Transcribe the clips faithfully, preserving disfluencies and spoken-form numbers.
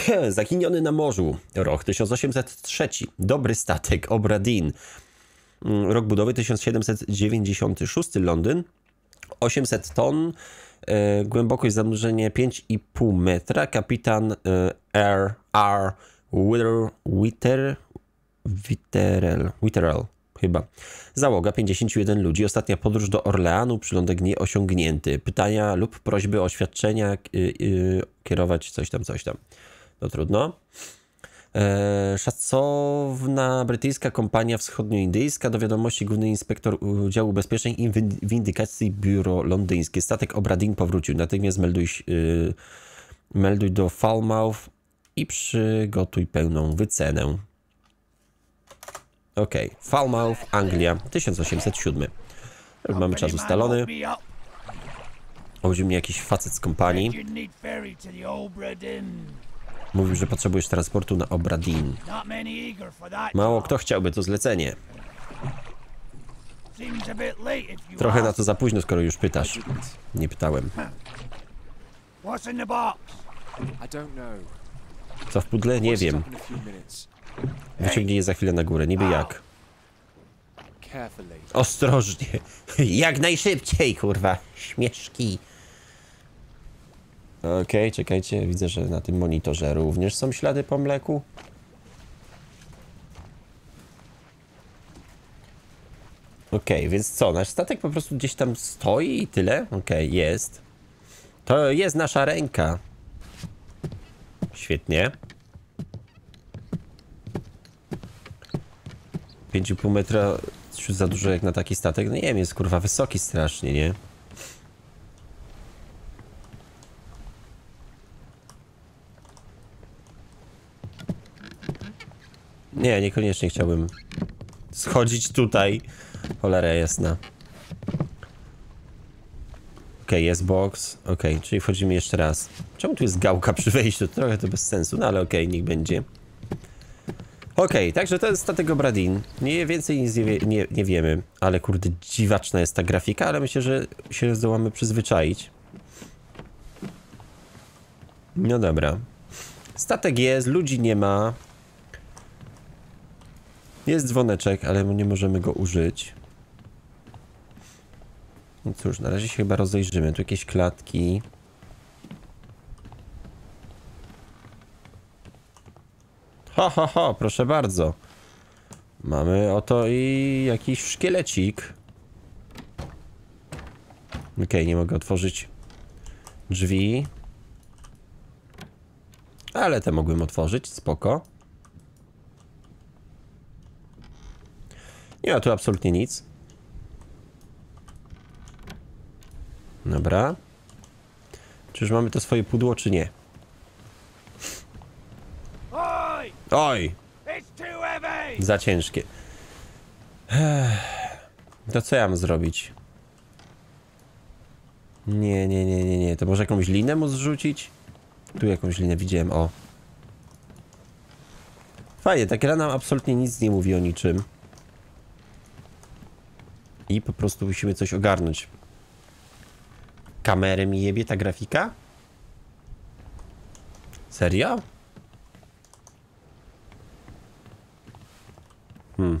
Zaginiony na morzu. Rok tysiąc osiemset trzy. Dobry statek. Obradin. Rok budowy tysiąc siedemset dziewięćdziesiąty szósty. Londyn. osiemset ton. E, głębokość zanurzenie pięć i pół metra. Kapitan e, R. R. Witter, Witter, Witterel, Witterel chyba. Załoga pięćdziesięciu jeden ludzi. Ostatnia podróż do Orleanu. Przylądek nieosiągnięty. Pytania lub prośby, oświadczenia yy, yy, kierować coś tam, coś tam. No trudno. E, szacowna brytyjska kompania wschodnioindyjska. Do wiadomości główny inspektor działu ubezpieczeń i windykacji biuro londyńskie. Statek Obradin powrócił. Natychmiast melduj, yy, melduj do Falmouth i przygotuj pełną wycenę. Ok, Falmouth, Anglia, tysiąc osiemset siódmy. Już mamy czas ustalony. Obudził mnie jakiś facet z kompanii. Mówił, że potrzebujesz transportu na Obradin. Mało kto chciałby to zlecenie. Trochę na to za późno, skoro już pytasz. Nie pytałem. Co w pudle? Nie wiem. Wyciągnij je za chwilę na górę. Niby jak? Ostrożnie. Jak najszybciej, kurwa. Śmieszki. Okej, okay, czekajcie. Widzę, że na tym monitorze również są ślady po mleku. Okej, okay, więc co? Nasz statek po prostu gdzieś tam stoi i tyle? Okej, okay, jest. To jest nasza ręka. Świetnie. pięć i pół metra za dużo jak na taki statek. No nie wiem, jest kurwa wysoki strasznie, nie? Nie, niekoniecznie chciałbym schodzić tutaj. Cholera jasna. Okej, okay, jest box. Okej, okay, czyli wchodzimy jeszcze raz. Czemu tu jest gałka przy wejściu? Trochę to bez sensu, no ale okej, okay, niech będzie. Okej, okay, także to jest statek Obradin. Nie więcej nic nie, wie, nie, nie wiemy, ale kurde dziwaczna jest ta grafika, ale myślę, że się zdołamy przyzwyczaić. No dobra. Statek jest, ludzi nie ma. Jest dzwoneczek, ale nie możemy go użyć. No cóż, na razie się chyba rozejrzymy. Tu jakieś klatki. Ho, ho, ho, proszę bardzo. Mamy oto i jakiś szkielecik. Okej, okay, nie mogę otworzyć drzwi. Ale te mogłem otworzyć, spoko. Nie ma tu absolutnie nic. Dobra. Czyż mamy to swoje pudło, czy nie? Oj! Za ciężkie. To co ja mam zrobić? Nie, nie, nie, nie, nie. To może jakąś linę mu zrzucić? Tu jakąś linę widziałem, o. Fajnie, ta gra nam absolutnie nic nie mówi o niczym. I po prostu musimy coś ogarnąć. Kamerę mi jebie ta grafika? Serio? Hmm.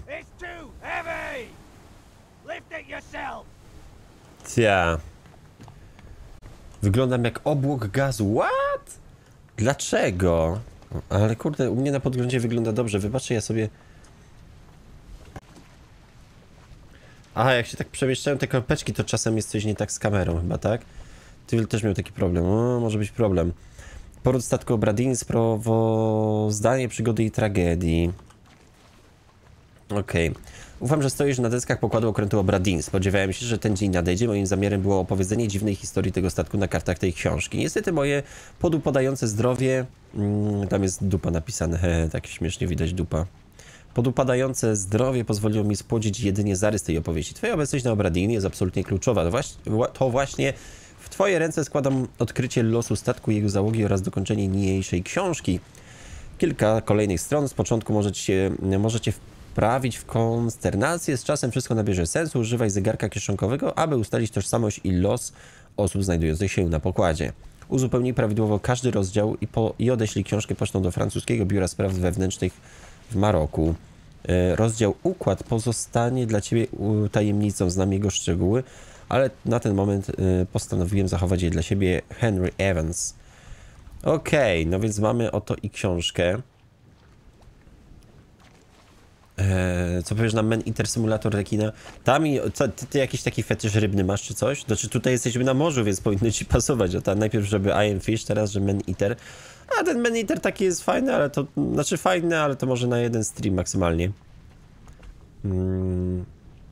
Cia. Wyglądam jak obłok gazu. What? Dlaczego? Ale kurde, u mnie na podglądzie wygląda dobrze. Wybaczcie, ja sobie... Aha, jak się tak przemieszczają te kropeczki, to czasem jest coś nie tak z kamerą chyba, tak? Ty też miał taki problem. O, może być problem. Poród statku Obradin, sprawozdanie przygody i tragedii. Okej. Okay. Ufam, że stoisz na deskach pokładu okrętu Obradin. Spodziewałem się, że ten dzień nadejdzie. Moim zamiarem było opowiedzenie dziwnej historii tego statku na kartach tej książki. Niestety moje podupadające zdrowie... Mm, tam jest dupa napisane. He, tak śmiesznie widać dupa. Podupadające zdrowie pozwoliło mi spłodzić jedynie zarys tej opowieści. Twoja obecność na Obradin jest absolutnie kluczowa. To właśnie w twoje ręce składam odkrycie losu statku, jego załogi oraz dokończenie niniejszej książki. Kilka kolejnych stron. Z początku możecie, możecie wprawić w konsternację. Z czasem wszystko nabierze sensu. Używaj zegarka kieszonkowego, aby ustalić tożsamość i los osób znajdujących się na pokładzie. Uzupełnij prawidłowo każdy rozdział i, po, i odeślij książkę pocztą do francuskiego biura spraw wewnętrznych w Maroku. E, rozdział Układ pozostanie dla ciebie tajemnicą, znam jego szczegóły, ale na ten moment e, postanowiłem zachować je dla siebie. Henry Evans. Okej, okay, no więc mamy oto i książkę. Eee, co powiesz na Man Eater Simulator rekina? Tam i, co, ty, ty jakiś taki fetysz rybny masz czy coś? Znaczy tutaj jesteśmy na morzu, więc powinno ci pasować. A ta, najpierw żeby I am Fish, teraz że Man Eater. A ten Man Eater taki jest fajny, ale to... Znaczy fajny, ale to może na jeden stream maksymalnie. Hmm.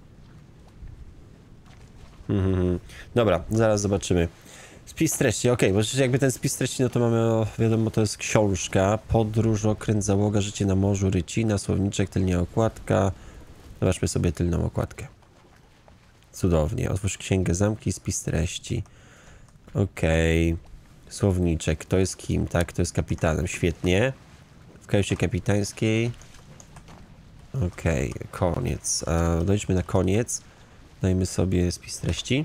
Hmm. Dobra, zaraz zobaczymy. Spis treści, ok, bo jakby ten spis treści, no to mamy, o, wiadomo, to jest książka, podróż, okręt, załoga, życie na morzu, rycina, słowniczek, tylnia okładka. Zobaczmy sobie tylną okładkę. Cudownie, otwórz księgę, zamknij spis treści. Ok, słowniczek, to jest kim, tak, to jest kapitanem, świetnie. W kajucie kapitańskiej. Ok, koniec, a dojdźmy na koniec. Dajmy sobie spis treści.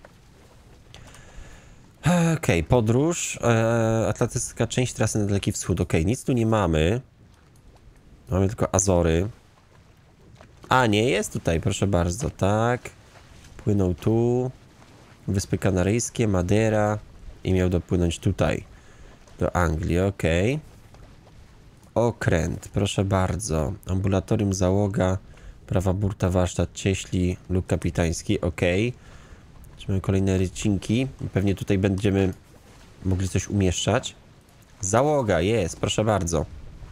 Okej, okay, podróż, e, atlantycka część trasy na Daleki Wschód. Okej, okay, nic tu nie mamy. Mamy tylko Azory. A, nie, jest tutaj, proszę bardzo, tak. Płynął tu. Wyspy Kanaryjskie, Madeira. I miał dopłynąć tutaj. Do Anglii, okej. Okay. Okręt, proszę bardzo. Ambulatorium, załoga. Prawa burta, warsztat, cieśli lub kapitański, okej. Okay. Mamy kolejne rycinki. Pewnie tutaj będziemy mogli coś umieszczać. Załoga, jest, proszę bardzo.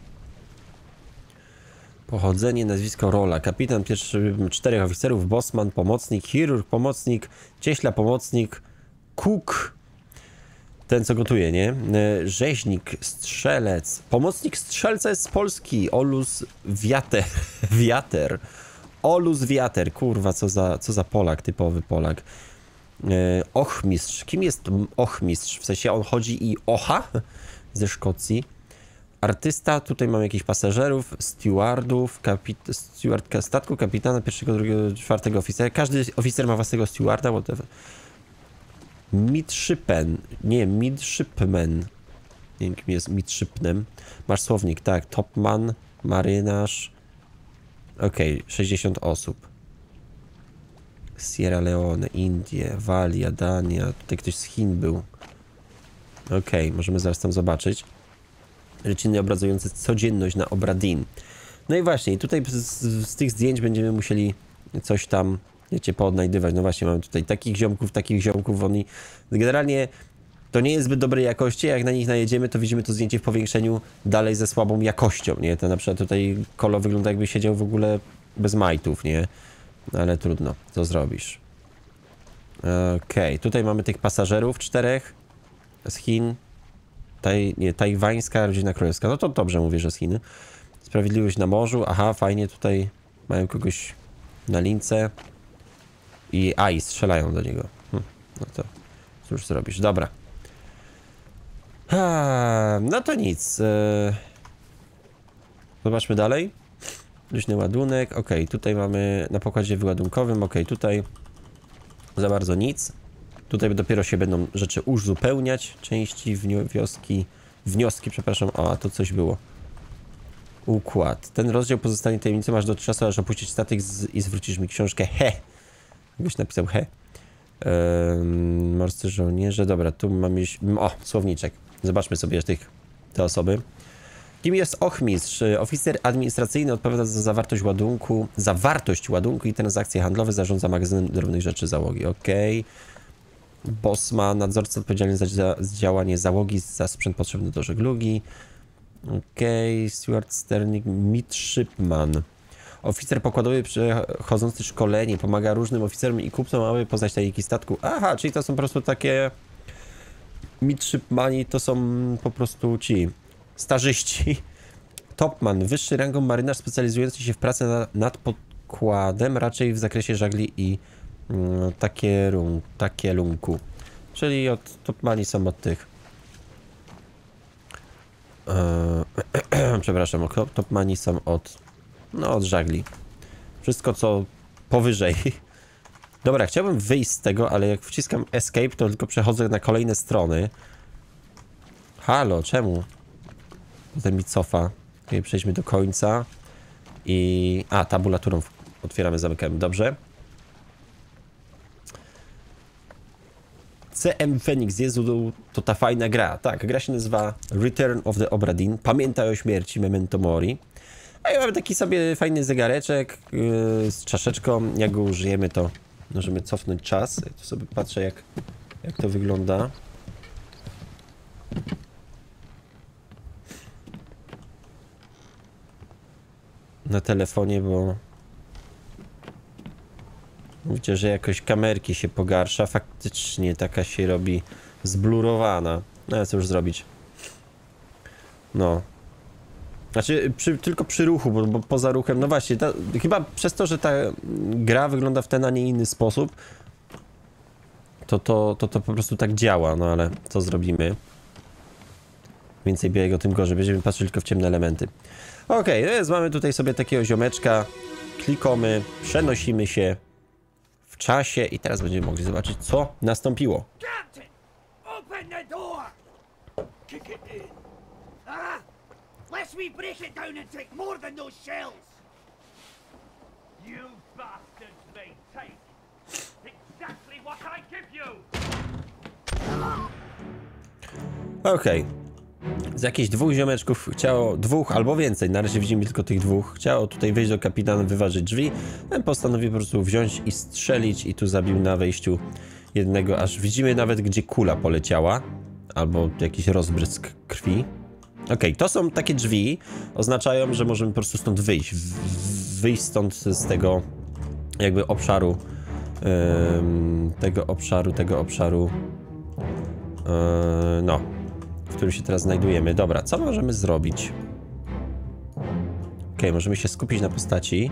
Pochodzenie, nazwisko, rola. Kapitan, pierwszy, czterech oficerów, bosman, pomocnik, chirurg, pomocnik, cieśla, pomocnik, cook. Ten, co gotuje, nie? Rzeźnik, strzelec. Pomocnik strzelca jest z Polski. Olus Wiater. Wiater. Olus Wiater. Kurwa, co za, co za Polak, typowy Polak. E, ochmistrz. Kim jest ochmistrz? W sensie on chodzi i ocha ze Szkocji. Artysta, tutaj mamy jakichś pasażerów, stewardów, kapit stewardka statku, kapitana, pierwszego, drugiego, czwartego oficera. Każdy oficer ma własnego stewarda, whatever. Midshipman, nie, midshipman. Nie wiem, kim jest midshipnem. Masz słownik, tak, topman, marynarz. Okej, okay, sześćdziesiąt osób. Sierra Leone, Indie, Walia, Dania. Tutaj ktoś z Chin był. Okej, okay, możemy zaraz tam zobaczyć. Ryciny obrazujące codzienność na Obradin. No i właśnie, tutaj z, z tych zdjęć będziemy musieli coś tam, wiecie, poodnajdywać. No właśnie, mamy tutaj takich ziomków, takich ziomków, oni... Generalnie to nie jest zbyt dobrej jakości, jak na nich najedziemy, to widzimy to zdjęcie w powiększeniu dalej ze słabą jakością, nie? To na przykład tutaj Kolo wygląda, jakby siedział w ogóle bez majtów, nie? Ale trudno, co zrobisz? Okej, okay. Tutaj mamy tych pasażerów czterech z Chin. Taj, nie, tajwańska rodzina królewska. No to dobrze mówię, że z Chin. Sprawiedliwość na morzu. Aha, fajnie, tutaj mają kogoś na lince. I a, i strzelają do niego. Hm, no to cóż zrobisz. Dobra. Ha, no to nic. Zobaczmy dalej. Luźny ładunek. Ok, tutaj mamy na pokładzie wyładunkowym. Ok, tutaj za bardzo nic. Tutaj dopiero się będą rzeczy uzupełniać. Części, wnioski, wnioski, przepraszam. O, a to coś było. Układ. Ten rozdział pozostanie tajemnicą aż do czasu, aż opuścić statek z, i zwrócisz mi książkę. He! Jakbyś napisał he. Um, morscy żołnierze. Dobra, tu mamy... O, słowniczek. Zobaczmy sobie tych, te osoby. Kim jest ochmistrz? Oficer administracyjny odpowiada za zawartość ładunku, zawartość ładunku i transakcje handlowe, zarządza magazynem drobnych rzeczy załogi. Okej. Okay. Bosman, nadzorca odpowiedzialny za, za działanie załogi, za sprzęt potrzebny do żeglugi. Okej. Okay. Steward, sternik, midshipman. Oficer pokładowy przechodzący szkolenie, pomaga różnym oficerom i kupcom, aby poznać tajniki statku. Aha, czyli to są po prostu takie... Midshipmani to są po prostu ci... Starzyści. Topman, wyższy rangą marynarz specjalizujący się w pracy na, nad podkładem, raczej w zakresie żagli i mm, takie run, takie lunku. Czyli od topmani są od tych. Eee, przepraszam, topmani są od no od żagli. Wszystko co powyżej. Dobra, chciałbym wyjść z tego, ale jak wciskam escape, to tylko przechodzę na kolejne strony. Halo, czemu? Potem mi cofa. Okay, przejdźmy do końca. I... A, tabulaturą otwieramy, zamykamy. Dobrze. C M Phoenix, Jezu, to ta fajna gra. Tak, gra się nazywa Return of the Obra Dinn. Pamiętaj o śmierci, Memento Mori. A i mamy taki sobie fajny zegareczek yy, z czaszeczką. Jak go użyjemy, to możemy cofnąć czas. Ja tu sobie patrzę, jak, jak to wygląda. Na telefonie, bo mówicie, że jakoś kamerki się pogarsza. Faktycznie taka się robi zblurowana. No ale co już zrobić? No. Znaczy, przy, tylko przy ruchu, bo, bo poza ruchem, no właśnie, ta, chyba przez to, że ta gra wygląda w ten, a nie inny sposób, to to, to to po prostu tak działa, no ale co zrobimy? Więcej białego, tym gorzej. Będziemy patrzeć tylko w ciemne elementy. Okej, okay, więc mamy tutaj sobie takiego ziomeczka. Klikamy, przenosimy się w czasie i teraz będziemy mogli zobaczyć, co nastąpiło. Captain, open the door. Kick it in. Ah, lest we break it down and take more than those shells. You bastards may take exactly what I give you. Okej. Okay. Z jakichś dwóch ziomeczków chciało, dwóch albo więcej, na razie widzimy tylko tych dwóch, chciało tutaj wejść do kapitana, wyważyć drzwi, ten postanowił po prostu wziąć i strzelić i tu zabił na wejściu jednego, aż widzimy nawet, gdzie kula poleciała, albo jakiś rozbrysk krwi. Okej, okay, to są takie drzwi, oznaczają, że możemy po prostu stąd wyjść, wyjść stąd z tego jakby obszaru, yy, tego obszaru, tego obszaru, yy, no. w którym się teraz znajdujemy. Dobra, co możemy zrobić? Ok, możemy się skupić na postaci.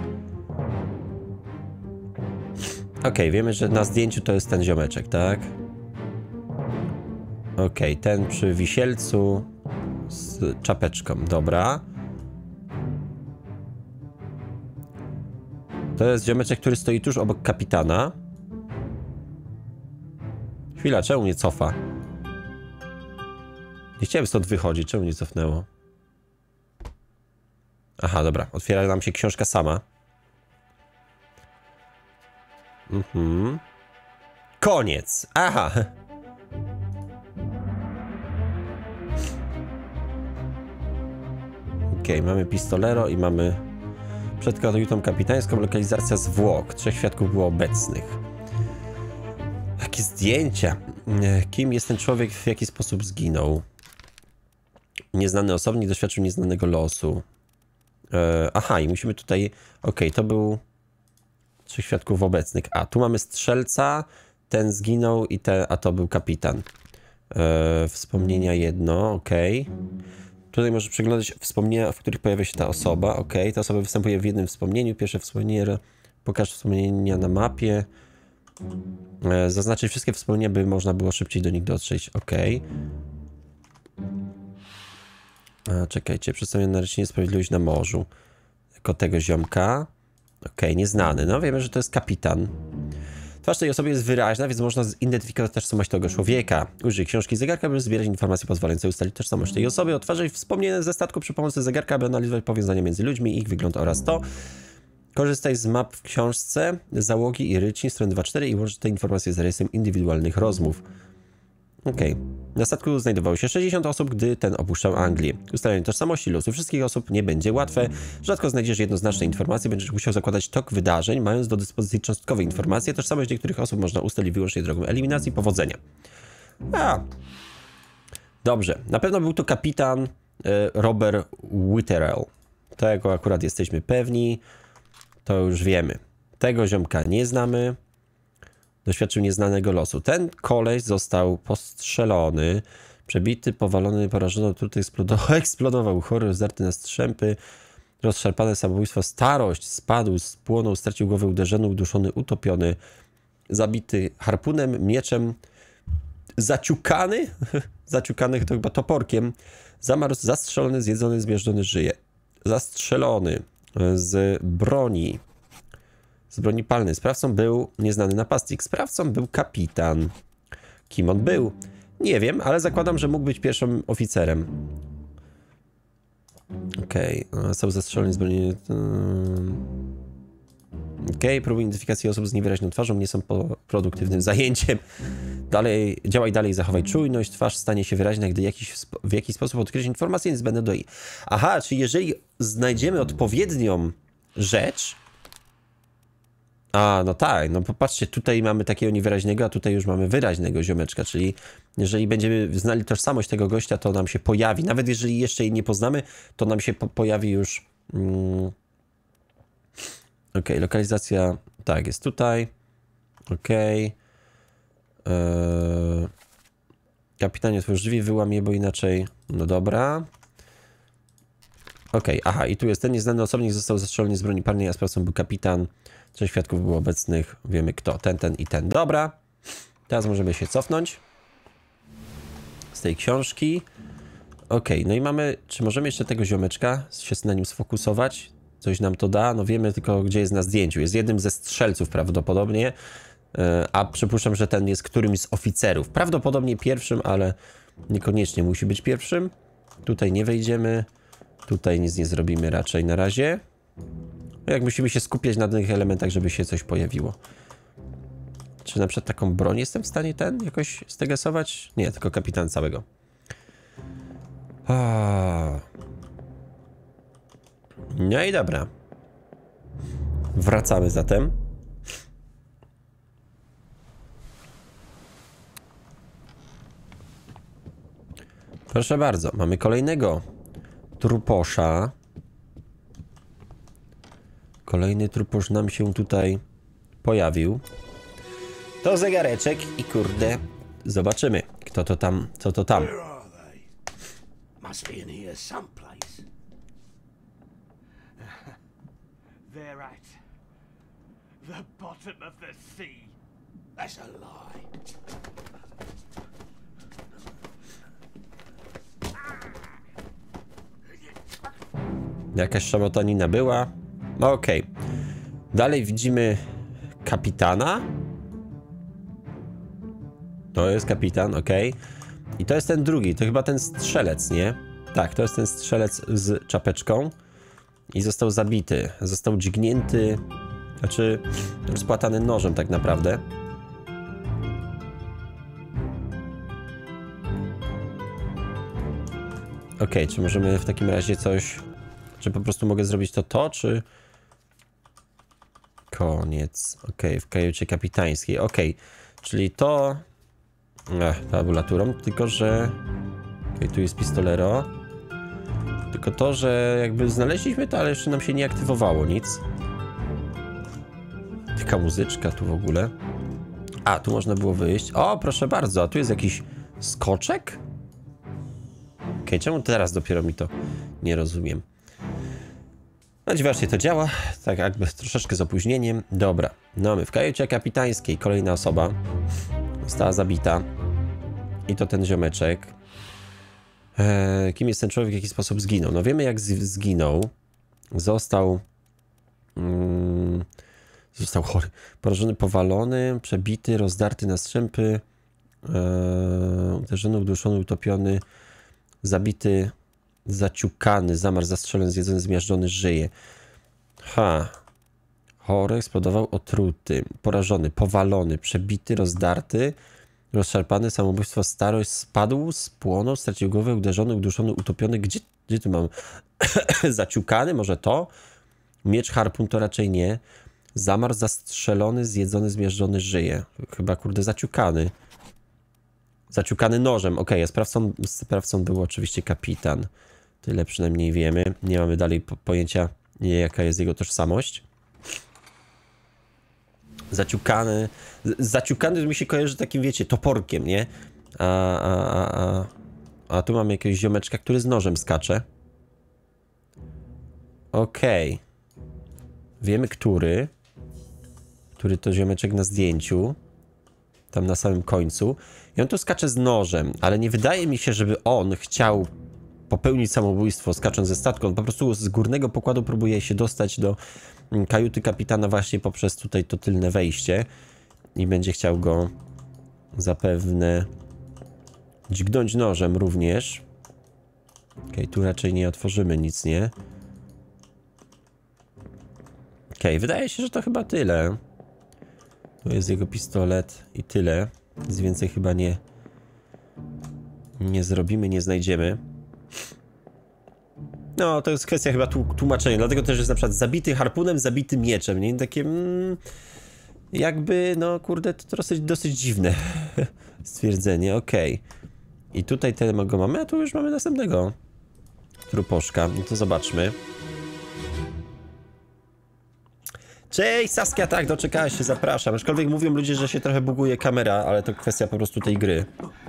Ok, wiemy, że na zdjęciu to jest ten ziomeczek, tak? Ok, ten przy wisielcu z czapeczką, dobra. To jest ziomeczek, który stoi tuż obok kapitana. Chwila, czemu mnie cofa? Nie chciałem stąd wychodzić, czemu nie cofnęło? Aha, dobra, otwiera nam się książka sama. Mhm. Koniec! Aha! Okej, okay, mamy pistolero i mamy przed katajutą kapitańską, lokalizacja zwłok. Trzech świadków było obecnych. Jakie zdjęcia! Kim jest ten człowiek, w jaki sposób zginął? Nieznany osobnik doświadczył nieznanego losu. E, aha, i musimy tutaj... Okej, okay, to był... Trzech świadków obecnych. A, tu mamy strzelca, ten zginął i ten... A to był kapitan. E, wspomnienia jedno, okej. Okay. Tutaj możesz przeglądać wspomnienia, w których pojawia się ta osoba. Okej, okay. Ta osoba występuje w jednym wspomnieniu. Pierwsze wspomnienie... Pokaż wspomnienia na mapie. E, zaznaczyć wszystkie wspomnienia, by można było szybciej do nich dotrzeć. Okej. Okay. A, czekajcie, przedstawiam nareszcie niesprawiedliwość na morzu. Jako tego ziomka. Okej, okay, nieznany. No wiemy, że to jest kapitan. Twarz tej osoby jest wyraźna, więc można zidentyfikować tożsamość tego człowieka. Użyj książki zegarka, by zbierać informacje pozwalające ustalić tożsamość tej osoby. Odtwarzaj wspomnienia ze statku przy pomocy zegarka, aby analizować powiązania między ludźmi, ich wygląd oraz to. Korzystaj z map w książce, załogi i rycin, strony dwa cztery i łącz te informacje z rejestrum indywidualnych rozmów. Okej. Okay. Na statku znajdowało się sześćdziesiąt osób, gdy ten opuszczał Anglię. Ustalenie tożsamości losu wszystkich osób nie będzie łatwe. Rzadko znajdziesz jednoznaczne informacje, będziesz musiał zakładać tok wydarzeń, mając do dyspozycji cząstkowe informacje. Tożsamość niektórych osób można ustalić wyłącznie drogą eliminacji. Powodzenia. A. Dobrze. Na pewno był to kapitan y, Robert Witherell. Tego akurat jesteśmy pewni. To już wiemy. Tego ziomka nie znamy. Doświadczył nieznanego losu. Ten koleś został postrzelony, przebity, powalony, porażony, otruty, eksplodował, eksplodował, chory, rozdarty na strzępy, rozszarpane samobójstwo, starość, spadł, spłonął, stracił głowę, uderzony, uduszony, utopiony, zabity harpunem, mieczem, zaciukany, zaciukany to chyba toporkiem, zamarł, zastrzelony, zjedzony, zmiażdżony, żyje. Zastrzelony z broni. Z broni palnej. Sprawcą był nieznany napastnik. Sprawcą był kapitan. Kim on był? Nie wiem, ale zakładam, że mógł być pierwszym oficerem. Okej, okay. Został zastrzelony z broni... Okej, okay. Próby identyfikacji osób z niewyraźną twarzą nie są produktywnym zajęciem. Dalej, działaj dalej, zachowaj czujność, twarz stanie się wyraźna, gdy jakiś, w jakiś sposób odkryjesz informację niezbędne do jej. Aha, czyli jeżeli znajdziemy odpowiednią rzecz... A, no tak, no popatrzcie, tutaj mamy takiego niewyraźnego, a tutaj już mamy wyraźnego ziomeczka, czyli jeżeli będziemy znali tożsamość tego gościa, to nam się pojawi, nawet jeżeli jeszcze jej nie poznamy, to nam się po pojawi już... Mm... Okej, okay, lokalizacja, tak, jest tutaj. Okej. Okay. Eee... Kapitanie, otwórz drzwi, wyłam je, bo inaczej... No dobra. Okej, okay, aha, i tu jest ten nieznany osobnik, został zastrzelony z broni palnej, a sprawcą był kapitan. Część świadków było obecnych, wiemy kto, ten, ten i ten. Dobra, teraz możemy się cofnąć z tej książki. Okej, okay, no i mamy, czy możemy jeszcze tego ziomeczka się na nim sfokusować? Coś nam to da? No wiemy tylko, gdzie jest na zdjęciu. Jest jednym ze strzelców prawdopodobnie, a przypuszczam, że ten jest którymś z oficerów. Prawdopodobnie pierwszym, ale niekoniecznie musi być pierwszym. Tutaj nie wejdziemy, tutaj nic nie zrobimy raczej na razie. Jak musimy się skupiać na tych elementach, żeby się coś pojawiło. Czy na przykład taką broń jestem w stanie ten jakoś stegesować? Nie, tylko kapitan całego. O. No i dobra. Wracamy zatem. Proszę bardzo, mamy kolejnego truposza. Kolejny truposz nam się tutaj pojawił. To zegareczek i kurde, zobaczymy, kto to tam, co to tam. Must be in here someplace. They're at the bottom of the sea. That's a lie. Jakaś szamotanina była. Okej. Okay. Dalej widzimy kapitana. To jest kapitan, okej. Okay. I to jest ten drugi, to chyba ten strzelec, nie? Tak, to jest ten strzelec z czapeczką. I został zabity. Został dźgnięty, znaczy rozpłatany nożem tak naprawdę. Okej, okay, czy możemy w takim razie coś... Czy po prostu mogę zrobić to to, czy... Koniec. Okej, okay, w kajucie kapitańskiej. Okej, okay. Czyli to... Ech, tabulaturą, tylko że... Okej, okay, tu jest pistolero. Tylko to, że jakby znaleźliśmy to, ale jeszcze nam się nie aktywowało nic. Taka muzyczka tu w ogóle. A, tu można było wyjść. O, proszę bardzo, a tu jest jakiś skoczek? Okej, okay, czemu teraz dopiero mi to nie rozumiem? No dziwacznie to działa, tak jakby troszeczkę z opóźnieniem. Dobra, no mamy w kajucie kapitańskiej kolejna osoba została zabita. I to ten ziomeczek. Eee, kim jest ten człowiek, w jaki sposób zginął? No wiemy jak zginął. Został... Mm, został chory. Porażony, powalony, przebity, rozdarty na strzępy. Eee, uderzony, uduszony, utopiony, zabity... Zaciukany, zamarł, zastrzelony, zjedzony, zmiażdżony, żyje. Ha. Chory, eksplodował, otruty, porażony, powalony, przebity, rozdarty, rozszarpany, samobójstwo, starość, spadł, spłonął, stracił głowę, uderzony, uduszony, utopiony. Gdzie, gdzie tu mam? Zaciukany, może to? Miecz, harpun to raczej nie. Zamarł, zastrzelony, zjedzony, zmiażdżony, żyje. Chyba, kurde, zaciukany. Zaciukany nożem. Okej, okay, a sprawcą, sprawcą był oczywiście kapitan. Tyle przynajmniej wiemy. Nie mamy dalej po pojęcia, nie, jaka jest jego tożsamość. Zaciukany. Zaciukany mi się kojarzy takim, wiecie, toporkiem, nie? A, a, a, a, a tu mamy jakiegoś ziomeczka, który z nożem skacze. Okej. Okay. Wiemy, który. Który to ziomeczek na zdjęciu. Tam na samym końcu. I on tu skacze z nożem, ale nie wydaje mi się, żeby on chciał popełnić samobójstwo skacząc ze statku. On po prostu z górnego pokładu próbuje się dostać do kajuty kapitana właśnie poprzez tutaj to tylne wejście. I będzie chciał go zapewne Dźgnąć nożem również. Okej, okay, tu raczej nie otworzymy nic, nie? Okej, okay, wydaje się, że to chyba tyle. Tu jest jego pistolet i tyle. Nic więcej chyba nie... Nie zrobimy, nie znajdziemy. No, to jest kwestia chyba tłumaczenia. Dlatego też jest na przykład zabity harpunem, zabity mieczem, nie? Takie... Mm, jakby, no kurde, to dosyć, dosyć dziwne stwierdzenie, okej. Okay. I tutaj tego mamy, a tu już mamy następnego truposzka. No to zobaczmy. Cześć Saskia, tak, doczekałaś się, zapraszam. Aczkolwiek mówią ludzie, że się trochę buguje kamera, ale to kwestia po prostu tej gry.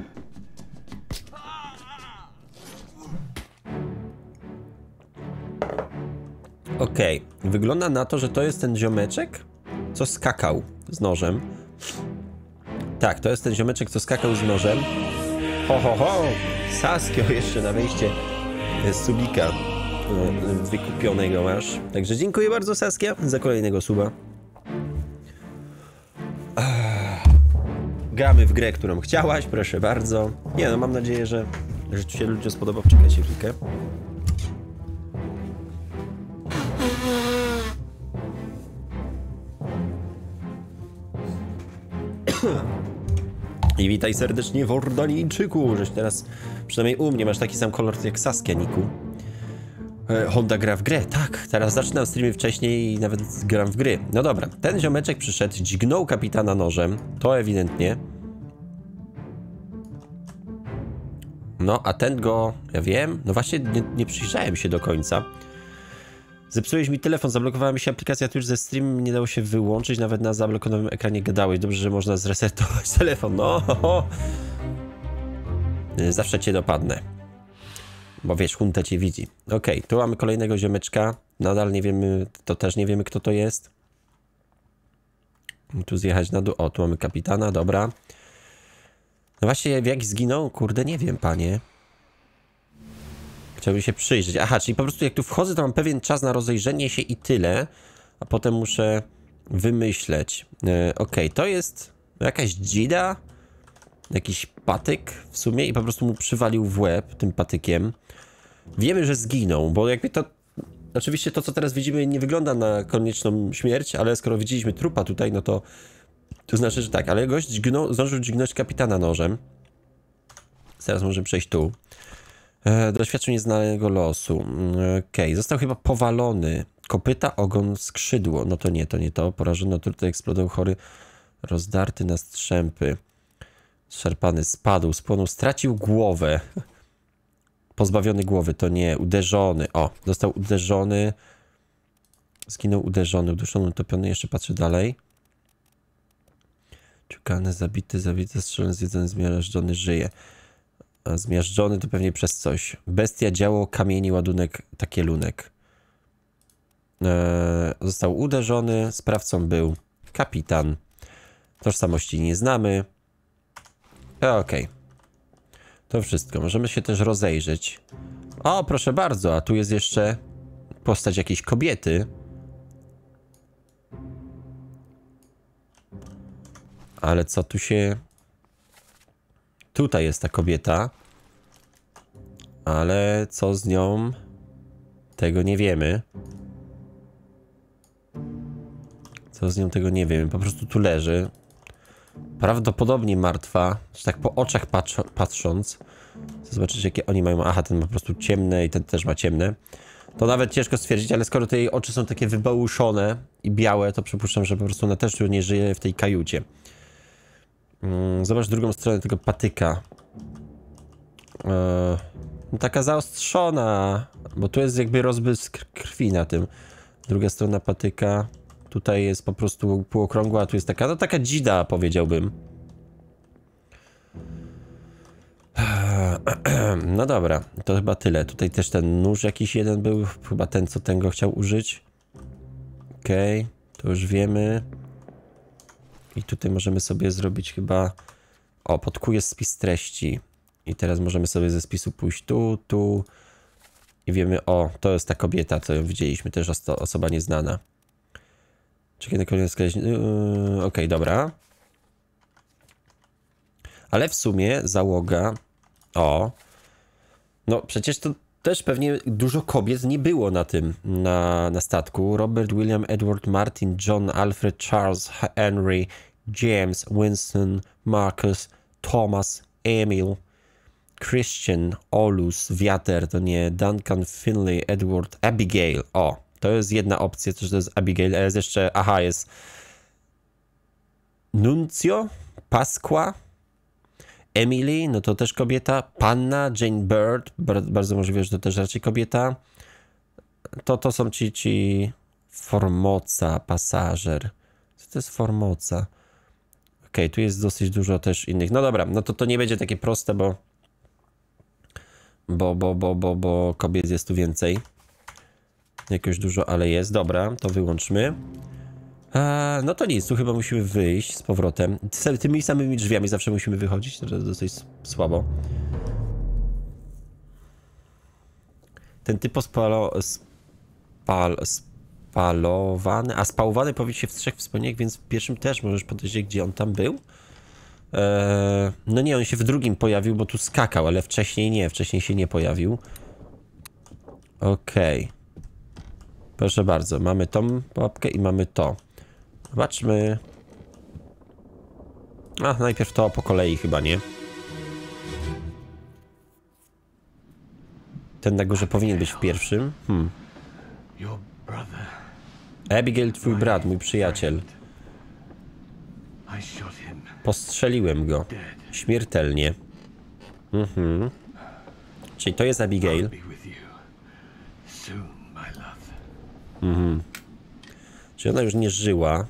Okej, okay. Wygląda na to, że to jest ten ziomeczek, co skakał z nożem. Tak, to jest ten ziomeczek, co skakał z nożem. Ho, ho, ho! Saskio, jeszcze na wejście z subika wykupionego masz. Także dziękuję bardzo, Saskia, za kolejnego suba. Gramy w grę, którą chciałaś, proszę bardzo. Nie no, mam nadzieję, że, że ci się ludziom spodoba. Czekajcie chwilkę. I witaj serdecznie w Ordanijczyku, żeś teraz przynajmniej u mnie masz taki sam kolor jak Saskia, Niku. E, Honda gra w grę, tak, teraz zaczynam streamy wcześniej i nawet gram w gry. No dobra, ten ziomeczek przyszedł, dźgnął kapitana nożem, to ewidentnie. No, a ten go, ja wiem, no właśnie nie, nie przyjrzałem się do końca. Zepsułeś mi telefon, zablokowała mi się aplikacja Twitch ze stream, nie dało się wyłączyć, nawet na zablokowanym ekranie gadałeś. Dobrze, że można zresetować telefon, no. Ho, ho. Zawsze cię dopadnę. Bo wiesz, hunta cię widzi. Okej, okay, tu mamy kolejnego ziomeczka. Nadal nie wiemy, to też nie wiemy, kto to jest. Tu zjechać na dół. O, tu mamy kapitana, dobra. No właśnie, jak zginął? Kurde, nie wiem, panie. Chciałbym się przyjrzeć. Aha, czyli po prostu jak tu wchodzę, to mam pewien czas na rozejrzenie się i tyle. A potem muszę wymyśleć. E, Okej, okay, to jest jakaś dzida. Jakiś patyk w sumie i po prostu mu przywalił w łeb tym patykiem. Wiemy, że zginął, bo jakby to... Oczywiście to, co teraz widzimy, nie wygląda na konieczną śmierć, ale skoro widzieliśmy trupa tutaj, no to... To znaczy, że tak, ale gość dźgnął, zdążył dźgnąć kapitana nożem. Teraz możemy przejść tu. E, doświadczył nieznanego losu. Okej, okay. Został chyba powalony. Kopyta, ogon, skrzydło. No to nie, to nie to. Porażono, tutaj eksplodował chory. Rozdarty na strzępy. Szarpany, spadł, spłonął, stracił głowę. Pozbawiony głowy, to nie. Uderzony. O, został uderzony. Zginął uderzony, uduszony, utopiony. Jeszcze patrzę dalej. Czukany, zabity, zabity, strzelony, zjedzony, zmiażdżony, żyje. A zmiażdżony to pewnie przez coś. Bestia, działo, kamieni, ładunek, takielunek. Eee, został uderzony. Sprawcą był kapitan. Tożsamości nie znamy. Okej. Okay. To wszystko. Możemy się też rozejrzeć. O, proszę bardzo, a tu jest jeszcze postać jakiejś kobiety. Ale co tu się... Tutaj jest ta kobieta. Ale co z nią? Tego nie wiemy. Co z nią? Tego nie wiemy. Po prostu tu leży. Prawdopodobnie martwa. Tak po oczach patrz patrząc. Chcę zobaczyć, jakie oni mają. Aha, ten ma po prostu ciemne i ten też ma ciemne. To nawet ciężko stwierdzić, ale skoro te jej oczy są takie wybałuszone i białe, to przypuszczam, że po prostu ona też tu nie żyje w tej kajucie. Zobacz drugą stronę tego patyka. Eee, taka zaostrzona, bo tu jest jakby rozbrysk krwi na tym. Druga strona patyka. Tutaj jest po prostu półokrągła, a tu jest taka, no taka dzida, powiedziałbym. No dobra, to chyba tyle. Tutaj też ten nóż jakiś jeden był, chyba ten, co ten go chciał użyć. Okej, okay, to już wiemy. I tutaj możemy sobie zrobić chyba... O, podkuję spis treści. I teraz możemy sobie ze spisu pójść tu, tu. I wiemy, o, to jest ta kobieta, co ją widzieliśmy, też oso osoba nieznana. Czekaj na koniec skreśl... Yy, Okej, okay, dobra. Ale w sumie załoga O. No przecież to też pewnie dużo kobiet nie było na tym, na, na statku. Robert, William, Edward, Martin, John, Alfred, Charles, Henry, James, Winston, Marcus, Thomas, Emil, Christian, Olus, Wiater, to nie, Duncan, Finlay, Edward, Abigail. O, to jest jedna opcja, to, że to jest Abigail, ale jest jeszcze, aha, jest Nuncio, Pasqua, Emily, no to też kobieta, Panna, Jane Bird, bardzo możliwe, że to też raczej kobieta. To, to są ci, ci Formosa, pasażer. Co to jest Formosa? Okej, okay, tu jest dosyć dużo też innych. No dobra, no to to nie będzie takie proste, bo bo, bo, bo, bo, bo kobiet jest tu więcej. Jakoś dużo, ale jest. Dobra, to wyłączmy. Eee, no to nic, tu chyba musimy wyjść z powrotem. Tymi samymi drzwiami zawsze musimy wychodzić, to jest dosyć słabo. Ten typ spalo, spal, spalowany, a spałowany powie się w trzech wspomnieniach, więc w pierwszym też możesz podejrzeć, gdzie on tam był. Eee, no nie, on się w drugim pojawił, bo tu skakał, ale wcześniej nie, wcześniej się nie pojawił. Okej. Okay. Proszę bardzo, mamy tą pułapkę i mamy to. Zobaczmy. A, najpierw to po kolei chyba, nie? Ten na górze powinien być w pierwszym. Hmm. Abigail, twój brat, mój przyjaciel. Postrzeliłem go. Śmiertelnie. Mhm. Czyli to jest Abigail. Mhm. Czyli ona już nie żyła.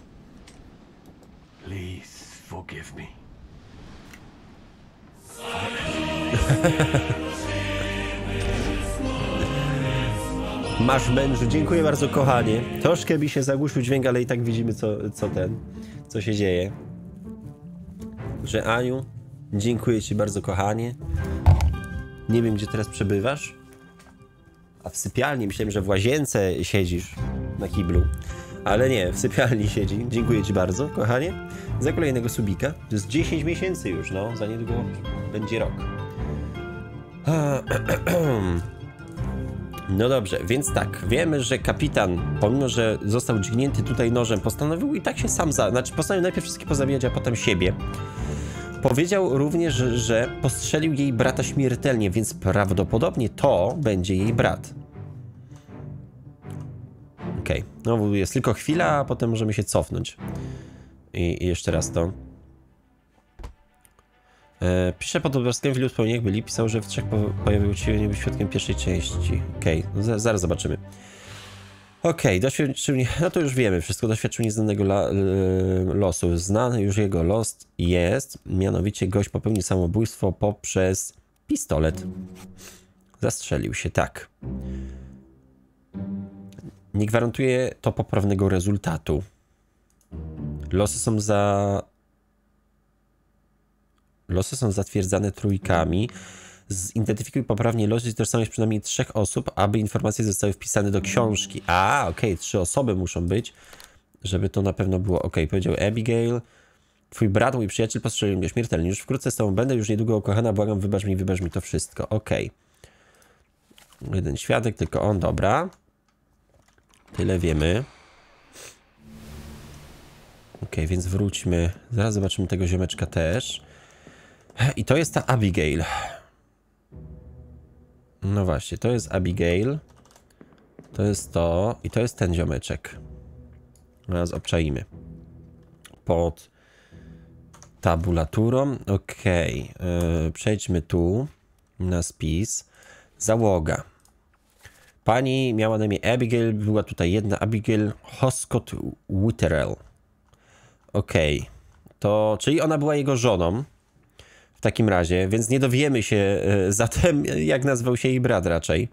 Masz mężu, dziękuję bardzo, kochanie. Troszkę mi się zagłuszył dźwięk, ale i tak widzimy, co, co ten, co się dzieje. Że Aniu, dziękuję ci bardzo, kochanie. Nie wiem, gdzie teraz przebywasz. A w sypialni, myślałem, że w łazience siedzisz na kiblu. Ale nie, w sypialni siedzi. Dziękuję ci bardzo, kochanie, za kolejnego subika. To jest dziesięć miesięcy już, no. Za niedługo będzie rok. No dobrze, więc tak, wiemy, że kapitan, pomimo że został dźgnięty tutaj nożem, postanowił i tak się sam za... Znaczy, postanowił najpierw wszystkich pozabijać, a potem siebie. Powiedział również, że, że postrzelił jej brata śmiertelnie, więc prawdopodobnie to będzie jej brat. Okej, okay. No jest tylko chwila, a potem możemy się cofnąć. I, i jeszcze raz to. E, pisze pod obrazkiem w ilu wspomnieniach byli, pisał, że w trzech po, pojawił się niby świadkiem pierwszej części. Okej, okay. No, zaraz zobaczymy. Okej, okay. Doświadczył, no to już wiemy wszystko, doświadczył nieznanego la, losu. Znany już jego los jest, mianowicie gość popełnił samobójstwo poprzez pistolet. Zastrzelił się, tak. Nie gwarantuje to poprawnego rezultatu. Losy są za... Losy są zatwierdzane trójkami. Zidentyfikuj poprawnie los i tożsamość przynajmniej trzech osób, aby informacje zostały wpisane do książki. A, okej, okay, trzy osoby muszą być, żeby to na pewno było. Okej, okay, powiedział Abigail. Twój brat, mój przyjaciel, postrzelił mnie śmiertelnie. Już wkrótce z tobą będę, już niedługo ukochana, błagam, wybacz mi, wybacz mi to wszystko. Okej. Okay. Jeden świadek, tylko on, dobra. Tyle wiemy. Okej, okay, więc wróćmy. Zaraz zobaczymy tego ziomeczka też. I to jest ta Abigail. No właśnie, to jest Abigail. To jest to. I to jest ten ziomeczek. Teraz obczaimy. Pod tabulaturą. Okej. Okay. Yy, przejdźmy tu na spis. Załoga. Pani miała na imię Abigail. Była tutaj jedna Abigail Hoscott Witterell. Okej. Okay. To, czyli ona była jego żoną. W takim razie, więc nie dowiemy się y, zatem, jak nazywał się jej brat raczej.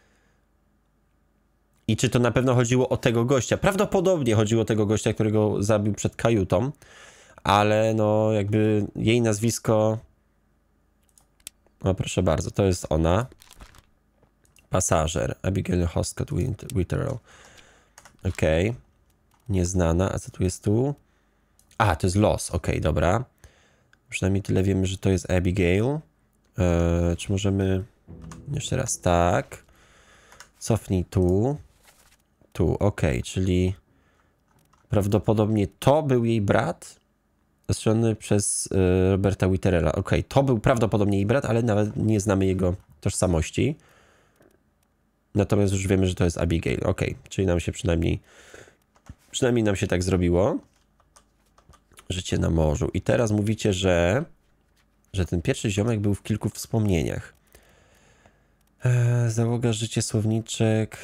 I czy to na pewno chodziło o tego gościa. Prawdopodobnie chodziło o tego gościa, którego zabił przed kajutą. Ale no jakby jej nazwisko... No proszę bardzo, to jest ona. Pasażer. Abigail Hoscott Witterell. Okej. Okay. Nieznana. A co tu jest tu? A, to jest los. Okej, okay, dobra. Przynajmniej tyle wiemy, że to jest Abigail. Eee, czy możemy... Jeszcze raz, tak. Cofnij tu. Tu, ok, czyli prawdopodobnie to był jej brat zastrzelony przez y, Roberta Witterella. Ok, to był prawdopodobnie jej brat, ale nawet nie znamy jego tożsamości. Natomiast już wiemy, że to jest Abigail. Ok, czyli nam się przynajmniej przynajmniej nam się tak zrobiło. Życie na morzu. I teraz mówicie, że że ten pierwszy ziomek był w kilku wspomnieniach. Eee, załoga, życie, słowniczek.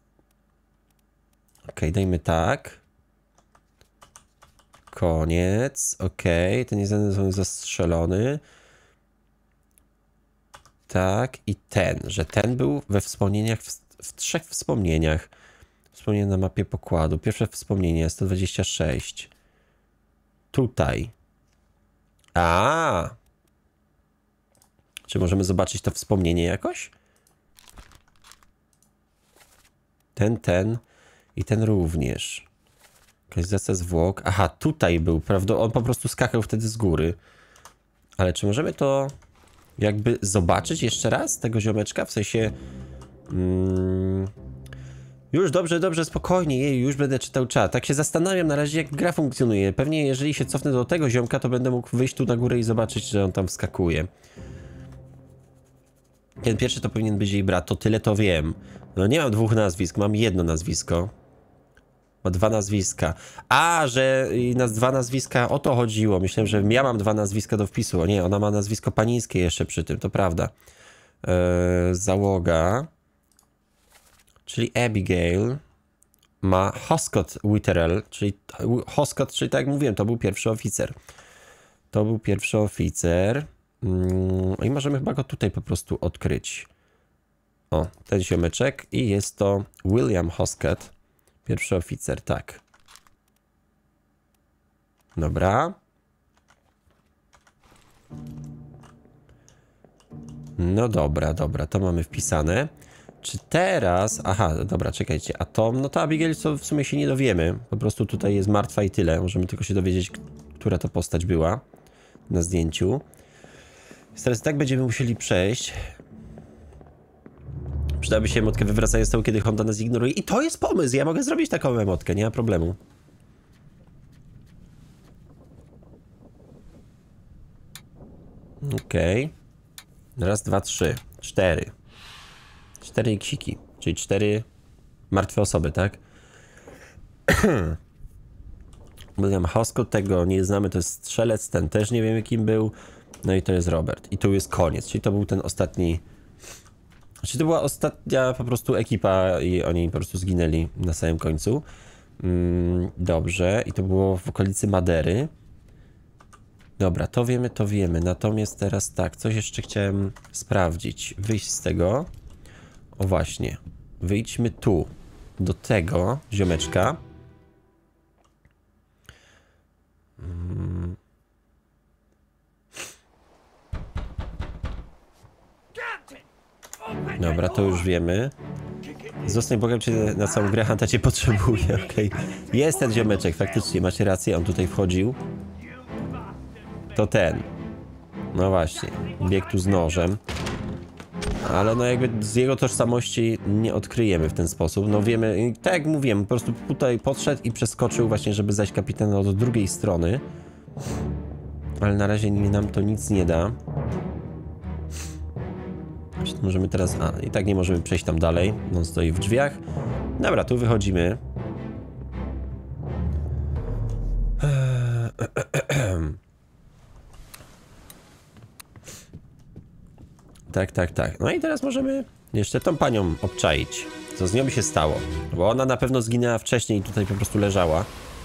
Ok, dajmy tak. Koniec. Ok, ten jest zastrzelony. Tak, i ten, że ten był we wspomnieniach, w, w trzech wspomnieniach. Wspomnienie na mapie pokładu. Pierwsze wspomnienie, sto dwadzieścia sześć. Tutaj. A. Czy możemy zobaczyć to wspomnienie jakoś? Ten, ten i ten również. Lokalizacja zwłok. Aha, tutaj był, prawda? On po prostu skakał wtedy z góry. Ale czy możemy to jakby zobaczyć jeszcze raz, tego ziomeczka? W sensie... Mm, już dobrze, dobrze, spokojnie, jej, już będę czytał czat. Tak się zastanawiam na razie, jak gra funkcjonuje. Pewnie jeżeli się cofnę do tego ziomka, to będę mógł wyjść tu na górę i zobaczyć, że on tam wskakuje. Ten pierwszy to powinien być jej brat, to tyle to wiem. No nie mam dwóch nazwisk, mam jedno nazwisko. Ma dwa nazwiska. A, że nas dwa nazwiska, o to chodziło. Myślałem, że ja mam dwa nazwiska do wpisu. O nie, ona ma nazwisko panieńskie jeszcze przy tym, to prawda. Eee, załoga. Czyli Abigail ma Hoscott Witterell, czyli Hoscott, czyli tak jak mówiłem, to był pierwszy oficer. To był pierwszy oficer. Mm, i możemy chyba go tutaj po prostu odkryć. O, ten ziomeczek i jest to William Hoscott. Pierwszy oficer, tak. Dobra. No dobra, dobra, to mamy wpisane. Czy teraz... Aha, dobra, czekajcie. A Tom, no to Abigail to w sumie się nie dowiemy. Po prostu tutaj jest martwa i tyle. Możemy tylko się dowiedzieć, która to postać była na zdjęciu. Teraz tak będziemy musieli przejść. Przydałaby się emotkę wywracania stołu, kiedy Honda nas ignoruje. I to jest pomysł, ja mogę zrobić taką emotkę, nie ma problemu. Okej. Okay. Raz, dwa, trzy. Cztery. Cztery ksiki, czyli cztery martwe osoby, tak? William Hoscott, tego nie znamy, to jest strzelec, ten też nie wiem kim był. No i to jest Robert. I tu jest koniec, czyli to był ten ostatni... Czyli to była ostatnia po prostu ekipa i oni po prostu zginęli na samym końcu. Mm, dobrze, i to było w okolicy Madery. Dobra, to wiemy, to wiemy. Natomiast teraz tak, coś jeszcze chciałem sprawdzić. Wyjść z tego. O właśnie, wyjdźmy tu, do tego ziomeczka. Hmm. Dobra, to już wiemy. Zostań Bogiem, czy na całą grę Hunta cię potrzebuje, okej. Okay. Jest ten ziomeczek, faktycznie, macie rację, on tutaj wchodził. To ten. No właśnie, biegł tu z nożem. Ale no jakby z jego tożsamości nie odkryjemy w ten sposób. No wiemy, tak jak mówiłem, po prostu tutaj podszedł i przeskoczył właśnie, żeby zajść kapitana od drugiej strony. Ale na razie nam to nic nie da. Możemy teraz... A, i tak nie możemy przejść tam dalej. On stoi w drzwiach. Dobra, tu wychodzimy. Tak, tak, tak. No i teraz możemy jeszcze tą panią obczaić. Co z nią by się stało? Bo ona na pewno zginęła wcześniej i tutaj po prostu leżała.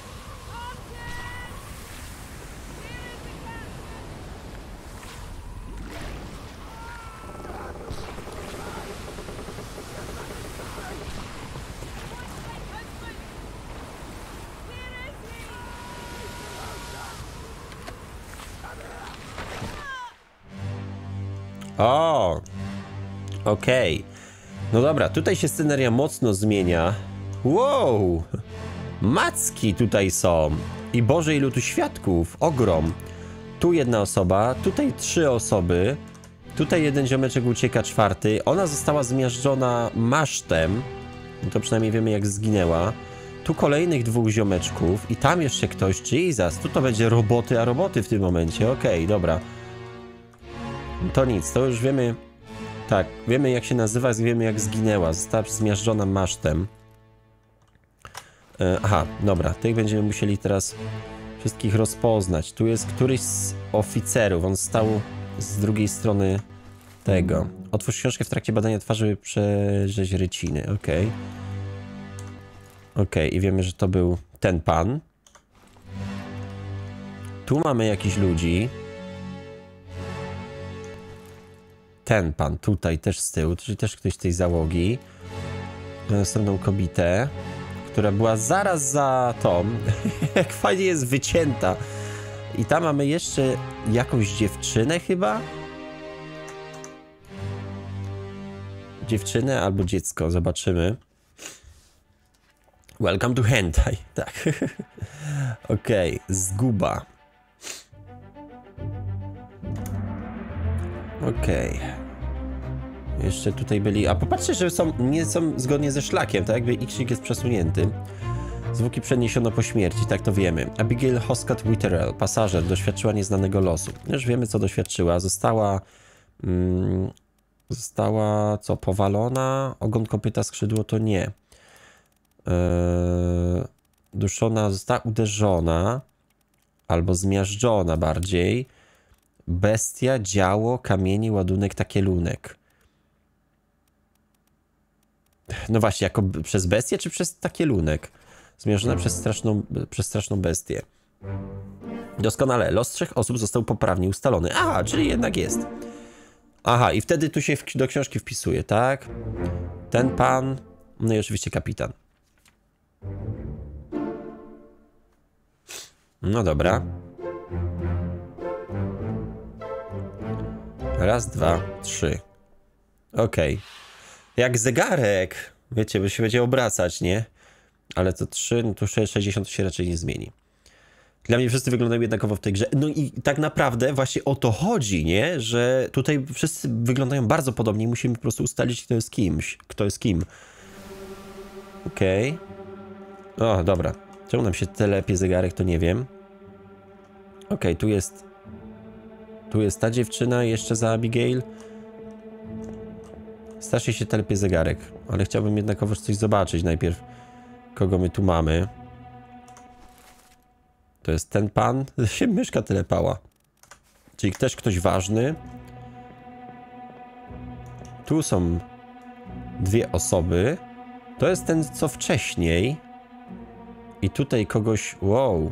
O, okej. Okay. No dobra, tutaj się sceneria mocno zmienia. Wow! Macki tutaj są. I Boże, ilu tu świadków. Ogrom. Tu jedna osoba, tutaj trzy osoby. Tutaj jeden ziomeczek ucieka, czwarty. Ona została zmiażdżona masztem. To przynajmniej wiemy, jak zginęła. Tu kolejnych dwóch ziomeczków i tam jeszcze ktoś. Jesus, tu to będzie roboty, a roboty w tym momencie. Okej, okay, dobra. To nic, to już wiemy... Tak, wiemy jak się nazywa, wiemy jak zginęła. Została zmiażdżona masztem. E, aha, dobra, tych będziemy musieli teraz wszystkich rozpoznać. Tu jest któryś z oficerów, on stał z drugiej strony tego. Otwórz książkę w trakcie badania twarzy, by przejrzeć ryciny, okej. Okay. Okej, okay, i wiemy, że to był ten pan. Tu mamy jakichś ludzi. Ten pan tutaj też z tyłu, czyli też ktoś z tej załogi. Następną kobietę, która była zaraz za tą. Jak fajnie jest wycięta. I tam mamy jeszcze jakąś dziewczynę chyba? Dziewczynę albo dziecko, zobaczymy. Welcome to hentai, tak. Okej, okay. Zguba. Okej. Okay. Jeszcze tutaj byli... A popatrzcie, że są, nie są zgodnie ze szlakiem, tak jakby X-ik jest przesunięty. Zwłoki przeniesiono po śmierci, tak to wiemy. Abigail Hoscat-Witterell, pasażer, doświadczyła nieznanego losu. Już wiemy, co doświadczyła. Została... Mm, została, co, powalona? Ogon, kopyta, skrzydło to nie. Eee, duszona, została uderzona. Albo zmiażdżona bardziej. Bestia, działo, kamienie, ładunek, takielunek. No właśnie, jako przez bestię, czy przez takielunek? Zmierzona przez straszną, przez straszną bestię. Doskonale. Los trzech osób został poprawnie ustalony. Aha, czyli jednak jest. Aha, i wtedy tu się w, do książki wpisuje, tak? Ten pan, no i oczywiście kapitan. No dobra. Raz, dwa, trzy. Okej. Okay. Jak zegarek. Wiecie, bo się będzie obracać, nie? Ale to trzy, no to sześćdziesiąt się raczej nie zmieni. Dla mnie wszyscy wyglądają jednakowo w tej grze. No i tak naprawdę właśnie o to chodzi, nie? Że tutaj wszyscy wyglądają bardzo podobnie i musimy po prostu ustalić, kto jest kimś. Kto jest kim. Okej. Okay. O, dobra. Czemu nam się telepie zegarek, to nie wiem. Okej, okay, tu jest... Tu jest ta dziewczyna jeszcze za Abigail. Strasznie się telepie zegarek, ale chciałbym jednakowoż coś zobaczyć najpierw. Kogo my tu mamy? To jest ten pan. Się myszka telepała. Czyli też ktoś ważny. Tu są dwie osoby. To jest ten, co wcześniej. I tutaj kogoś... Wow.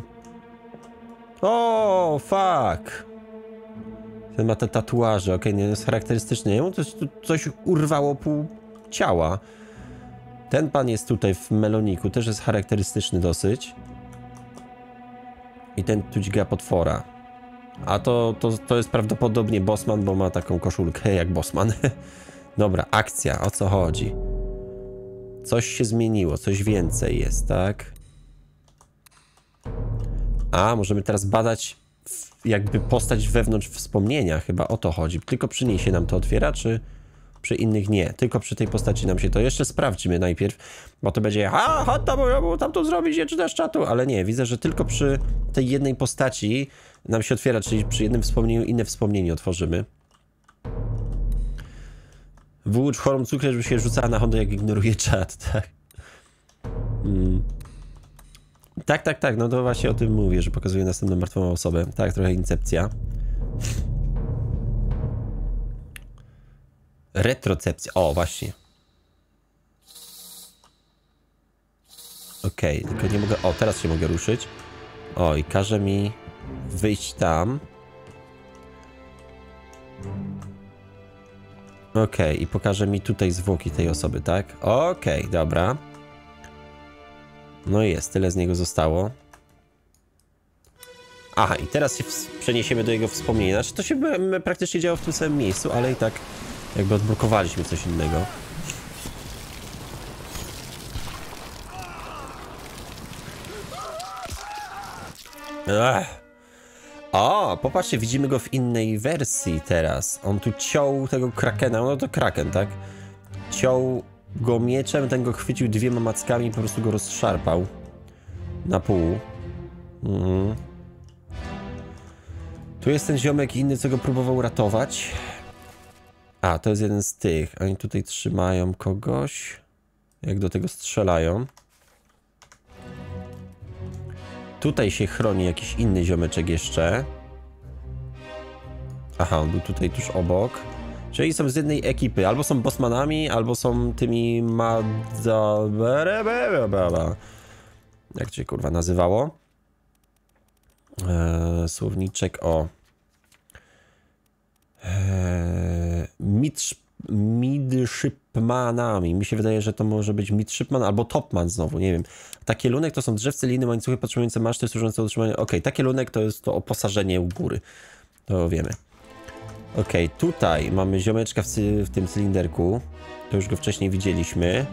O, fuck. Ten ma te tatuaże, okej, okay, nie jest charakterystyczny. Jemu to coś urwało pół ciała. Ten pan jest tutaj w meloniku, też jest charakterystyczny dosyć. I ten tu dźga potwora. A to, to, to jest prawdopodobnie bossman, bo ma taką koszulkę jak bossman. Dobra, akcja, o co chodzi? Coś się zmieniło, coś więcej jest, tak? A, możemy teraz badać jakby postać wewnątrz wspomnienia, chyba o to chodzi. Tylko przy niej się nam to otwiera, czy przy innych nie? Tylko przy tej postaci nam się to... Jeszcze sprawdźmy najpierw, bo to będzie ha, ha, tam, tam to zrobić, nie czytasz czatu, ale nie, widzę, że tylko przy tej jednej postaci nam się otwiera, czyli przy jednym wspomnieniu inne wspomnienie otworzymy. Wyłóż chorą cukrę, żeby się rzucała na Hondę, jak ignoruje czat, tak? Hmm. Tak, tak, tak, no to właśnie o tym mówię, że pokazuje następną martwą osobę. Tak, trochę incepcja. Retrocepcja, o właśnie. Okej, okay, tylko nie mogę, o teraz się mogę ruszyć. O, i każe mi wyjść tam. Okej, okay, i pokaże mi tutaj zwłoki tej osoby, tak? Okej, okay, dobra. No jest, tyle z niego zostało. Aha, i teraz się przeniesiemy do jego wspomnienia. Znaczy, to się praktycznie działo w tym samym miejscu, ale i tak jakby odblokowaliśmy coś innego. Ech. O, popatrzcie, widzimy go w innej wersji teraz. On tu ciął tego krakena, no to kraken, tak? Ciął go mieczem, ten go chwycił dwiema mackami i po prostu go rozszarpał na pół. Mhm. Tu jest ten ziomek inny, co go próbował ratować. A, to jest jeden z tych. Oni tutaj trzymają kogoś. Jak do tego strzelają. Tutaj się chroni jakiś inny ziomeczek jeszcze. Aha, on był tutaj tuż obok. Czyli są z jednej ekipy. Albo są bossmanami, albo są tymi madza... Jak to się kurwa nazywało? Eee, słowniczek o... Eee, midsz... midshipmanami. Mi się wydaje, że to może być midshipman albo topman znowu, nie wiem. Takie lunek to są drzewce, liny, łańcuchy podtrzymujące maszty służące do utrzymania... Okej, okay, takie lunek to jest to oposażenie u góry. To wiemy. Okej, okay, tutaj mamy ziomeczka w, cy w tym cylinderku. To już go wcześniej widzieliśmy.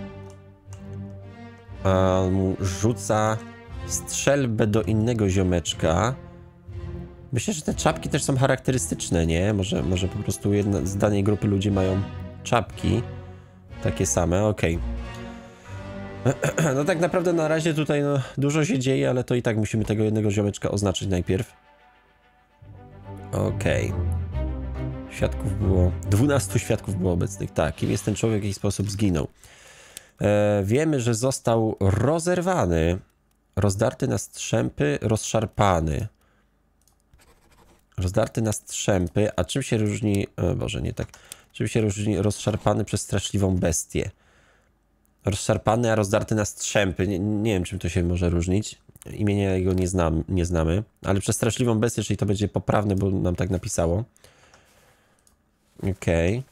A mu rzuca strzelbę do innego ziomeczka. Myślę, że te czapki też są charakterystyczne, nie? Może, może po prostu jedna z danej grupy ludzi mają czapki. Takie same, okej. Okay. No tak naprawdę na razie tutaj no, dużo się dzieje, ale to i tak musimy tego jednego ziomeczka oznaczyć najpierw. Okej. Okay. Świadków było... dwunastu świadków było obecnych. Tak, kim jest ten człowiek, w jaki sposób zginął. E, wiemy, że został rozerwany, rozdarty na strzępy, rozszarpany. Rozdarty na strzępy, a czym się różni... O Boże, nie tak. Czym się różni rozszarpany przez straszliwą bestię? Rozszarpany, a rozdarty na strzępy. Nie, nie wiem, czym to się może różnić. Imienia jego nie, znam, nie znamy. Ale przez straszliwą bestię, czyli to będzie poprawne, bo nam tak napisało. Okej. Okay.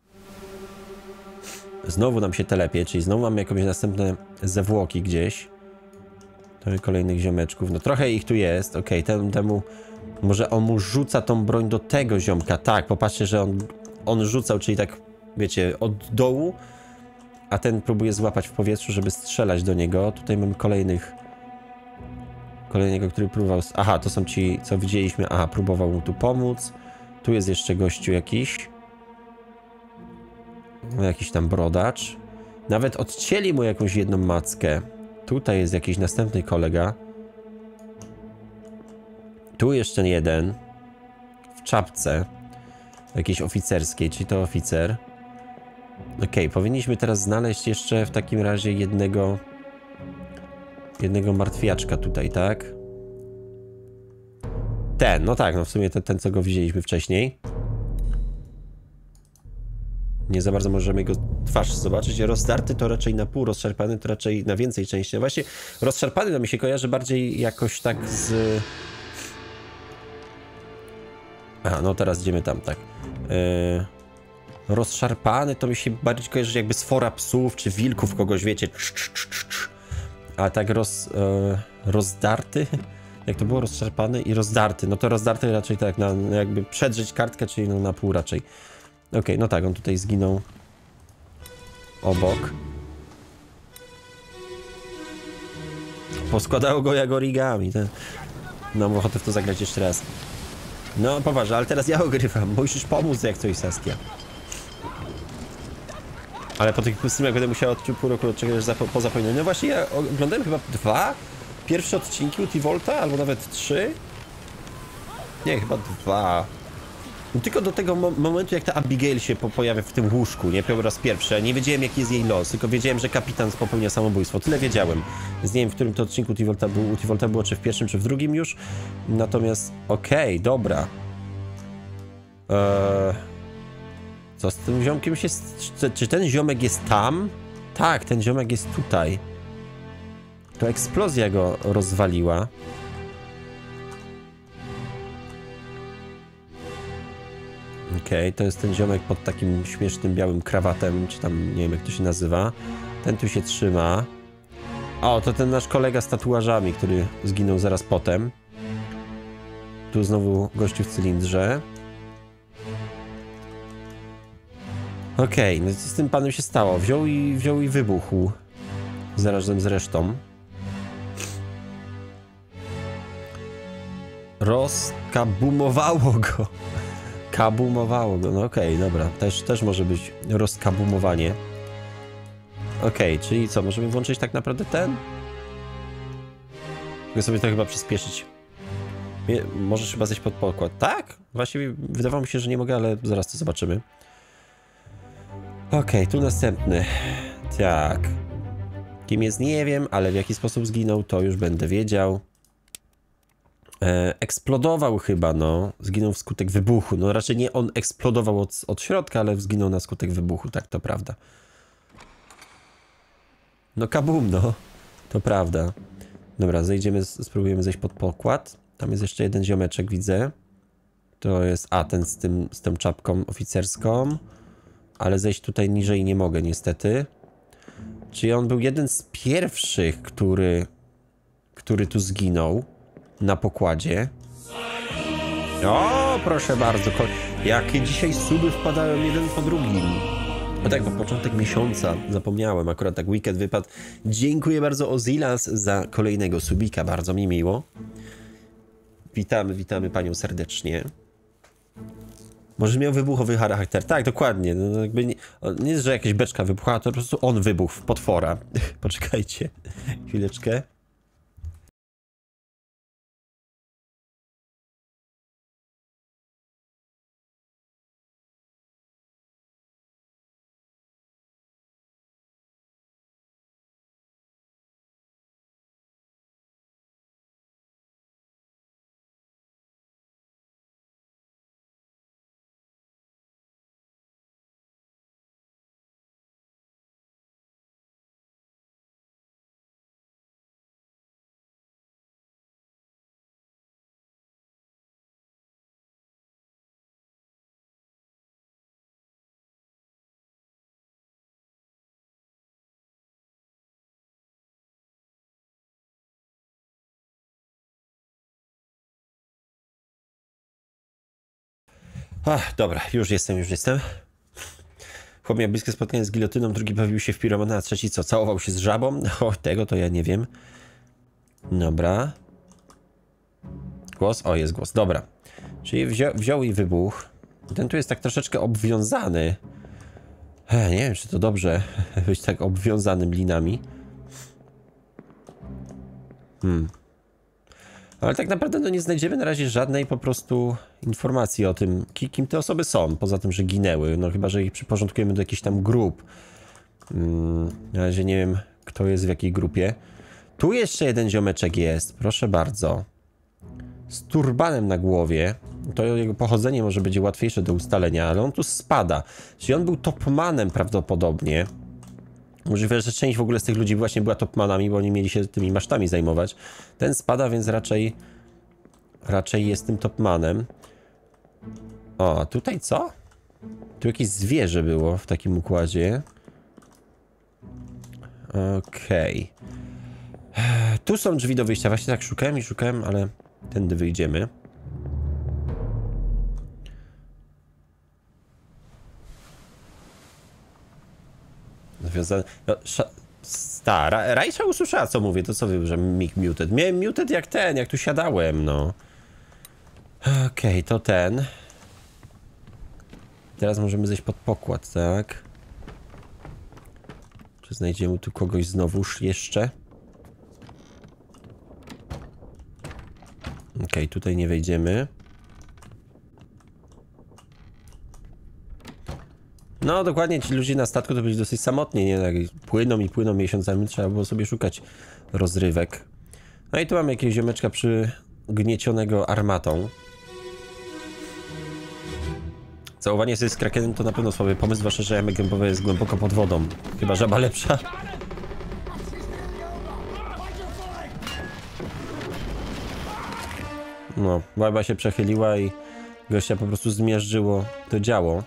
Znowu nam się telepie, czyli znowu mamy jakieś następne zwłoki gdzieś. Mamy kolejnych ziomeczków. No trochę ich tu jest. Okej, okay, ten, temu... Może on mu rzuca tą broń do tego ziomka. Tak, popatrzcie, że on, on rzucał, czyli tak, wiecie, od dołu. A ten próbuje złapać w powietrzu, żeby strzelać do niego. Tutaj mamy kolejnych... Kolejnego, który próbował... Aha, to są ci, co widzieliśmy. Aha, próbował mu tu pomóc. Tu jest jeszcze gościu jakiś. Jakiś tam brodacz. Nawet odcięli mu jakąś jedną mackę. Tutaj jest jakiś następny kolega. Tu jeszcze jeden. W czapce. Jakiejś oficerskiej, czyli to oficer. Okej, okay, powinniśmy teraz znaleźć jeszcze w takim razie jednego... Jednego martwiaczka tutaj, tak? Ten, no tak, no w sumie ten, ten co go widzieliśmy wcześniej. Nie za bardzo możemy jego twarz zobaczyć. Rozdarty to raczej na pół, rozszarpany to raczej na więcej części. Właśnie rozszarpany to mi się kojarzy bardziej jakoś tak z... Aha, no teraz idziemy tam, tak. Yy... Rozszarpany to mi się bardziej kojarzy jakby z fora psów czy wilków kogoś, wiecie. A tak roz... Yy... rozdarty? Jak to było? Rozszarpany i rozdarty. No to rozdarty raczej tak, na, jakby przedrzeć kartkę, czyli no na pół raczej. Okej, okay, no tak, on tutaj zginął obok. Poskładało go jak origami. Ten... No, mam ochotę w to zagrać jeszcze raz. No, poważnie, ale teraz ja ogrywam. Musisz pomóc jak coś, Saskia. Ale po tych streamach będę musiał od pół roku czegoś pozapominać. No właśnie, ja oglądałem chyba dwa pierwsze odcinki Ultivolta, albo nawet trzy. Nie, chyba dwa. No tylko do tego mo momentu, jak ta Abigail się po pojawia w tym łóżku, nie? Po raz pierwszy. Nie wiedziałem, jaki jest jej los, tylko wiedziałem, że kapitan popełnia samobójstwo. Tyle wiedziałem. Więc nie wiem, w którym to odcinku Ultivolta, był, Ultivolta było, czy w pierwszym, czy w drugim już. Natomiast, okej, okay, dobra. Eee... Co z tym ziomkiem się... Czy, czy ten ziomek jest tam? Tak, ten ziomek jest tutaj. To eksplozja go rozwaliła. Okej, okay, to jest ten ziomek pod takim śmiesznym białym krawatem, czy tam nie wiem jak to się nazywa. Ten tu się trzyma. O, to ten nasz kolega z tatuażami, który zginął zaraz potem. Tu znowu gościu w cylindrze. Okej, okay, no co z tym panem się stało? Wziął i, wziął i wybuchł. Zarazem z resztą. rozkabumowało go. Kabumowało go, no okej, okay, dobra. Też, też może być rozkabumowanie. Okej, okay, czyli co, możemy włączyć tak naprawdę ten? Mogę sobie to chyba przyspieszyć. Możesz chyba zejść pod pokład. Tak? Właściwie wydawało mi się, że nie mogę, ale zaraz to zobaczymy. Okej, okay, tu następny. Tak. Kim jest, nie wiem, ale w jaki sposób zginął, to już będę wiedział. E, eksplodował chyba, no. Zginął wskutek wybuchu. No raczej nie on eksplodował od, od środka, ale zginął na skutek wybuchu, tak to prawda. No kabum, no. To prawda. Dobra, zejdziemy, spróbujemy zejść pod pokład. Tam jest jeszcze jeden ziomeczek, widzę. To jest, a ten z, tym, z tą czapką oficerską. Ale zejść tutaj niżej nie mogę, niestety. Czyli on był jeden z pierwszych, który, który tu zginął na pokładzie. O, proszę bardzo. Jakie dzisiaj suby wpadają jeden po drugim. No tak, bo początek miesiąca, zapomniałem, akurat tak weekend wypadł. Dziękuję bardzo Ozilas za kolejnego subika, bardzo mi miło. Witamy, witamy panią serdecznie. Może miał wybuchowy charakter, tak, dokładnie. No, jakby nie, nie jest, że jakaś beczka wybuchała, to po prostu on wybuchł w potwora. Poczekajcie, chwileczkę. Ach, dobra, już jestem, już jestem. Chłop miał bliskie spotkanie z gilotyną, drugi bawił się w piromana, a trzeci co, całował się z żabą? O, tego to ja nie wiem. Dobra. Głos? O, jest głos, dobra. Czyli wziął, wziął i wybuch. Ten tu jest tak troszeczkę obwiązany. Ech, nie wiem, czy to dobrze być tak obwiązanym linami. Hmm. Ale tak naprawdę no nie znajdziemy na razie żadnej po prostu informacji o tym, kim te osoby są, poza tym, że ginęły. No chyba, że ich przyporządkujemy do jakichś tam grup. Hmm, na razie nie wiem, kto jest w jakiej grupie. Tu jeszcze jeden ziomeczek jest, proszę bardzo. Z turbanem na głowie. To jego pochodzenie może będzie łatwiejsze do ustalenia, ale on tu spada. Czyli on był topmanem prawdopodobnie. Możliwe, że część w ogóle z tych ludzi właśnie była topmanami, bo oni mieli się tymi masztami zajmować. Ten spada, więc raczej raczej jest tym topmanem. O, a tutaj co? Tu jakieś zwierzę było w takim układzie. Okej. Okay. Tu są drzwi do wyjścia. Właśnie tak szukałem i szukałem, ale tędy wyjdziemy. Nawiązane... No, stara, Rajsza usłyszała, co mówię, to co wy, że mic muted. Miałem muted jak ten, jak tu siadałem, no. Okej, okay, to ten. Teraz możemy zejść pod pokład, tak? Czy znajdziemy tu kogoś znowuż jeszcze? Okej, okay, tutaj nie wejdziemy. No dokładnie, ci ludzie na statku to byli dosyć samotni, nie? Tak płyną i płyną miesiącami, trzeba było sobie szukać rozrywek. No i tu mamy jakiegoś ziomeczka przygniecionego armatą. Całowanie sobie z krakenem to na pewno słaby pomysł, zwłaszcza, że jamek gębowe jest głęboko pod wodą. Chyba żaba lepsza. No, łaba się przechyliła i gościa po prostu zmiażdżyło to działo.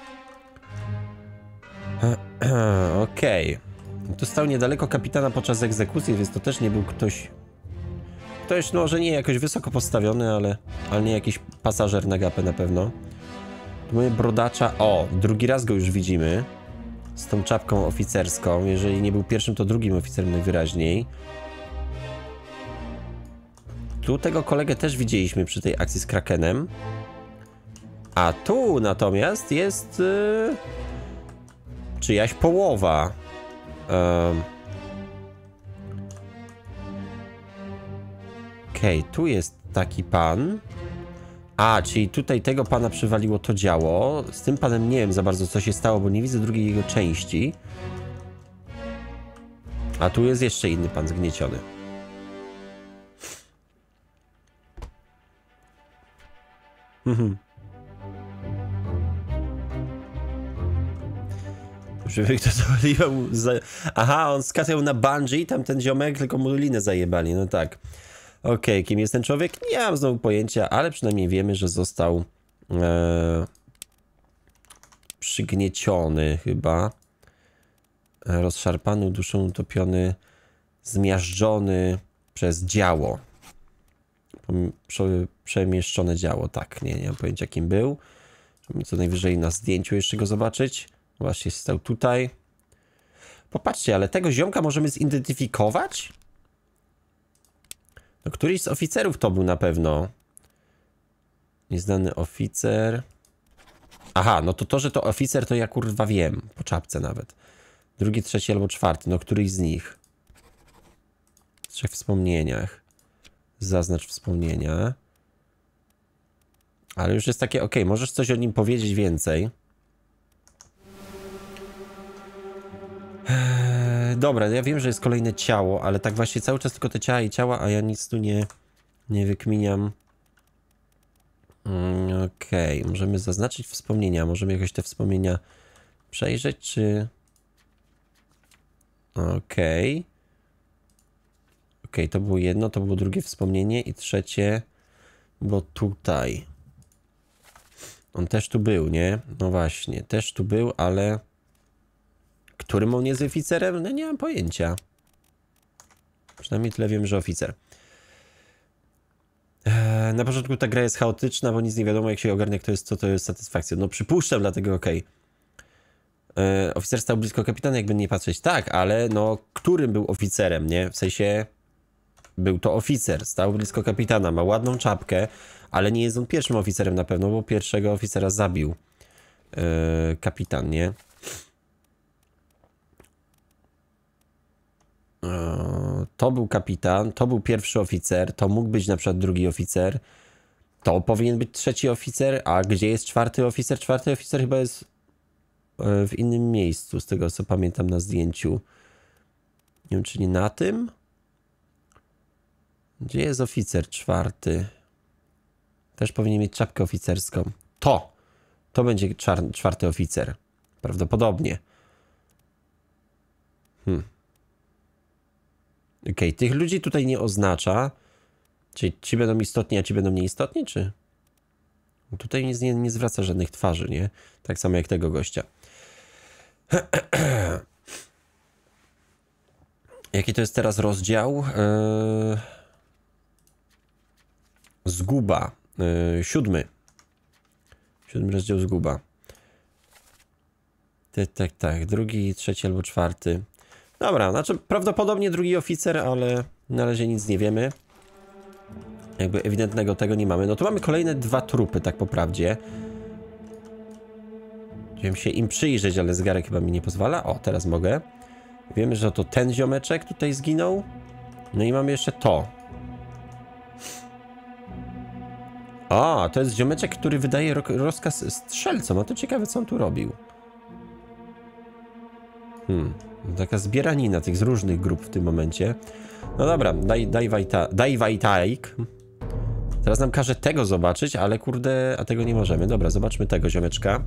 Okej. Okay. Tu stał niedaleko kapitana podczas egzekucji, więc to też nie był ktoś... Ktoś, no, że nie jakoś wysoko postawiony, ale, ale nie jakiś pasażer na gapę na pewno. Tu mamy brodacza. O, drugi raz go już widzimy. Z tą czapką oficerską. Jeżeli nie był pierwszym, to drugim oficerem najwyraźniej. Tu tego kolegę też widzieliśmy przy tej akcji z Krakenem. A tu natomiast jest yy, czyjaś połowa. Yy. Okej, okay, tu jest taki pan. A, czyli tutaj tego pana przywaliło to działo. Z tym panem nie wiem za bardzo, co się stało, bo nie widzę drugiej jego części. A tu jest jeszcze inny pan zgnieciony. Mhm. Żeby kto zawalił mu za... Aha, on skakał na bungee, tamten ziomek, tylko mu linę zajebali, no tak. Okej, okay, kim jest ten człowiek? Nie mam znowu pojęcia, ale przynajmniej wiemy, że został e, przygnieciony chyba. Rozszarpany, duszą utopiony, zmiażdżony przez działo. Prze, przemieszczone działo, tak, nie, nie mam pojęcia kim był. Żeby co najwyżej na zdjęciu jeszcze go zobaczyć. Właśnie stał tutaj. Popatrzcie, ale tego ziomka możemy zidentyfikować? No, któryś z oficerów to był na pewno. Nieznany oficer. Aha, no to to, że to oficer, to ja kurwa wiem. Po czapce nawet. Drugi, trzeci albo czwarty. No któryś z nich. W trzech wspomnieniach. Zaznacz wspomnienia. Ale już jest takie, ok, możesz coś o nim powiedzieć więcej. Eee, dobra, ja wiem, że jest kolejne ciało, ale tak właśnie cały czas tylko te ciała i ciała, a ja nic tu nie, nie wykminiam. Mm, Okej, okay. Możemy zaznaczyć wspomnienia. Możemy jakoś te wspomnienia przejrzeć, czy... Okej. Okay. Okej, okay, to było jedno, to było drugie wspomnienie i trzecie było tutaj. On też tu był, nie? No właśnie, też tu był, ale... Którym on jest oficerem? No nie mam pojęcia. Przynajmniej tyle wiem, że oficer. Eee, na początku ta gra jest chaotyczna, bo nic nie wiadomo, jak się ogarnia, kto jest, co to jest satysfakcja. No przypuszczam, dlatego okej. Okay. Eee, oficer stał blisko kapitana, jakby nie patrzeć. Tak, ale no, którym był oficerem, nie? W sensie... Był to oficer, stał blisko kapitana, ma ładną czapkę, ale nie jest on pierwszym oficerem na pewno, bo pierwszego oficera zabił yy, kapitan, nie? Yy, to był kapitan, to był pierwszy oficer, to mógł być na przykład drugi oficer, to powinien być trzeci oficer, a gdzie jest czwarty oficer? Czwarty oficer chyba jest yy, w innym miejscu, z tego co pamiętam na zdjęciu. Nie wiem, czy nie na tym? Gdzie jest oficer czwarty? Też powinien mieć czapkę oficerską. To! To będzie czwarty oficer. Prawdopodobnie. Hmm. Okej, okay, tych ludzi tutaj nie oznacza. Czyli ci będą istotni, a ci będą nieistotni, czy? Tutaj nic nie, nie zwraca żadnych twarzy, nie? Tak samo jak tego gościa. Jaki to jest teraz rozdział? Yy... Zguba. Yy, siódmy. Siódmy rozdział Zguba. Tak, tak, tak. Drugi, trzeci albo czwarty. Dobra, znaczy prawdopodobnie drugi oficer, ale na razie nic nie wiemy. Jakby ewidentnego tego nie mamy. No to mamy kolejne dwa trupy, tak po prawdzie. Chciałem się im przyjrzeć, ale zegarek chyba mi nie pozwala. O, teraz mogę. Wiemy, że to ten ziomeczek tutaj zginął. No i mamy jeszcze to. A, to jest ziomeczek, który wydaje ro rozkaz strzelcom. A to ciekawe, co on tu robił. Hmm, taka zbieranina tych z różnych grup w tym momencie. No dobra, daj, daj, wajta, daj wajtajk. Teraz nam każe tego zobaczyć, ale kurde, a tego nie możemy. Dobra, zobaczmy tego ziomeczka.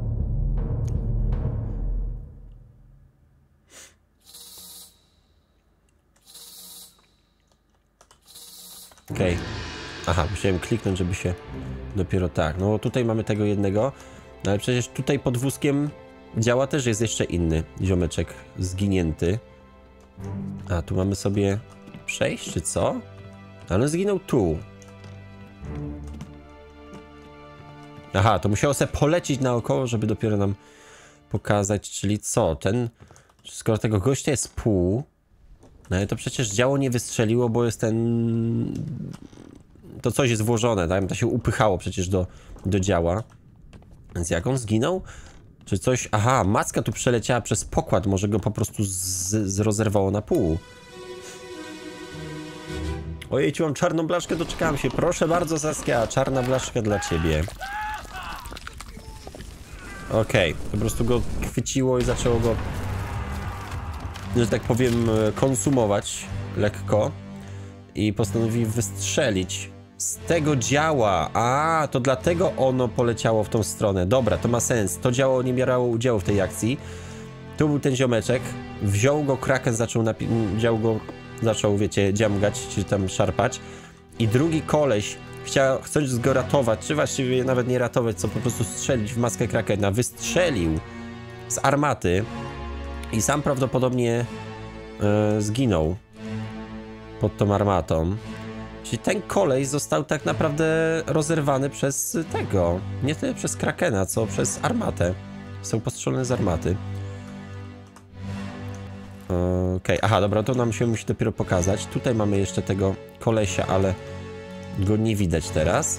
Okej. Okay. Aha, musiałem kliknąć, żeby się dopiero tak. No tutaj mamy tego jednego, no ale przecież tutaj pod wózkiem działa też jest jeszcze inny ziomeczek zginięty. A, tu mamy sobie przejść, czy co? Ale on zginął tu. Aha, to musiało sobie polecieć naokoło, żeby dopiero nam pokazać, czyli co? Ten, skoro tego gościa jest pół, No ale to przecież działo nie wystrzeliło, bo jest ten... To coś jest włożone, tak? To się upychało przecież do, do działa. Więc jak on zginął? Czy coś... Aha, macka tu przeleciała przez pokład, może go po prostu z, zrozerwało na pół. Ojej, mam czarną blaszkę, doczekałem się. Proszę bardzo, Saskia, czarna blaszka dla ciebie. Okej, okay. Po prostu go chwyciło i zaczęło go, że tak powiem, konsumować lekko. I postanowił wystrzelić z tego działa. A, to dlatego ono poleciało w tą stronę. Dobra, to ma sens. To działo nie bierało udziału w tej akcji. Tu był ten ziomeczek. Wziął go Kraken, zaczął napi- dział go, zaczął, wiecie, dziamgać, czy tam szarpać. I drugi koleś, chciał, chcąc go ratować, czy właściwie nawet nie ratować, co po prostu strzelić w maskę Krakena, wystrzelił z armaty i sam prawdopodobnie e, zginął pod tą armatą. Czyli ten kolej został tak naprawdę rozerwany przez tego, nie tyle przez Krakena, co przez armatę. Są postrzelone z armaty. Okej, okay. Aha, dobra, to nam się musi dopiero pokazać. Tutaj mamy jeszcze tego kolesia, ale go nie widać teraz.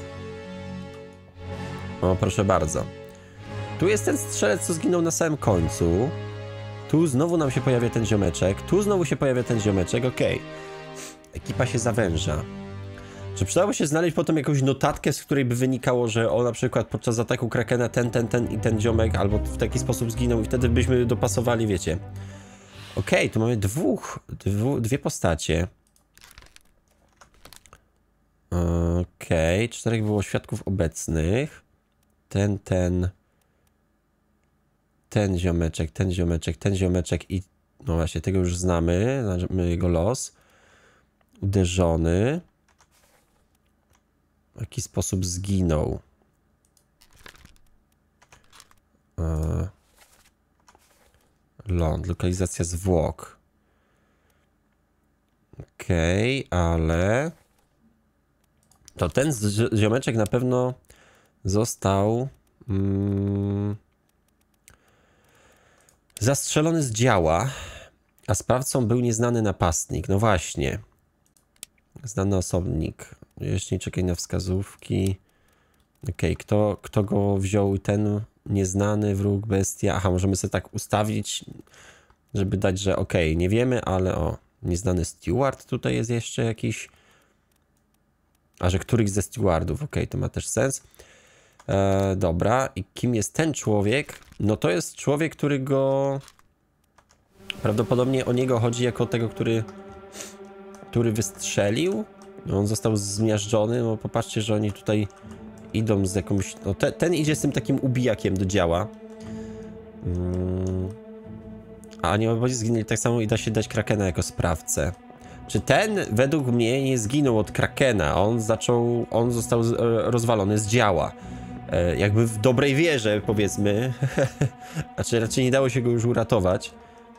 O, proszę bardzo. Tu jest ten strzelec, co zginął na samym końcu. Tu znowu nam się pojawia ten ziomeczek. Tu znowu się pojawia ten ziomeczek, okej. Okay. Ekipa się zawęża. Czy przydałoby się znaleźć potem jakąś notatkę, z której by wynikało, że o, na przykład podczas ataku Krakena ten, ten, ten i ten ziomek, albo w taki sposób zginął i wtedy byśmy dopasowali, wiecie. Okej, okay, tu mamy dwóch, dwu, dwie postacie. Okej, okay, czterech było świadków obecnych. Ten, ten... Ten ziomeczek, ten ziomeczek, ten ziomeczek i... No właśnie, tego już znamy, znamy jego los. Uderzony. W jaki sposób zginął? Eee... Ląd, lokalizacja zwłok. Okej, okay, ale... To ten ziomeczek na pewno został... Mm, zastrzelony z działa, a sprawcą był nieznany napastnik. No właśnie. Znany osobnik. Jeszcze nie czekaj na wskazówki. Okej, okay, kto, kto go wziął? Ten nieznany wróg, bestia. Aha, możemy sobie tak ustawić, żeby dać, że okej, okay, nie wiemy, ale o, nieznany steward tutaj jest jeszcze jakiś. A że któryś ze stewardów, okej, okay, to ma też sens. E, dobra, i kim jest ten człowiek? No to jest człowiek, który go... Prawdopodobnie o niego chodzi jako tego, który... który wystrzelił. No, on został zmiażdżony, no popatrzcie, że oni tutaj idą z jakąś... No, te, ten idzie z tym takim ubijakiem do działa. Hmm. A aniołowie zginęli tak samo i da się dać Krakena jako sprawcę. Czy ten według mnie nie zginął od Krakena? On zaczął... on został rozwalony z działa. Jakby w dobrej wierze, powiedzmy. Znaczy raczej nie dało się go już uratować.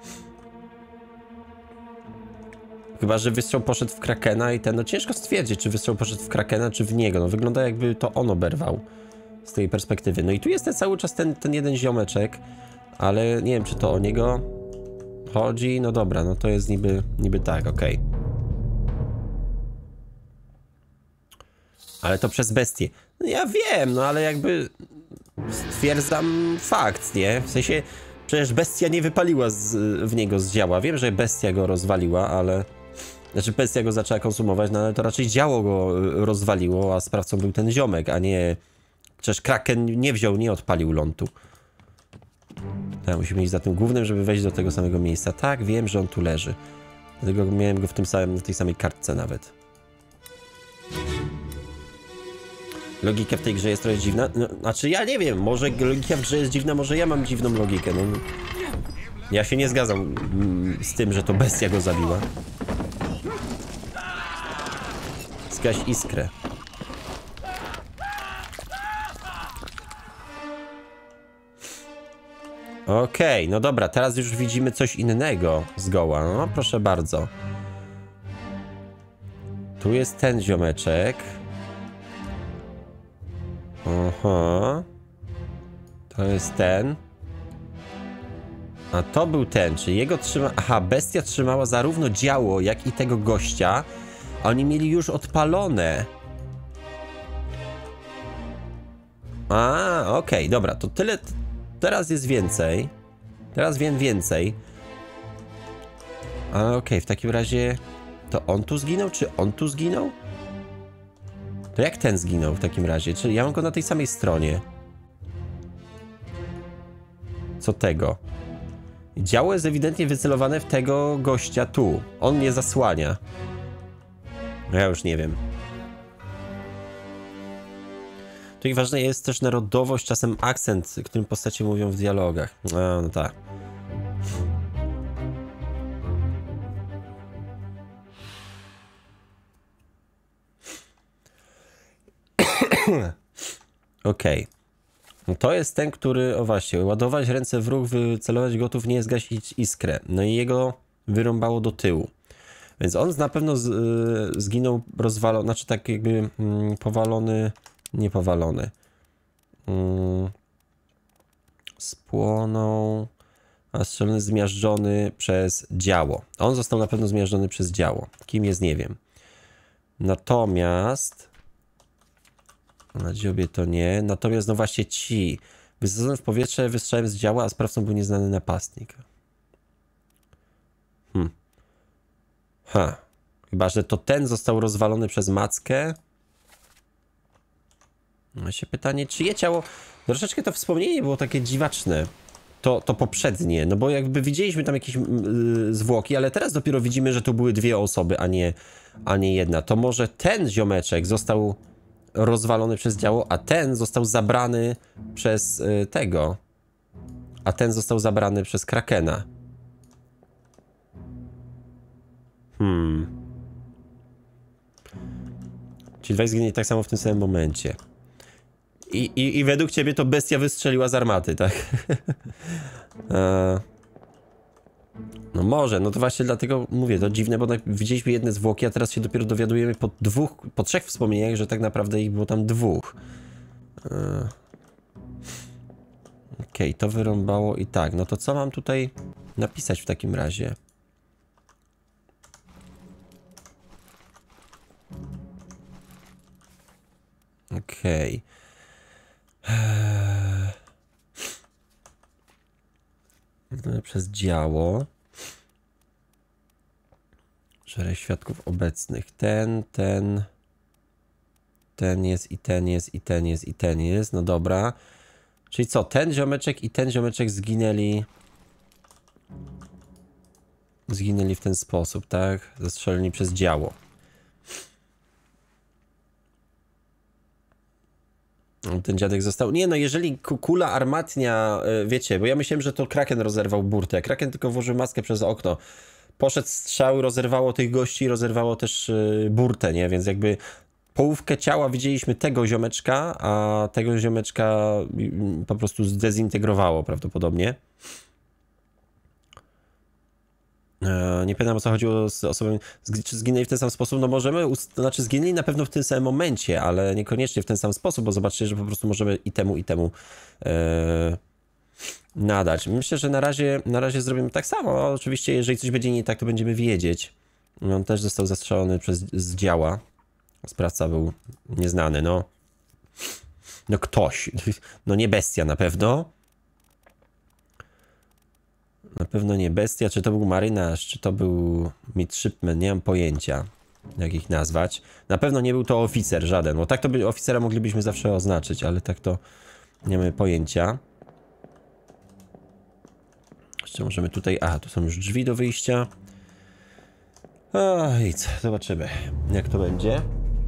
Chyba że wystrzał poszedł w Krakena i ten... No ciężko stwierdzić, czy wystrzał poszedł w Krakena, czy w niego. No wygląda jakby to on oberwał. Z tej perspektywy. No i tu jest ten, cały czas ten, ten jeden ziomeczek. Ale nie wiem, czy to o niego chodzi. No dobra, no to jest niby, niby tak, okej. Okay. Ale to przez bestię. No ja wiem, no ale jakby stwierdzam fakt, nie? W sensie, przecież bestia nie wypaliła z, w niego z działa. Wiem, że bestia go rozwaliła, ale... Znaczy bestia go zaczęła konsumować, no ale to raczej działo go rozwaliło, a sprawcą był ten ziomek, a nie... Przecież Kraken nie wziął, nie odpalił lądu. Tak, musimy iść za tym głównym, żeby wejść do tego samego miejsca. Tak, wiem, że on tu leży. Dlatego miałem go w tym samym, w tej samej kartce nawet. Logika w tej grze jest trochę dziwna. No, znaczy ja nie wiem, może logika w grze jest dziwna, może ja mam dziwną logikę. No, ja się nie zgadzam mm, z tym, że to bestia go zabiła. Zgaś iskrę. Okej, okay, no dobra, teraz już widzimy coś innego zgoła. No proszę bardzo. Tu jest ten ziomeczek. Aha. To jest ten. A to był ten, czy jego trzyma... Aha, bestia trzymała zarówno działo, jak i tego gościa. A oni mieli już odpalone. A, okej, okay, dobra, to tyle... Teraz jest więcej. Teraz wiem więcej. A, okej, okay, w takim razie... To on tu zginął, czy on tu zginął? To jak ten zginął w takim razie? Czy ja mam go na tej samej stronie? Co tego? Działo jest ewidentnie wycelowane w tego gościa tu. On mnie zasłania. Ja już nie wiem. Tutaj ważna jest też narodowość, czasem akcent, którym postacie mówią w dialogach. A, no tak. Okej. Okay. No to jest ten, który, o właśnie, ładować ręce w ruch, wycelować gotów, nie zgasić iskrę. No i jego wyrąbało do tyłu. Więc on na pewno z, y, zginął rozwalony, znaczy tak jakby mm, powalony, nie powalony. Mm, spłonął, a strzelony zmiażdżony przez działo. On został na pewno zmiażdżony przez działo. Kim jest, nie wiem. Natomiast... Na dziobie to nie. Natomiast no właśnie ci. Wysadzony w powietrze wystrzałem z działa, a sprawcą był nieznany napastnik. Hmm. Ha. Chyba, że to ten został rozwalony przez mackę. No się pytanie, czyje ciało... Troszeczkę to wspomnienie było takie dziwaczne. To, to poprzednie. No bo jakby widzieliśmy tam jakieś yy, zwłoki, ale teraz dopiero widzimy, że to były dwie osoby, a nie, a nie jedna. To może ten ziomeczek został... rozwalony przez działo, a ten został zabrany przez y, tego. A ten został zabrany przez Krakena. Hmm. Ci dwaj zginęli tak samo w tym samym momencie. I, i, i według ciebie to bestia wystrzeliła z armaty, tak? e... No może, no to właśnie dlatego mówię, to dziwne, bo widzieliśmy jedne zwłoki, a teraz się dopiero dowiadujemy po dwóch, po trzech wspomnieniach, że tak naprawdę ich było tam dwóch. E... Okej, okay, to wyrąbało i tak, no to co mam tutaj napisać w takim razie? Okej. Okay. Przez działo. Szereg świadków obecnych. Ten, ten. Ten jest i ten jest i ten jest i ten jest. No dobra. Czyli co? Ten ziomeczek i ten ziomeczek zginęli. Zginęli w ten sposób, tak? Zastrzeleni przez działo. Ten dziadek został... Nie no, jeżeli kula armatnia, wiecie, bo ja myślałem, że to Kraken rozerwał burtę. Kraken tylko włożył maskę przez okno. Poszedł strzał, rozerwało tych gości, rozerwało też burtę, nie? Więc jakby połówkę ciała widzieliśmy tego ziomeczka, a tego ziomeczka po prostu zdezintegrowało prawdopodobnie. Nie pamiętam, o co chodziło z osobami, czy zginęli w ten sam sposób, no możemy, znaczy zginęli na pewno w tym samym momencie, ale niekoniecznie w ten sam sposób, bo zobaczcie, że po prostu możemy i temu, i temu e, nadać. Myślę, że na razie, na razie zrobimy tak samo, oczywiście jeżeli coś będzie nie tak, to będziemy wiedzieć. On też został zastrzelony przez, z działa, sprawca był nieznany, no. No ktoś, no nie bestia na pewno. Na pewno nie bestia, czy to był marynarz, czy to był midshipman, nie mam pojęcia, jak ich nazwać. Na pewno nie był to oficer żaden, bo tak to by oficera moglibyśmy zawsze oznaczyć, ale tak to nie mamy pojęcia. Jeszcze możemy tutaj, aha, tu są już drzwi do wyjścia. O, nic, zobaczymy, jak to będzie.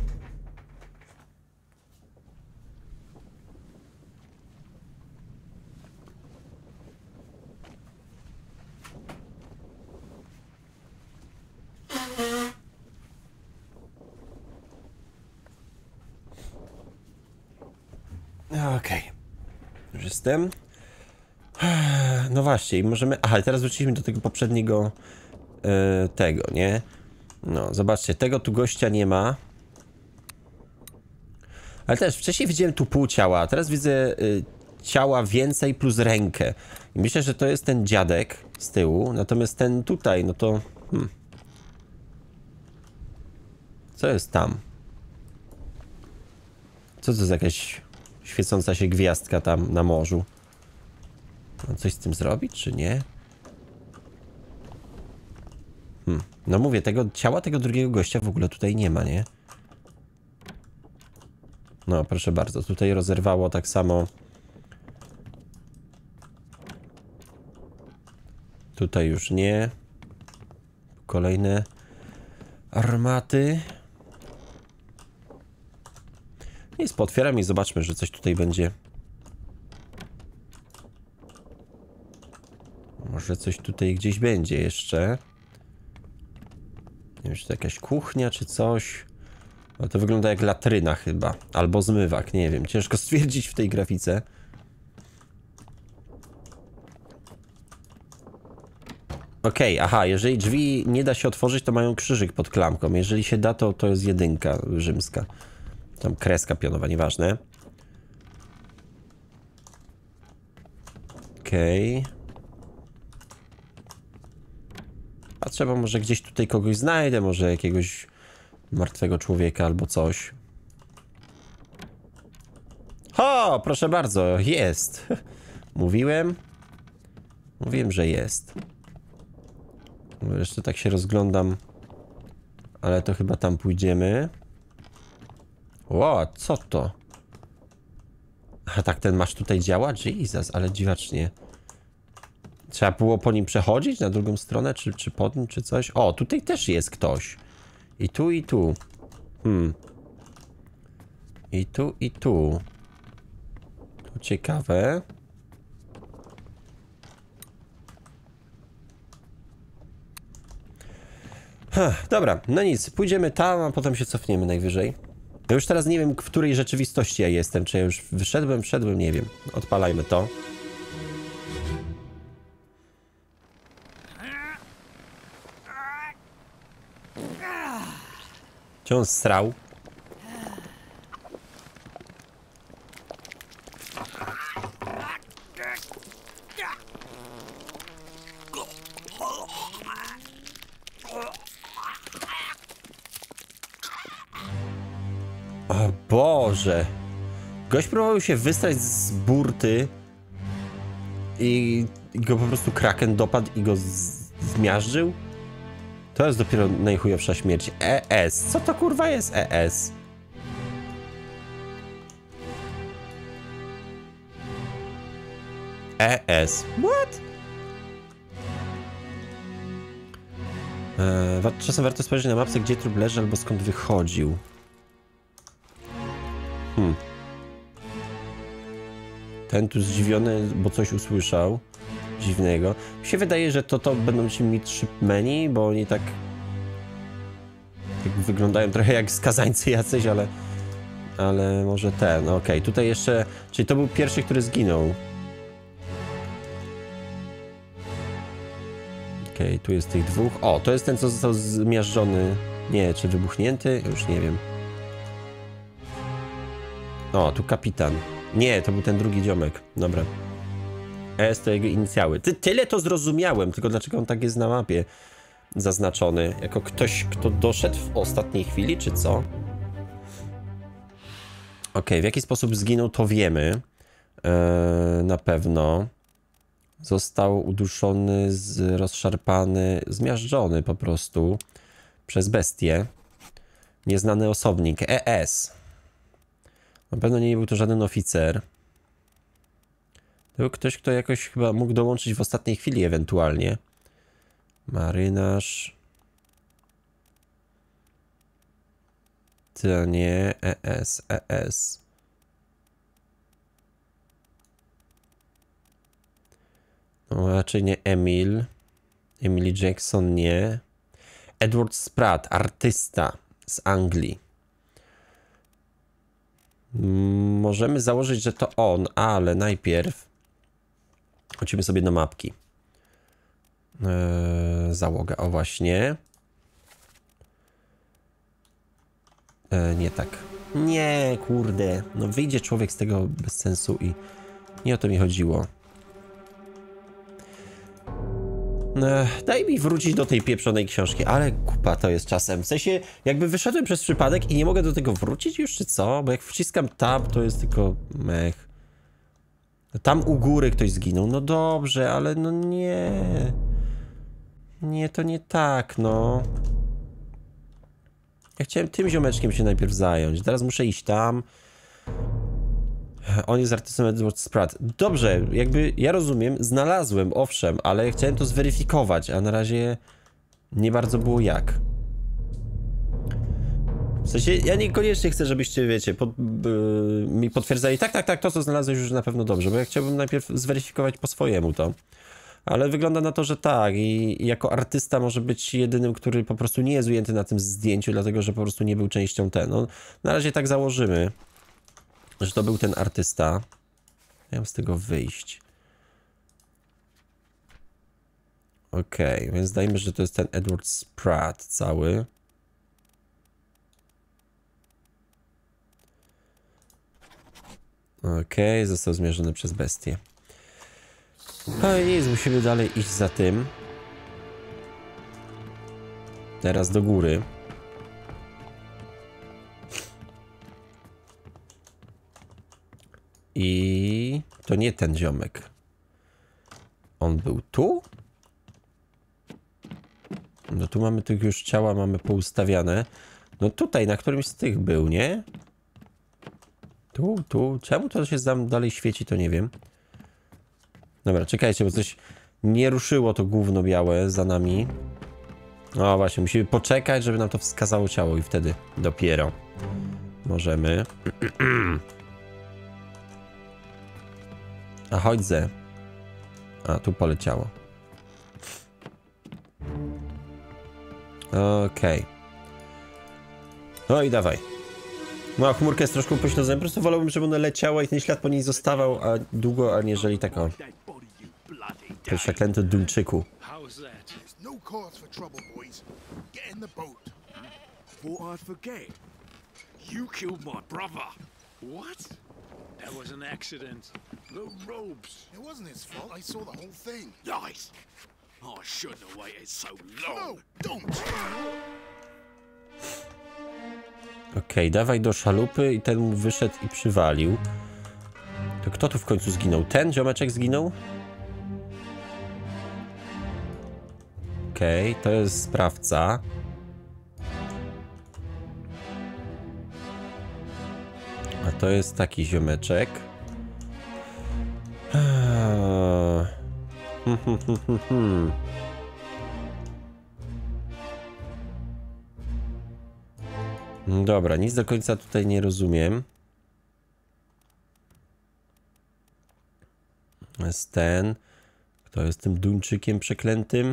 Okej, okay. Już jestem. No właśnie, i możemy... Aha, teraz wróciliśmy do tego poprzedniego yy, tego, nie? No, zobaczcie, tego tu gościa nie ma. Ale też wcześniej widziałem tu pół ciała, a teraz widzę yy, ciała więcej plus rękę. I myślę, że to jest ten dziadek z tyłu, natomiast ten tutaj, no to... Hmm. Co jest tam? Co to jest jakaś świecąca się gwiazdka tam na morzu? Mam coś z tym zrobić, czy nie? Hmm. No mówię, tego ciała tego drugiego gościa w ogóle tutaj nie ma, nie? No, proszę bardzo, tutaj rozerwało tak samo. Tutaj już nie. Kolejne armaty. Jest, pootwieram i zobaczmy, że coś tutaj będzie. Może coś tutaj gdzieś będzie jeszcze. Nie wiem, czy to jakaś kuchnia, czy coś. No to wygląda jak latryna chyba. Albo zmywak, nie wiem. Ciężko stwierdzić w tej grafice. Okej, okay, aha, jeżeli drzwi nie da się otworzyć, to mają krzyżyk pod klamką. Jeżeli się da, to to jest jedynka rzymska. Tam kreska pionowa, nieważne. Okej. Okay. A trzeba może gdzieś tutaj kogoś znajdę, może jakiegoś martwego człowieka albo coś. O, proszę bardzo, jest. Mówiłem. Mówiłem, że jest. Jeszcze tak się rozglądam. Ale to chyba tam pójdziemy. Ło, co to? A tak ten masz tutaj działa? Jesus, ale dziwacznie. Trzeba było po nim przechodzić na drugą stronę, czy, czy pod nim, czy coś? O, tutaj też jest ktoś. I tu, i tu. Hmm. I tu, i tu. To ciekawe. Huh, dobra, no nic, pójdziemy tam, a potem się cofniemy najwyżej. Ja już teraz nie wiem, w której rzeczywistości ja jestem. Czy ja już wyszedłem, wszedłem, nie wiem. Odpalajmy to. Czy on srał? O Boże. Gość próbował się wystrać z burty i go po prostu kraken dopadł i go zmiażdżył. To jest dopiero najchujowsza śmierć. E S. Co to kurwa jest E S? E S. What? Eee, czasem warto spojrzeć na mapce, gdzie trup leży albo skąd wychodził. Hmm. Ten tu zdziwiony, bo coś usłyszał dziwnego. Mi się wydaje, że to to będą ci midshipmeni, bo oni tak, tak wyglądają trochę jak skazańcy jacyś, ale ale może ten, okej, okay. Tutaj jeszcze, czyli to był pierwszy, który zginął. Okej, okay, tu jest tych dwóch. O, to jest ten, co został zmiażdżony. Nie, czy wybuchnięty? Już nie wiem. O, tu kapitan. Nie, to był ten drugi ziomek. Dobra. S to jego inicjały. Ty, tyle to zrozumiałem, tylko dlaczego on tak jest na mapie zaznaczony? Jako ktoś, kto doszedł w ostatniej chwili, czy co? Okej, okay, w jaki sposób zginął, to wiemy. Eee, na pewno. Został uduszony, z, rozszarpany, zmiażdżony po prostu przez bestię. Nieznany osobnik. E S. Na pewno nie był to żaden oficer. To był ktoś, kto jakoś chyba mógł dołączyć w ostatniej chwili ewentualnie. Marynarz. To nie. E S, E S. No raczej nie Emil. Emily Jackson nie. Edward Spratt, artysta z Anglii. Możemy założyć, że to on, ale najpierw chodzimy sobie do mapki. Eee, załoga, o właśnie. Eee, nie tak. Nie, kurde. No wyjdzie człowiek z tego bez sensu i Nie o to mi chodziło. Ech, daj mi wrócić do tej pieprzonej książki, ale kupa to jest czasem. W sensie, jakby wyszedłem przez przypadek i nie mogę do tego wrócić już, czy co? Bo jak wciskam tab, to jest tylko mech. Tam u góry ktoś zginął. No dobrze, ale no nie. Nie, to nie tak, no. Ja chciałem tym ziomeczkiem się najpierw zająć. Teraz muszę iść tam. On jest artystą Edward Spratt. Dobrze, jakby ja rozumiem, znalazłem, owszem, ale chciałem to zweryfikować, a na razie nie bardzo było jak. W sensie, ja niekoniecznie chcę, żebyście, wiecie, pod, yy, mi potwierdzali, tak, tak, tak, to co znalazłeś już na pewno dobrze, bo ja chciałbym najpierw zweryfikować po swojemu to. Ale wygląda na to, że tak i, i jako artysta może być jedynym, który po prostu nie jest ujęty na tym zdjęciu, dlatego, że po prostu nie był częścią ten. No, na razie tak założymy, że to był ten artysta. Ja mam z tego wyjść. Okej, okay, więc dajmy, że to jest ten Edward Spratt cały. Okej, okay, został zmierzony przez bestię. No i nic, musimy dalej iść za tym. Teraz do góry. I to nie ten ziomek. On był tu? No tu mamy tych już ciała, mamy poustawiane. No tutaj, na którymś z tych był, nie? Tu, tu. Czemu to się tam dalej świeci, to nie wiem. Dobra, czekajcie, bo coś nie ruszyło to gówno białe za nami. O właśnie, musimy poczekać, żeby nam to wskazało ciało i wtedy dopiero możemy. A chodźże. A, tu poleciało. Okej. Okay. No i dawaj. No, chmurka jest troszkę upośledzona. Po prostu wolałbym, żeby ona leciała i ten ślad po niej zostawał, a długo, aniżeli taką. Przeklęty Duńczyku. No cause for trouble, boys. Get in the boat. Thought I'd forget. You killed my brother. What? That was an accident. The robes. It wasn't his fault. I saw the whole thing. Nice. I shouldn't have waited so No, long. don't. Okej, okay, dawaj do szalupy i ten mu wyszedł i przywalił. To kto tu w końcu zginął? Ten ziomeczek zginął? Okej, okay, to jest sprawca. A to jest taki ziomeczek. Eee. Hmm, hmm, hmm, hmm. Dobra, nic do końca tutaj nie rozumiem. Jest ten. Kto jest tym Duńczykiem przeklętym?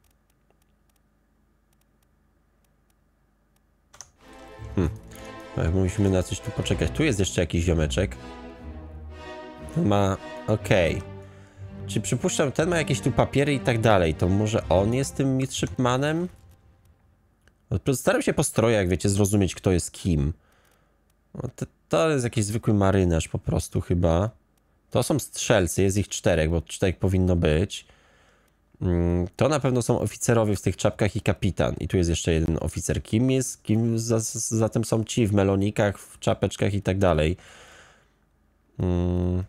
Hmm. Musimy na coś tu poczekać. Tu jest jeszcze jakiś ziomeczek. Ten ma... Okej. Okay. Czy przypuszczam, ten ma jakieś tu papiery i tak dalej. To może on jest tym midshipmanem? Staram się po strojach, wiecie, zrozumieć, kto jest kim. No to, to jest jakiś zwykły marynarz po prostu chyba. To są strzelcy, jest ich czterech, bo czterech powinno być. To na pewno są oficerowie w tych czapkach i kapitan. I tu jest jeszcze jeden oficer. Kim jest? Kim za, zatem są ci w melonikach, w czapeczkach i tak dalej. Hmm.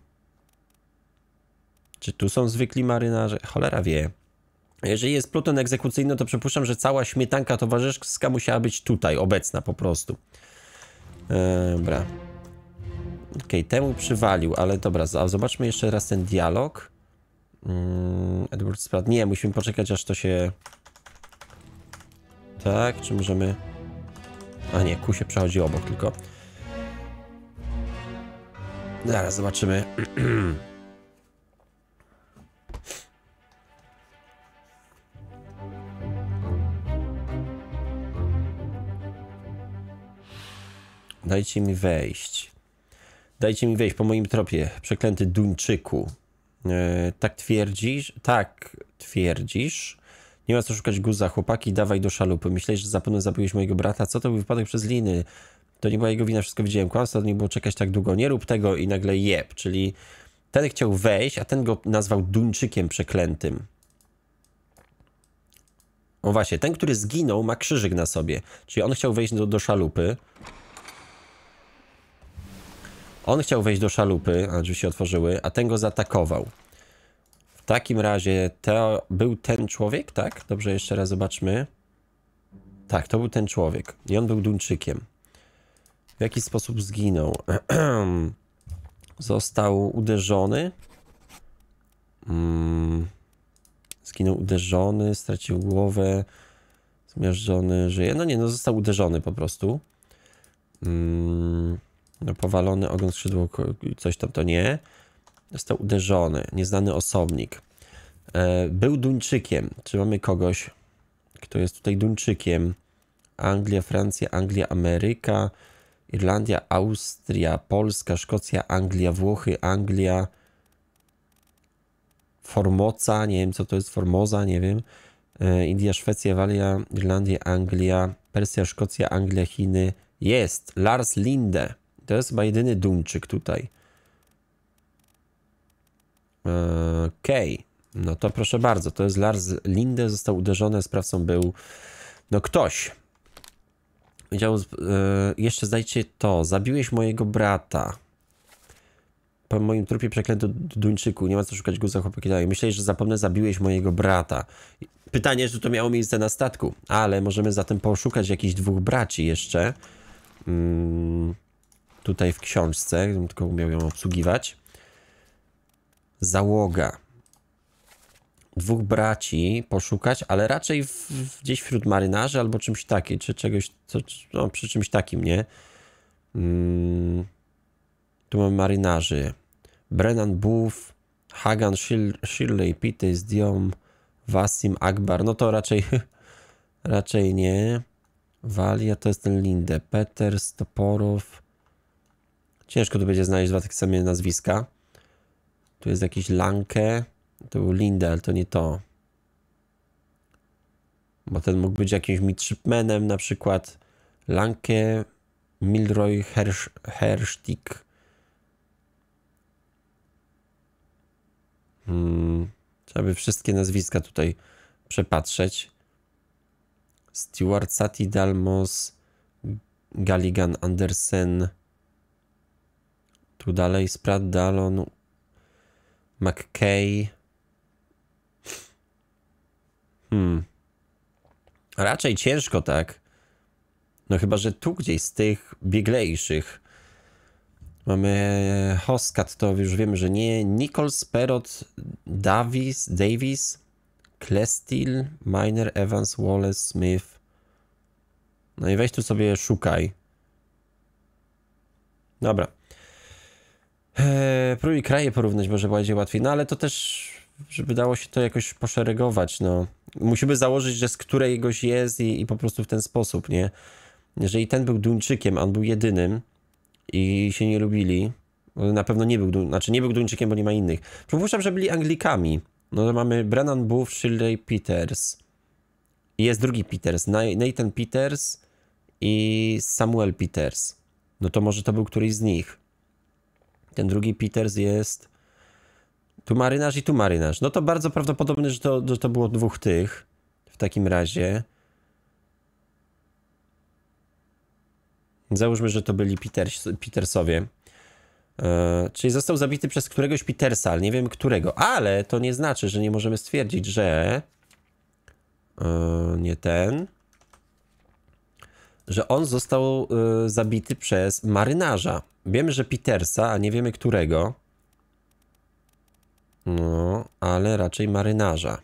Czy tu są zwykli marynarze? Cholera wie. Jeżeli jest pluton egzekucyjny, to przypuszczam, że cała śmietanka towarzyska musiała być tutaj, obecna po prostu. Dobra. Okej, okay, temu przywalił, ale dobra, zobaczmy jeszcze raz ten dialog. Hmm, Edward Spratt. Nie, musimy poczekać, aż to się... Tak, czy możemy... A nie, Ku się przechodzi obok tylko. Zaraz zobaczymy. Dajcie mi wejść. Dajcie mi wejść po moim tropie, przeklęty Duńczyku. E, tak twierdzisz? Tak, twierdzisz. Nie ma co szukać guza, chłopaki, dawaj do szalupy. Myślałeś, że zapewne zabiłeś mojego brata? Co to był wypadek przez liny? To nie była jego wina, wszystko widziałem. Kłamstwo, to nie było czekać tak długo. Nie rób tego i nagle jeb, czyli Ten chciał wejść, a ten go nazwał Duńczykiem przeklętym. O właśnie, ten, który zginął, ma krzyżyk na sobie. Czyli on chciał wejść do, do szalupy. On chciał wejść do szalupy, a drzwi się otworzyły, a ten go zaatakował. W takim razie to był ten człowiek, tak? Dobrze, jeszcze raz zobaczmy. Tak, to był ten człowiek. I on był Duńczykiem. W jaki sposób zginął? Został uderzony. Hmm. Zginął uderzony, stracił głowę. Zmiażdżony, żyje. No nie, no został uderzony po prostu. Hmm. No, powalony ogon, skrzydło, coś tam to nie. Został uderzony. Nieznany osobnik. E, był Duńczykiem. Czy mamy kogoś, kto jest tutaj Duńczykiem? Anglia, Francja, Anglia, Ameryka, Irlandia, Austria, Polska, Szkocja, Anglia, Włochy, Anglia, Formosa, nie wiem co to jest Formosa, nie wiem. E, India, Szwecja, Walia, Irlandia, Anglia, Persja, Szkocja, Anglia, Chiny. Jest Lars Linde. To jest chyba jedyny Duńczyk tutaj. Okej. Okay. No to proszę bardzo. To jest Lars Linde. Został uderzony. Sprawcą był no ktoś. Wiedział, yy, jeszcze zdajcie to. Zabiłeś mojego brata. Po moim trupie przeklęto Duńczyku. Nie ma co szukać guza, chłopaki dalej. Myślałeś, że zapomnę, zabiłeś mojego brata. Pytanie, czy to miało miejsce na statku. Ale możemy zatem poszukać jakichś dwóch braci jeszcze. Hmm. Tutaj w książce, gdybym tylko umiał ją obsługiwać. Załoga. Dwóch braci poszukać, ale raczej w, gdzieś wśród marynarzy albo czymś takim, czy czegoś, co, no, przy czymś takim, nie? Hmm. Tu mamy marynarzy. Brennan Booth, Hagan, Shirley, Peters, Diom, Wasim, Akbar. No to raczej, raczej nie. Walia to jest ten Linde. Peters, Toporow. Ciężko tu będzie znaleźć dwa takie same nazwiska. Tu jest jakiś Lanke. To był Linde, ale to nie to. Bo ten mógł być jakimś midshipmanem na przykład. Lanke, Milroy, Hersh, Hershtik. Hmm. Trzeba by wszystkie nazwiska tutaj przepatrzeć. Stewart, Sati, Dalmos, Galligan, Andersen. Tu dalej Spratt, Dallon, McKay. Hmm. Raczej ciężko, tak? No chyba, że tu gdzieś z tych bieglejszych. Mamy Hoskat, to już wiemy, że nie. Nichols, Perot, Davis, Davis, Klestil, Miner, Evans, Wallace, Smith. No i weź tu sobie szukaj. Dobra. Eee, próbuj kraje porównać, może będzie łatwiej. No ale to też, żeby dało się to jakoś poszeregować, no. Musimy założyć, że z któregoś jest i, i po prostu w ten sposób, nie? Jeżeli ten był Duńczykiem, a on był jedynym i się nie lubili, na pewno nie był, znaczy nie był Duńczykiem, bo nie ma innych. Przypuszczam, że byli Anglikami. No to mamy Brennan Booth, Shirley, Peters. I jest drugi Peters, Nathan Peters i Samuel Peters. No to może to był któryś z nich. Ten drugi Peters jest tu marynarz i tu marynarz. No to bardzo prawdopodobne, że to, że to było dwóch tych. W takim razie. Załóżmy, że to byli Peters, Petersowie. E, czyli został zabity przez któregoś Petersa, ale nie wiem którego. Ale to nie znaczy, że nie możemy stwierdzić, że e, nie ten. Że on został e, zabity przez marynarza. Wiemy, że Petersa, a nie wiemy którego. No, ale raczej marynarza.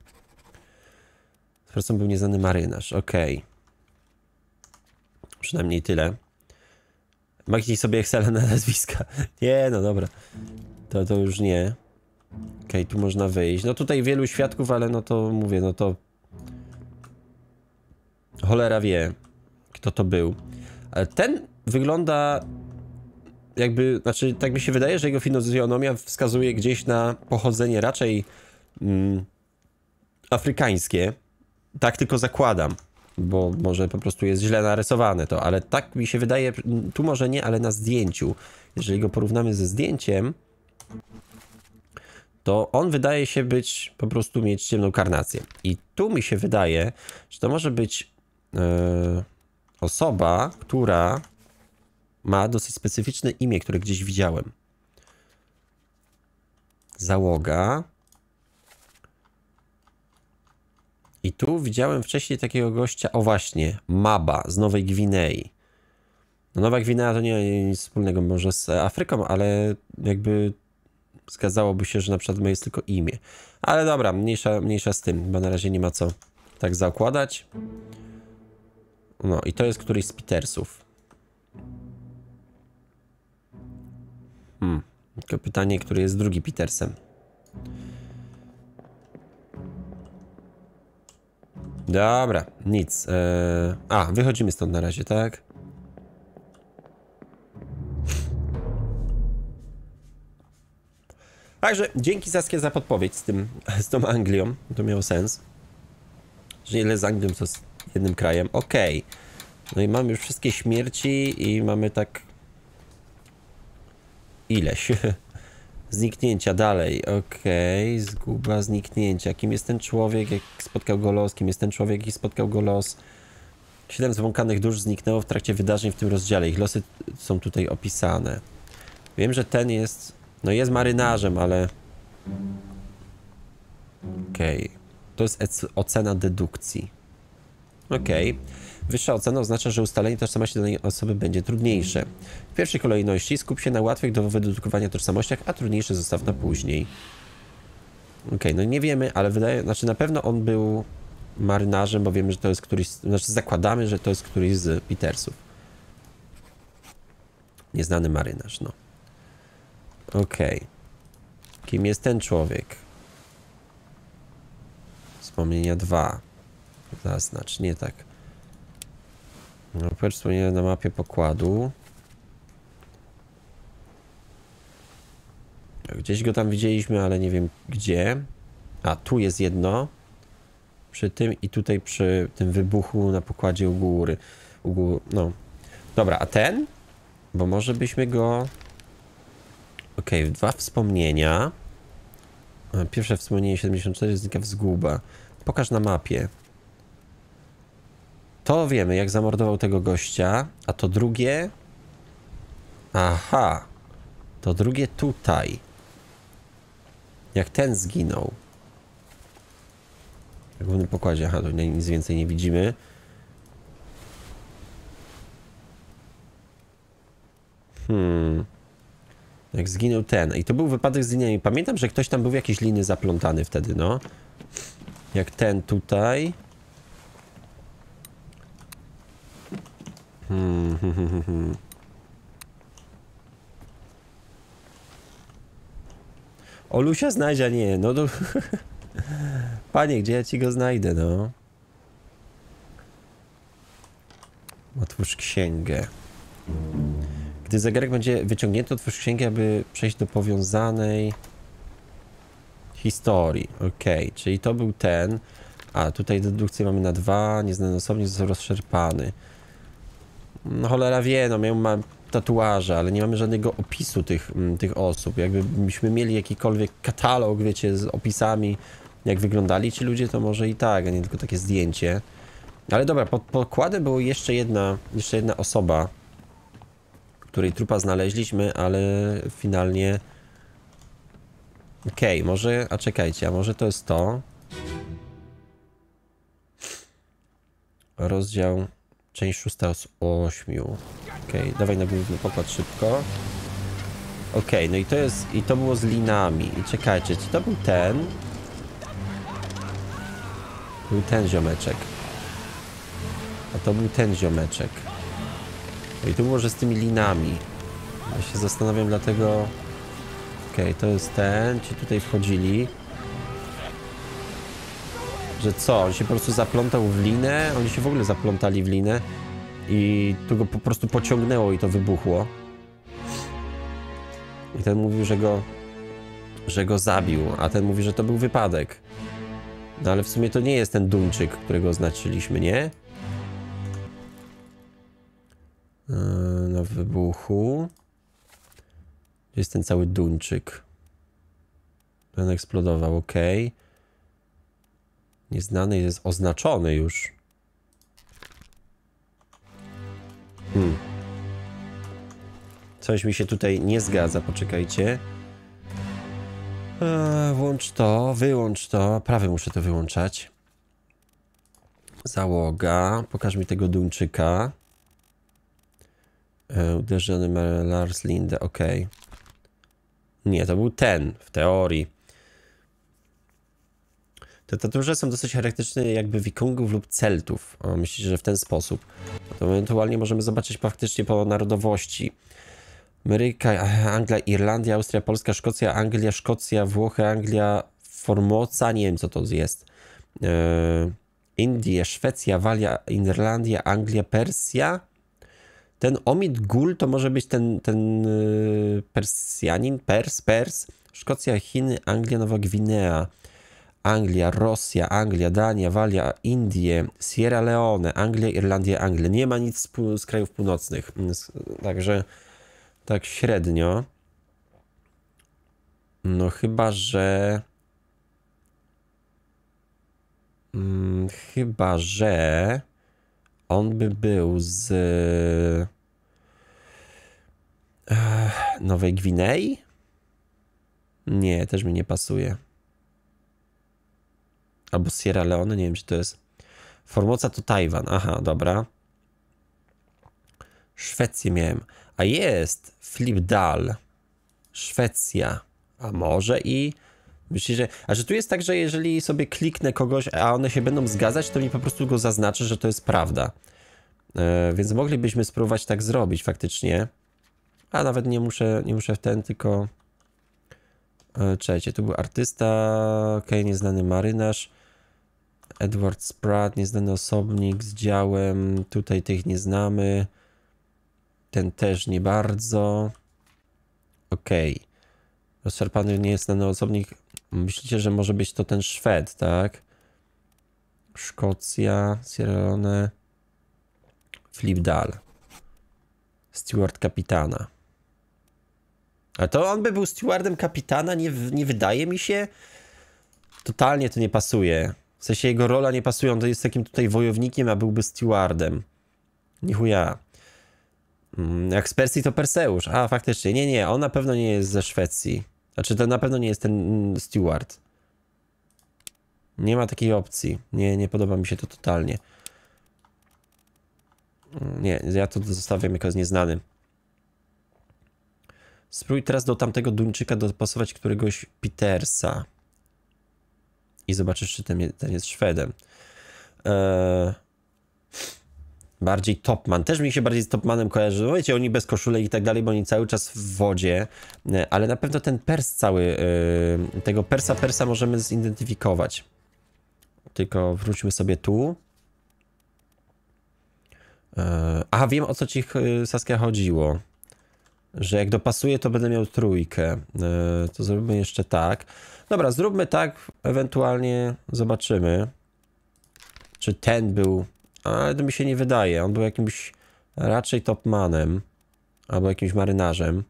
Zresztą był nieznany marynarz. Okej. Okay. Przynajmniej tyle. Machnij sobie Excela na nazwiska. Nie, no dobra. To, to już nie. Okej, okay, tu można wyjść. No tutaj wielu świadków, ale no to mówię, no to... Cholera wie, kto to był. Ale ten wygląda... Jakby, znaczy, tak mi się wydaje, że jego fizjonomia wskazuje gdzieś na pochodzenie raczej mm, afrykańskie. Tak tylko zakładam, bo może po prostu jest źle narysowane to, ale tak mi się wydaje, tu może nie, ale na zdjęciu. Jeżeli go porównamy ze zdjęciem, to on wydaje się być, po prostu mieć ciemną karnację. I tu mi się wydaje, że to może być e, osoba, która ma dosyć specyficzne imię, które gdzieś widziałem. Załoga. I tu widziałem wcześniej takiego gościa, o właśnie, Maba z Nowej Gwinei. No, Nowa Gwinea to nie ma nic wspólnego może z Afryką, ale jakby zgadzałoby się, że na przykład jest tylko imię. Ale dobra, mniejsza, mniejsza z tym, bo na razie nie ma co tak zakładać. No i to jest któryś z Petersów. Hmm. Tylko pytanie, który jest drugi Petersem. Dobra, nic. Eee... A, wychodzimy stąd na razie, tak? Także dzięki Saskia za podpowiedź z tym, z tą Anglią. To miało sens. Że ile z Anglią, to z jednym krajem. Okej. Okay. No i mamy już wszystkie śmierci i mamy tak... Ileś. Zniknięcia dalej. Okej. Okay. Zguba zniknięcia. Kim jest ten człowiek, jak spotkał go los? Kim jest ten człowiek, jak spotkał go los? Siedem zwąkanych dusz zniknęło w trakcie wydarzeń w tym rozdziale. Ich losy są tutaj opisane. Wiem, że ten jest... No jest marynarzem, ale... Okej. Okay. To jest ocena dedukcji. Okej. Okay. Wyższa ocena oznacza, że ustalenie tożsamości danej osoby będzie trudniejsze. W pierwszej kolejności skup się na łatwych do wydedukowania tożsamościach, a trudniejsze zostaw na później. Okej, okay, no nie wiemy, ale wydaje... Znaczy na pewno on był marynarzem, bo wiemy, że to jest któryś... Znaczy zakładamy, że to jest któryś z Petersów. Nieznany marynarz, no. Okej. Okay. Kim jest ten człowiek? Wspomnienia dwa. Zaznacz, nie tak. No, powiedz wspomnienia na mapie pokładu. Gdzieś go tam widzieliśmy, ale nie wiem gdzie. A, tu jest jedno. Przy tym i tutaj przy tym wybuchu na pokładzie u góry. U góry, no. Dobra, a ten? Bo może byśmy go... Okej, okay, dwa wspomnienia. Pierwsze wspomnienie siedemdziesiąt cztery znika w zguba. Pokaż na mapie. To wiemy, jak zamordował tego gościa. A to drugie... Aha. To drugie tutaj. Jak ten zginął. W głównym pokładzie. Aha, tu nic więcej nie widzimy. Hmm... Jak zginął ten. I to był wypadek z liniami. Pamiętam, że ktoś tam był w jakieś liny zaplątany wtedy, no. Jak ten tutaj. Hmm, hmm, hmm, hmm. Olusia znajdzie, a nie. No to... Panie, gdzie ja ci go znajdę, no? Otwórz księgę. Gdy zegarek będzie wyciągnięty, otwórz księgę, aby przejść do powiązanej historii. Okej, okay, czyli to był ten. A, tutaj dedukcję mamy na dwa. Nieznany osobnik został rozszarpany. No cholera wie, no miał ma tatuaże, ale nie mamy żadnego opisu tych, tych osób. Jakbyśmy mieli jakikolwiek katalog, wiecie, z opisami, jak wyglądali ci ludzie, to może i tak, a nie tylko takie zdjęcie. Ale dobra, pod pokładem była jeszcze jedna, jeszcze jedna osoba, której trupa znaleźliśmy, ale finalnie... Okej, okay, może... A czekajcie, a może to jest to? Rozdział... Część szósta z ośmiu. Okej, okay, dawaj na główny pokład szybko. Okej, okay, no i to jest... I to było z linami. I czekajcie, czy to był ten? Był ten ziomeczek. A to był ten ziomeczek. I tu było, że z tymi linami. Ja się zastanawiam, dlatego... Okej, okay, to jest ten. Ci tutaj wchodzili. Że co? On się po prostu zaplątał w linę? Oni się w ogóle zaplątali w linę. I tu go po prostu pociągnęło i to wybuchło. I ten mówił, że go... Że go zabił. A ten mówi, że to był wypadek. No ale w sumie to nie jest ten Duńczyk, którego oznaczyliśmy, nie? Na wybuchu. Gdzie jest ten cały Duńczyk? Ten eksplodował, ok. Nieznany jest oznaczony już. Hmm. Coś mi się tutaj nie zgadza, poczekajcie. Eee, włącz to, wyłącz to. Prawie muszę to wyłączać. Załoga. Pokaż mi tego Duńczyka. Eee, uderzony Lars Linde, ok. Nie, to był ten, w teorii. Te tatuaże są dosyć charakterystyczne jakby wikingów lub Celtów. O, myślicie, że w ten sposób. To ewentualnie możemy zobaczyć faktycznie po narodowości. Ameryka, Anglia, Irlandia, Austria, Polska, Szkocja, Anglia, Szkocja, Włochy, Anglia, Formosa, nie wiem co to jest. Eee, Indie, Szwecja, Walia, Irlandia, Anglia, Persja. Ten Omid Gul to może być ten, ten yy, Persjanin, Pers, Pers. Szkocja, Chiny, Anglia, Nowa Gwinea. Anglia, Rosja, Anglia, Dania, Walia, Indie, Sierra Leone, Anglia, Irlandia, Anglia. Nie ma nic z, z krajów północnych. Także tak średnio. No chyba, że... Hmm, chyba, że... On by był z... Ech, Nowej Gwinei? Nie, też mi nie pasuje. Albo Sierra Leone, nie wiem, czy to jest... Formosa to Tajwan. Aha, dobra. Szwecję miałem. A jest Flip Dal. Szwecja. A może i... Myślę, że... A że tu jest tak, że jeżeli sobie kliknę kogoś, a one się będą zgadzać, to mi po prostu go zaznaczy, że to jest prawda. E, więc moglibyśmy spróbować tak zrobić faktycznie. A nawet nie muszę, nie muszę w ten, tylko... E, czekajcie, tu był artysta, okej, okay, nieznany marynarz. Edward Spratt, nieznany osobnik z działem. Tutaj tych nie znamy. Ten też nie bardzo. Okej. Okay. Rozszarpany nieznany osobnik. Myślicie, że może być to ten Szwed, tak? Szkocja, Sierra Leone. Flip Dal. Steward kapitana. A to on by był stewardem kapitana? Nie, nie wydaje mi się. Totalnie to nie pasuje. W sensie jego rola nie pasuje. On to jest takim tutaj wojownikiem, a byłby stewardem. Nichuja. Jak z Persji to Perseusz. A, faktycznie. Nie, nie. On na pewno nie jest ze Szwecji. Znaczy, to na pewno nie jest ten steward. Nie ma takiej opcji. Nie, nie podoba mi się to totalnie. Nie, ja to zostawiam jako nieznany. Spróbuj teraz do tamtego Duńczyka dopasować któregoś Petersa. I zobaczysz, czy ten, ten jest Szwedem. Eee, bardziej Topman. Też mi się bardziej z Topmanem kojarzy. No wiecie, oni bez koszulek i tak dalej, bo oni cały czas w wodzie. Ale na pewno ten Pers cały, yy, tego Persa Persa możemy zidentyfikować. Tylko wróćmy sobie tu. Yy, a, wiem, o co ci, Saskia, chodziło. Że jak dopasuje, to będę miał trójkę. Yy, to zrobimy jeszcze tak. Dobra, zróbmy tak, ewentualnie zobaczymy, czy ten był, ale to mi się nie wydaje, on był jakimś raczej topmanem, albo jakimś marynarzem,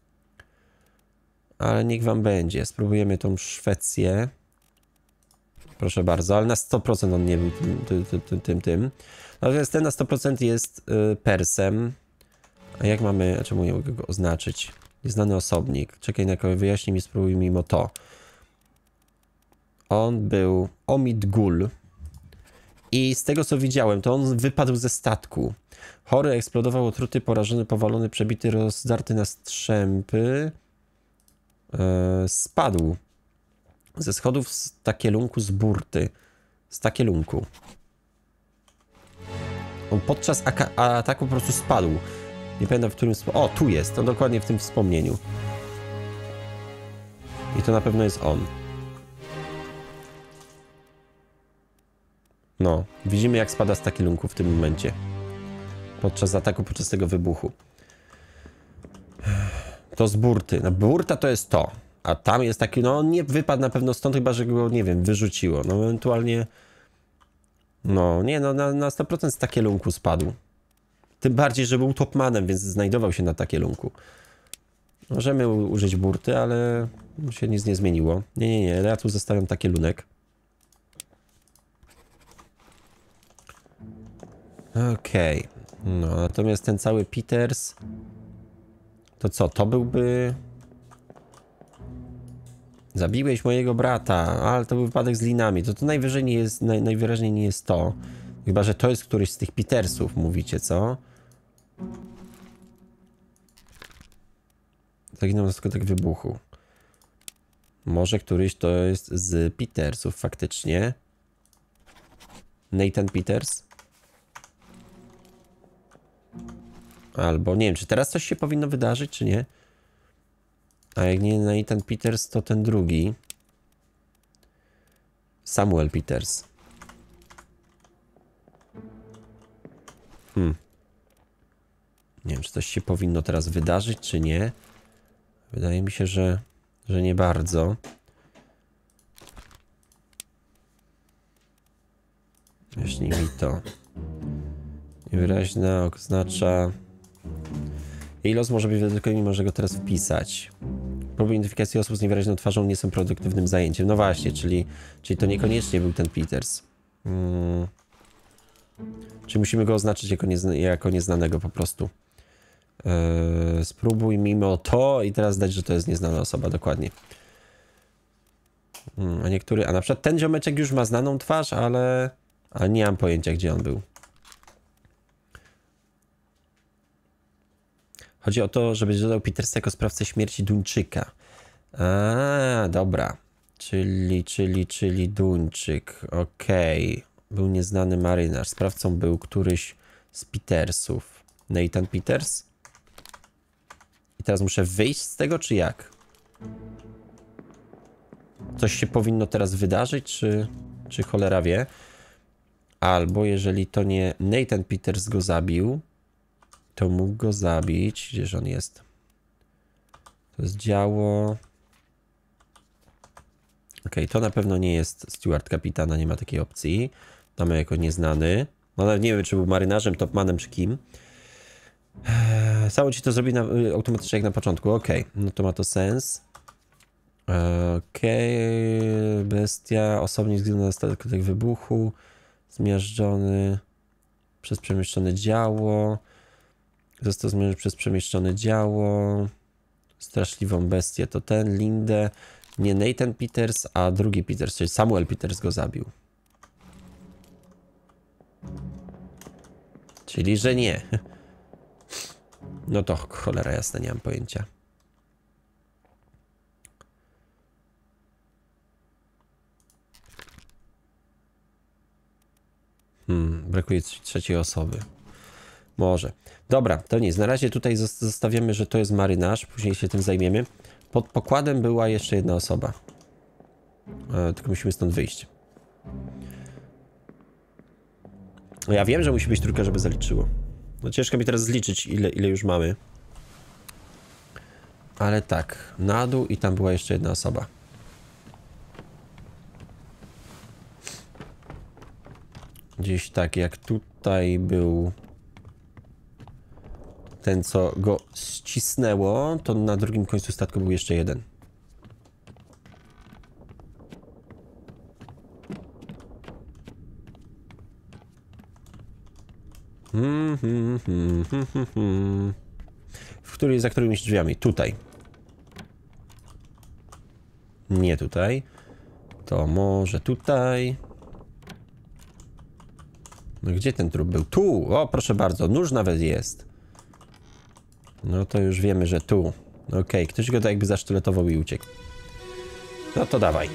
ale niech wam będzie, spróbujemy tą Szwecję, proszę bardzo, ale na sto procent on nie był tym, tym, tym, tym, tym. Natomiast ten na sto procent jest y, Persem, a jak mamy, a czemu nie mogę go oznaczyć, nieznany osobnik, czekaj na kogoś, wyjaśnij mi, spróbuj mimo to. On był Omid Gul i z tego co widziałem, to on wypadł ze statku. Chory, eksplodował, otruty, porażony, powalony, przebity, rozdarty na strzępy. Eee, spadł ze schodów z takielunku z burty. Z takielunku. On podczas ataku po prostu spadł. Nie pamiętam w którym... O, tu jest, to dokładnie w tym wspomnieniu. I to na pewno jest on. No, widzimy jak spada z takielunku w tym momencie. Podczas ataku, podczas tego wybuchu. To z burty. No, burta to jest to. A tam jest taki, no on nie wypadł na pewno stąd, chyba że go, nie wiem, wyrzuciło. No ewentualnie... No, nie, no na, na sto procent z takielunku spadł. Tym bardziej, że był topmanem, więc znajdował się na takielunku. Możemy u- użyć burty, ale się nic nie zmieniło. Nie, nie, nie, ja tu zostawiam taki lunek. Okej. Okay. No, natomiast ten cały Peters... To co, to byłby... Zabiłeś mojego brata, ale to był wypadek z linami. To to najwyżej nie jest, naj, najwyraźniej nie jest to. Chyba że to jest któryś z tych Petersów, mówicie, co? Zaginął na skutek wybuchu. Może któryś to jest z Petersów faktycznie. Nathan Peters? Albo nie wiem, czy teraz coś się powinno wydarzyć, czy nie? A jak nie Nathan Peters, to ten drugi. Samuel Peters. Hmm. Nie wiem, czy coś się powinno teraz wydarzyć, czy nie. Wydaje mi się, że, że nie bardzo. Wyjaśnij mi to. Niewyraźna oznacza... Jej los może być wyjątkowy, mimo że go teraz wpisać. Próby identyfikacji osób z niewyraźną twarzą nie są produktywnym zajęciem. No właśnie, czyli, czyli to niekoniecznie był ten Peters. Hmm. Czyli musimy go oznaczyć jako, niezna jako nieznanego po prostu. Eee, spróbuj mimo to i teraz dać, że to jest nieznana osoba, dokładnie. Hmm, a niektóry, a na przykład ten ziomeczek już ma znaną twarz, ale, ale nie mam pojęcia, gdzie on był. Chodzi o to, żeby dodał Petersa jako sprawcę śmierci Duńczyka. A, dobra. Czyli, czyli, czyli Duńczyk. Okej. Okay. Był nieznany marynarz. Sprawcą był któryś z Petersów. Nathan Peters? I teraz muszę wyjść z tego, czy jak? Coś się powinno teraz wydarzyć, czy, czy cholera wie? Albo jeżeli to nie Nathan Peters go zabił, to mógł go zabić. Gdzież on jest? To jest działo... Okej, okay, to na pewno nie jest steward kapitana, nie ma takiej opcji. Mamy jako nieznany. No ale nie wiem, czy był marynarzem, topmanem, czy kim. Eee, Samo ci to zrobi na, y, automatycznie jak na początku. Okej, okay, no to ma to sens. Okej, okay. Bestia, osobnik zginął na skutek wybuchu. Zmiażdżony przez przemieszczone działo. Został zmieniony przez przemieszczone działo. Straszliwą bestię to ten, Lindę. Nie Nathan Peters, a drugi Peters, czyli Samuel Peters go zabił. Czyli, że nie. No to cholera jasna, nie mam pojęcia. Hmm, brakuje trzeciej osoby. Może. Dobra, to nic. Na razie tutaj zostawiamy, że to jest marynarz. Później się tym zajmiemy. Pod pokładem była jeszcze jedna osoba. E, tylko musimy stąd wyjść. No ja wiem, że musi być trójka, żeby zaliczyło. No ciężko mi teraz zliczyć, ile, ile już mamy. Ale tak, na dół i tam była jeszcze jedna osoba. Gdzieś tak, jak tutaj był ten, co go ścisnęło, to na drugim końcu statku był jeszcze jeden. Hmm, hmm, hmm, hmm, hmm, hmm. W której, za którymiś drzwiami? Tutaj. Nie tutaj. To może tutaj. No gdzie ten trup był? Tu! O, proszę bardzo, nóż nawet jest. No to już wiemy, że tu. Okej, okay. Ktoś go tak jakby zasztyletował i uciekł. No to dawaj.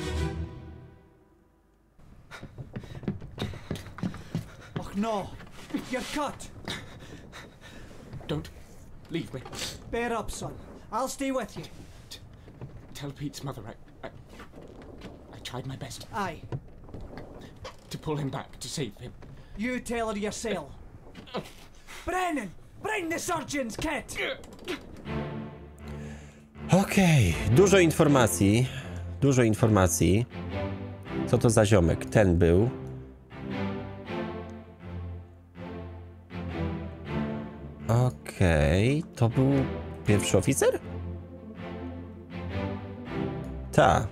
Och no! You're cut! Don't leave me. Bear up, son. I'll stay with you. T tell Pete's mother I, I... I tried my best. Aye. To pull him back, to save him. You tell her yourself. Brennan! Bring the surgeon's kit! Okej, okay. Dużo informacji. Dużo informacji. Co to za ziomek? Ten był. Okej, okay. To był pierwszy oficer? Ta.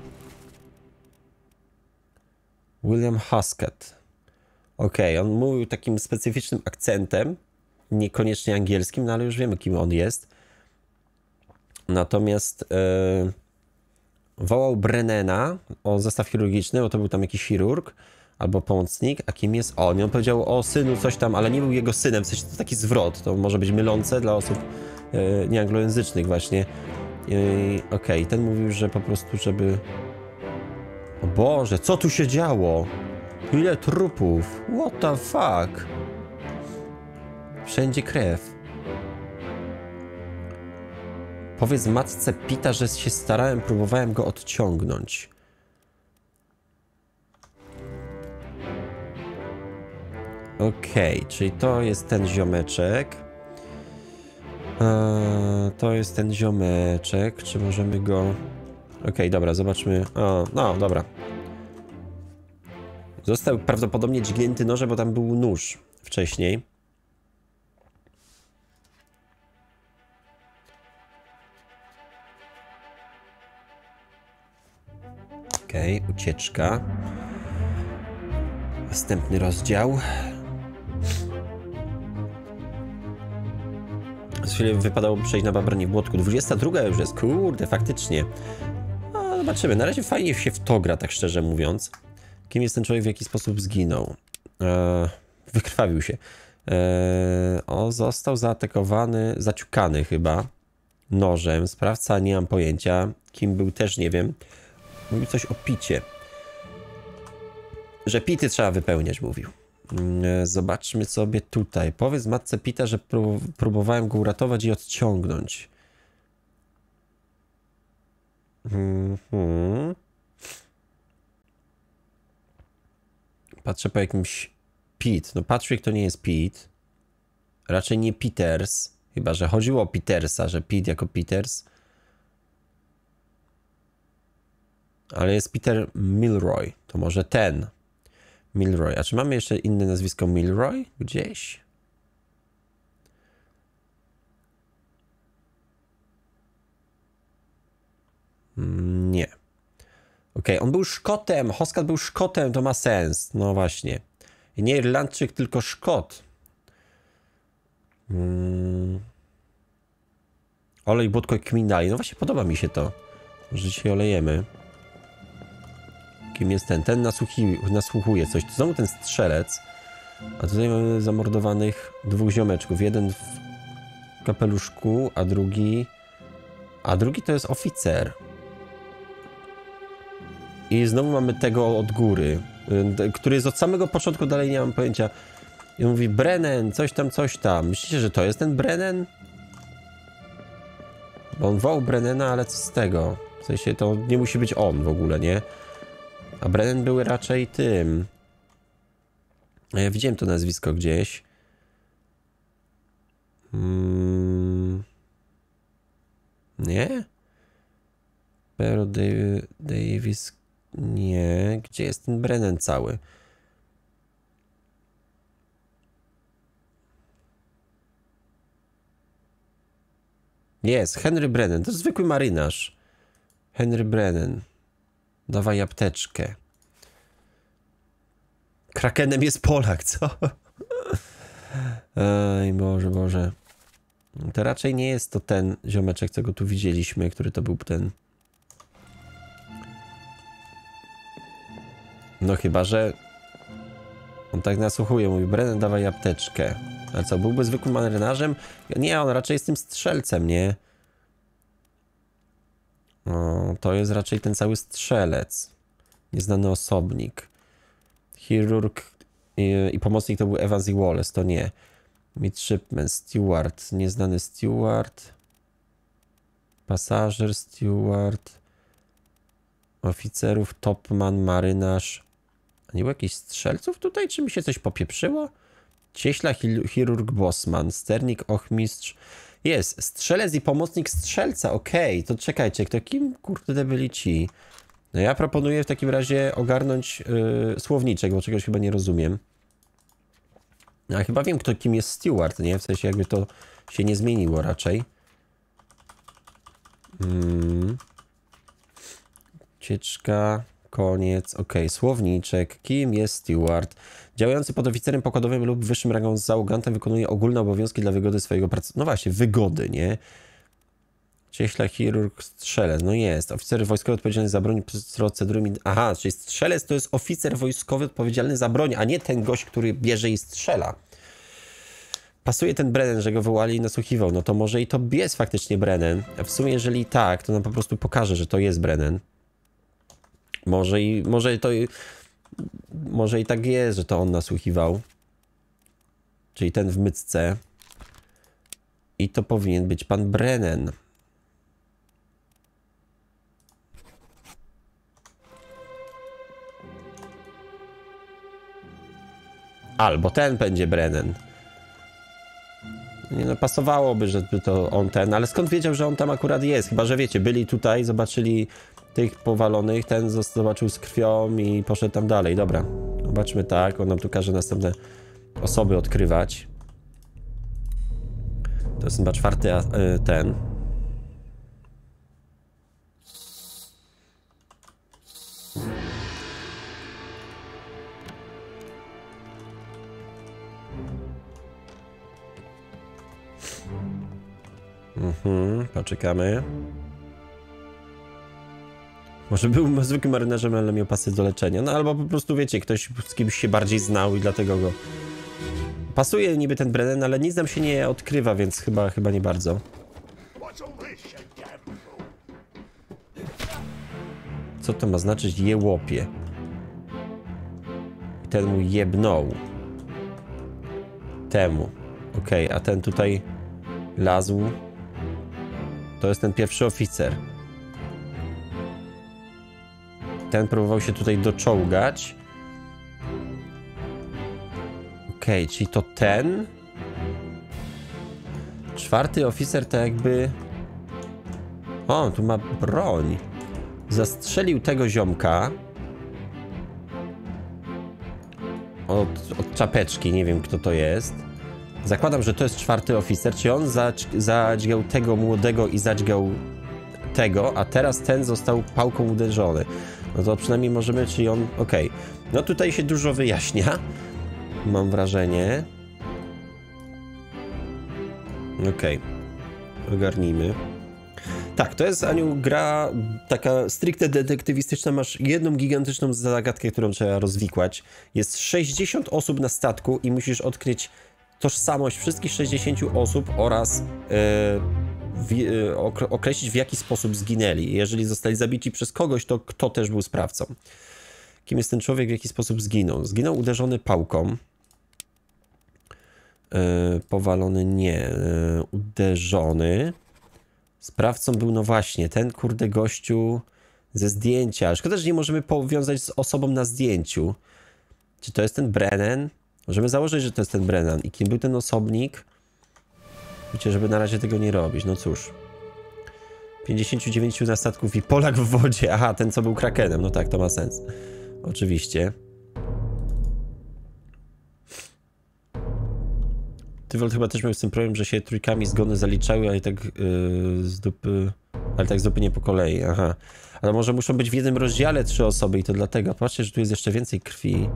William Huskat. Okej, okay, on mówił takim specyficznym akcentem, niekoniecznie angielskim, no ale już wiemy, kim on jest. Natomiast yy, wołał Brennana o zestaw chirurgiczny, bo to był tam jakiś chirurg albo pomocnik, a kim jest on? I on powiedział o synu coś tam, ale nie był jego synem, w sensie to taki zwrot, to może być mylące dla osób yy, nieanglojęzycznych właśnie. Yy, Okej, okay, ten mówił, że po prostu, żeby... O Boże, co tu się działo? Ile trupów? What the fuck? Wszędzie krew. Powiedz matce Pita, że się starałem, próbowałem go odciągnąć. Okej, okay, czyli to jest ten ziomeczek. Eee, to jest ten ziomeczek. Czy możemy go... Okej, okay, dobra, zobaczmy. O, no, dobra. Został prawdopodobnie dźgnięty nożem, bo tam był nóż wcześniej. Okej, okay, ucieczka. Następny rozdział. Z chwilą wypadałoby przejść na babranie w błotku. dwudziesta druga już jest, kurde, faktycznie. No, zobaczymy. Na razie fajnie się w to gra, tak szczerze mówiąc. Kim jest ten człowiek, w jaki sposób zginął? Eee, wykrwawił się. Eee, o, został zaatakowany, zaciukany chyba nożem. Sprawca, nie mam pojęcia. Kim był, też nie wiem. Mówił coś o picie. Że pity trzeba wypełniać, mówił. Eee, zobaczmy sobie tutaj. Powiedz matce Pita, że prób próbowałem go uratować i odciągnąć. Mhm. Patrzę po jakimś Pete. No Patrick to nie jest Pete. Raczej nie Peters. Chyba że chodziło o Petersa, że Pete jako Peters. Ale jest Peter Milroy. To może ten. Milroy. A czy mamy jeszcze inne nazwisko Milroy? Gdzieś? Nie. Okej, okay, on był Szkotem. Huskat był Szkotem, to ma sens. No właśnie. I nie Irlandczyk, tylko Szkot. Hmm. Olej błotko Kminali. No właśnie podoba mi się to. Może dzisiaj olejemy. Kim jest ten? Ten nasłuchi, nasłuchuje coś. To znowu ten strzelec. A tutaj mamy zamordowanych dwóch ziomeczków. Jeden w kapeluszku, a drugi... A drugi to jest oficer. I znowu mamy tego od góry, który jest od samego początku, dalej nie mam pojęcia. I mówi Brennan, coś tam, coś tam. Myślicie, że to jest ten Brennan? Bo on wołał Brennana, ale co z tego? W sensie to nie musi być on w ogóle, nie? A Brennan był raczej tym. Ja widziałem to nazwisko gdzieś. Hmm. Nie? Pero Davis... Nie. Gdzie jest ten Brennan cały? Jest, Henry Brennan. To zwykły marynarz. Henry Brennan. Dawaj apteczkę. Krakenem jest Polak, co? Ej, Boże, Boże. To raczej nie jest to ten ziomeczek, co go tu widzieliśmy, który to był ten... No chyba, że... On tak nasłuchuje, mówi Brennan, dawaj apteczkę. A co, byłby zwykłym marynarzem? Nie, on raczej jest tym strzelcem, nie? O, to jest raczej ten cały strzelec. Nieznany osobnik. Chirurg i, i pomocnik to był Evans i Wallace, to nie. Midshipman, steward, nieznany steward. Pasażer, steward. Oficerów, topman, marynarz. A nie było jakichś strzelców tutaj? Czy mi się coś popieprzyło? Cieśla, chirurg, bossman, sternik, ochmistrz. Jest, strzelec i pomocnik strzelca, okej. Okay. To czekajcie, kto kim kurde byli ci? No ja proponuję w takim razie ogarnąć yy, słowniczek, bo czegoś chyba nie rozumiem. A chyba wiem, kto kim jest steward, nie? W sensie jakby to się nie zmieniło raczej. Hmm. Ucieczka, koniec, ok, słowniczek, kim jest steward? Działający pod oficerem pokładowym lub wyższym rangą z załogantem wykonuje ogólne obowiązki dla wygody swojego pracownika. No właśnie, wygody, nie? Cieśla, chirurg, strzelec, no jest. Oficer wojskowy odpowiedzialny za broń, procedury... Aha, czyli strzelec to jest oficer wojskowy odpowiedzialny za broń, a nie ten gość, który bierze i strzela. Pasuje ten Brennan, że go wołali i nasłuchiwał. No to może i to jest faktycznie Brennan. A w sumie jeżeli tak, to nam po prostu pokaże, że to jest Brennan. Może i, może to... Może i tak jest, że to on nasłuchiwał. Czyli ten w mycce. I to powinien być pan Brennan. Albo ten będzie Brennan. Nie no, pasowałoby, żeby to on ten, ale skąd wiedział, że on tam akurat jest? Chyba że wiecie, byli tutaj, zobaczyli tych powalonych, ten zobaczył z krwią i poszedł tam dalej. Dobra, zobaczmy tak, on nam tu każe następne osoby odkrywać. To jest chyba czwarty ten. Mhm, poczekamy. Może był zwykłym marynarzem, ale miał pasy do leczenia. No albo po prostu wiecie, ktoś z kimś się bardziej znał i dlatego go... Pasuje niby ten Brennan, ale nic nam się nie odkrywa, więc chyba, chyba nie bardzo. Co to ma znaczyć? Jełopie. Ten mu jebnął. Temu. Okej, okay, a ten tutaj lazł. To jest ten pierwszy oficer. Ten próbował się tutaj doczołgać. Okej, okay, czyli to ten. Czwarty oficer to jakby... O, tu ma broń. Zastrzelił tego ziomka. Od, od czapeczki, nie wiem kto to jest. Zakładam, że to jest czwarty oficer, czy on zadźgał tego młodego i zadźgał tego, a teraz ten został pałką uderzony. No to przynajmniej możemy, czyli on... Okej. Okay. No tutaj się dużo wyjaśnia. Mam wrażenie. Okej. Okay. Ogarnijmy. Tak, to jest, Aniu, gra taka stricte detektywistyczna. Masz jedną gigantyczną zagadkę, którą trzeba rozwikłać. Jest sześćdziesiąt osób na statku i musisz odkryć tożsamość wszystkich sześćdziesięciu osób oraz yy, w, yy, określić, w jaki sposób zginęli. Jeżeli zostali zabici przez kogoś, to kto też był sprawcą. Kim jest ten człowiek, w jaki sposób zginął? Zginął uderzony pałką. Yy, powalony nie. Yy, uderzony. Sprawcą był, no właśnie, ten kurde gościu ze zdjęcia. Szkoda, że nie możemy powiązać z osobą na zdjęciu. Czy to jest ten Brennan? Możemy założyć, że to jest ten Brennan. I kim był ten osobnik? Wiecie, żeby na razie tego nie robić. No cóż. pięćdziesięciu dziewięciu na statków i Polak w wodzie. Aha, ten co był Krakenem. No tak, to ma sens. Oczywiście. Tywold chyba też miał z tym problem, że się trójkami zgony zaliczały, ale tak yy, z dupy... Ale tak z dupy nie po kolei. Aha. Ale może muszą być w jednym rozdziale trzy osoby i to dlatego. Patrzcie, że tu jest jeszcze więcej krwi.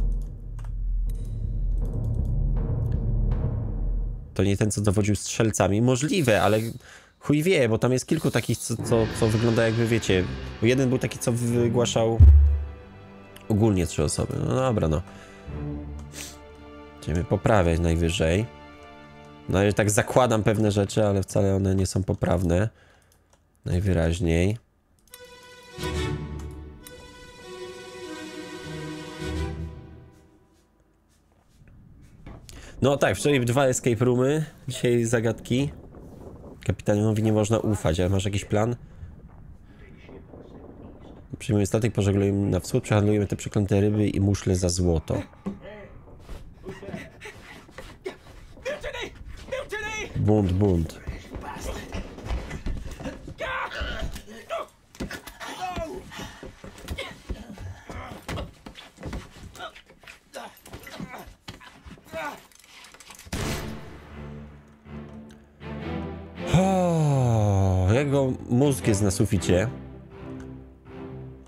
To nie ten, co dowodził strzelcami. Możliwe, ale chuj wie, bo tam jest kilku takich, co, co, co wygląda jakby, wiecie... Bo jeden był taki, co wygłaszał ogólnie trzy osoby. No dobra, no. Będziemy poprawiać najwyżej. No i tak zakładam pewne rzeczy, ale wcale one nie są poprawne. Najwyraźniej. No tak, wczoraj dwa escape roomy, dzisiaj zagadki. Kapitanowi nie można ufać, ale masz jakiś plan? Przyjmujemy statek, pożeglujemy na wschód, przehandlujemy te przeklęte ryby i muszle za złoto. Bunt, bunt. O, jego mózg jest na suficie.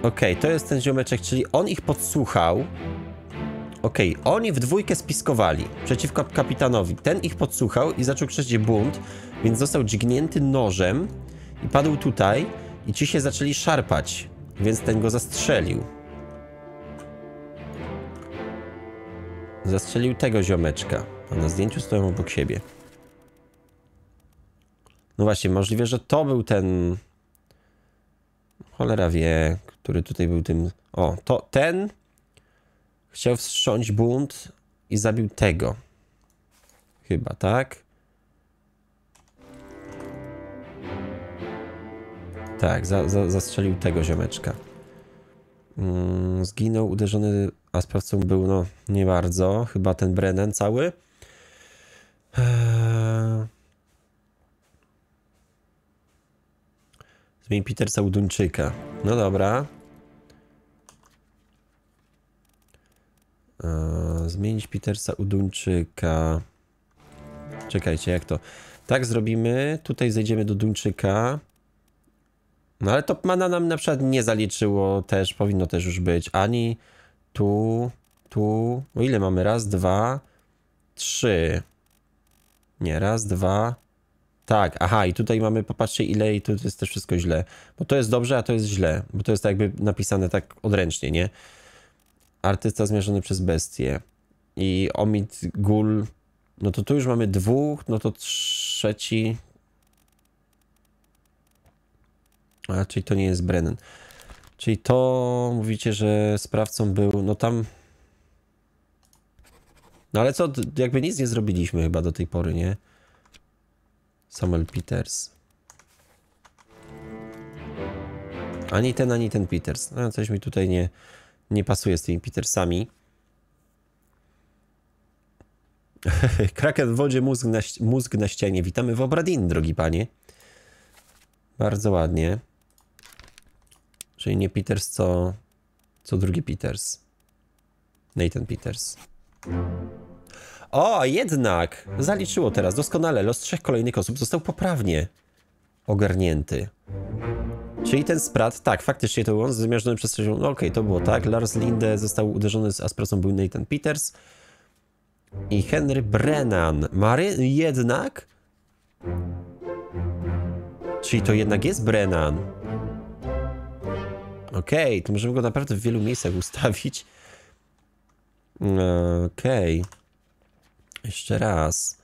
Okej, okay, to jest ten ziomeczek, czyli on ich podsłuchał. Okej, okay, oni w dwójkę spiskowali przeciwko kapitanowi. Ten ich podsłuchał i zaczął krzyczeć bunt, więc został dźgnięty nożem i padł tutaj i ci się zaczęli szarpać, więc ten go zastrzelił. Zastrzelił tego ziomeczka, a na zdjęciu stoją obok siebie. No właśnie, możliwe, że to był ten... Cholera wie, który tutaj był tym... O, to ten chciał wstrząść bunt i zabił tego. Chyba, tak? Tak, za, za, zastrzelił tego ziomeczka. Mm, zginął uderzony, a sprawcą był, no, nie bardzo. Chyba ten Brennan cały. Eee... Zmień Petersa u Duńczyka. No dobra. Eee, zmienić Petersa u Duńczyka. Czekajcie, jak to? Tak zrobimy. Tutaj zejdziemy do Duńczyka. No ale Topmana nam na przykład nie zaliczyło też. Powinno też już być. Ani tu, tu. O ile mamy? Raz, dwa, trzy. Nie, raz, dwa. Tak, aha, i tutaj mamy, popatrzcie ile i tu jest też wszystko źle. Bo to jest dobrze, a to jest źle. Bo to jest jakby napisane tak odręcznie, nie? Artysta zmierzony przez bestię. I Omid Gul. No to tu już mamy dwóch, no to trzeci. A, czyli to nie jest Brennan. Czyli to mówicie, że sprawcą był, no tam... No ale co, jakby nic nie zrobiliśmy chyba do tej pory, nie? Samuel Peters. Ani ten, ani ten Peters. No coś mi tutaj nie, nie pasuje z tymi Petersami. Kraken w wodzie, mózg na, mózg na ścianie. Witamy w Obradin, drogi panie. Bardzo ładnie. Czyli nie Peters, co, co drugi Peters. Nathan Peters. O, jednak! Zaliczyło teraz. Doskonale. Los trzech kolejnych osób został poprawnie ogarnięty. Czyli ten Sprat, tak, faktycznie to był on zmierzony przez... No okej, okay, to było tak. Lars Linde został uderzony, a sprawcą był Nathan Peters. I Henry Brennan. Mary jednak? Czyli to jednak jest Brennan. Okej, okay, to możemy go naprawdę w wielu miejscach ustawić. Okej. Okay. Jeszcze raz.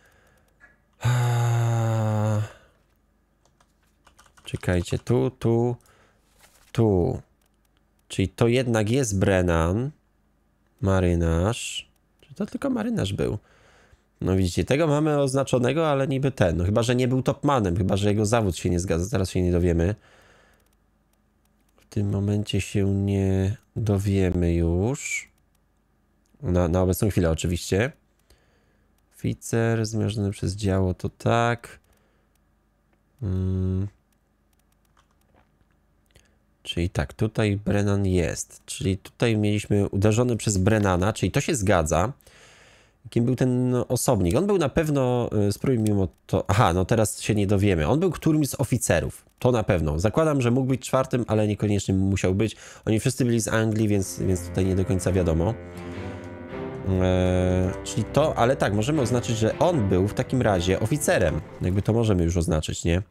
Czekajcie, tu, tu, tu. Czyli to jednak jest Brennan. Marynarz. Czy to tylko marynarz był? No widzicie, tego mamy oznaczonego, ale niby ten. No chyba, że nie był Topmanem, chyba, że jego zawód się nie zgadza. Zaraz się nie dowiemy. W tym momencie się nie dowiemy już. Na, na obecną chwilę oczywiście. Oficer zmierzony przez działo to tak. Hmm. Czyli tak, tutaj Brennan jest. Czyli tutaj mieliśmy uderzony przez Brennana, czyli to się zgadza. Kim był ten osobnik? On był na pewno, spróbuj mimo to... Aha, no teraz się nie dowiemy. On był którymś z oficerów. To na pewno. Zakładam, że mógł być czwartym, ale niekoniecznie musiał być. Oni wszyscy byli z Anglii, więc, więc tutaj nie do końca wiadomo. Eee, czyli to, ale tak, możemy oznaczyć, że on był w takim razie oficerem. Jakby to możemy już oznaczyć, nie?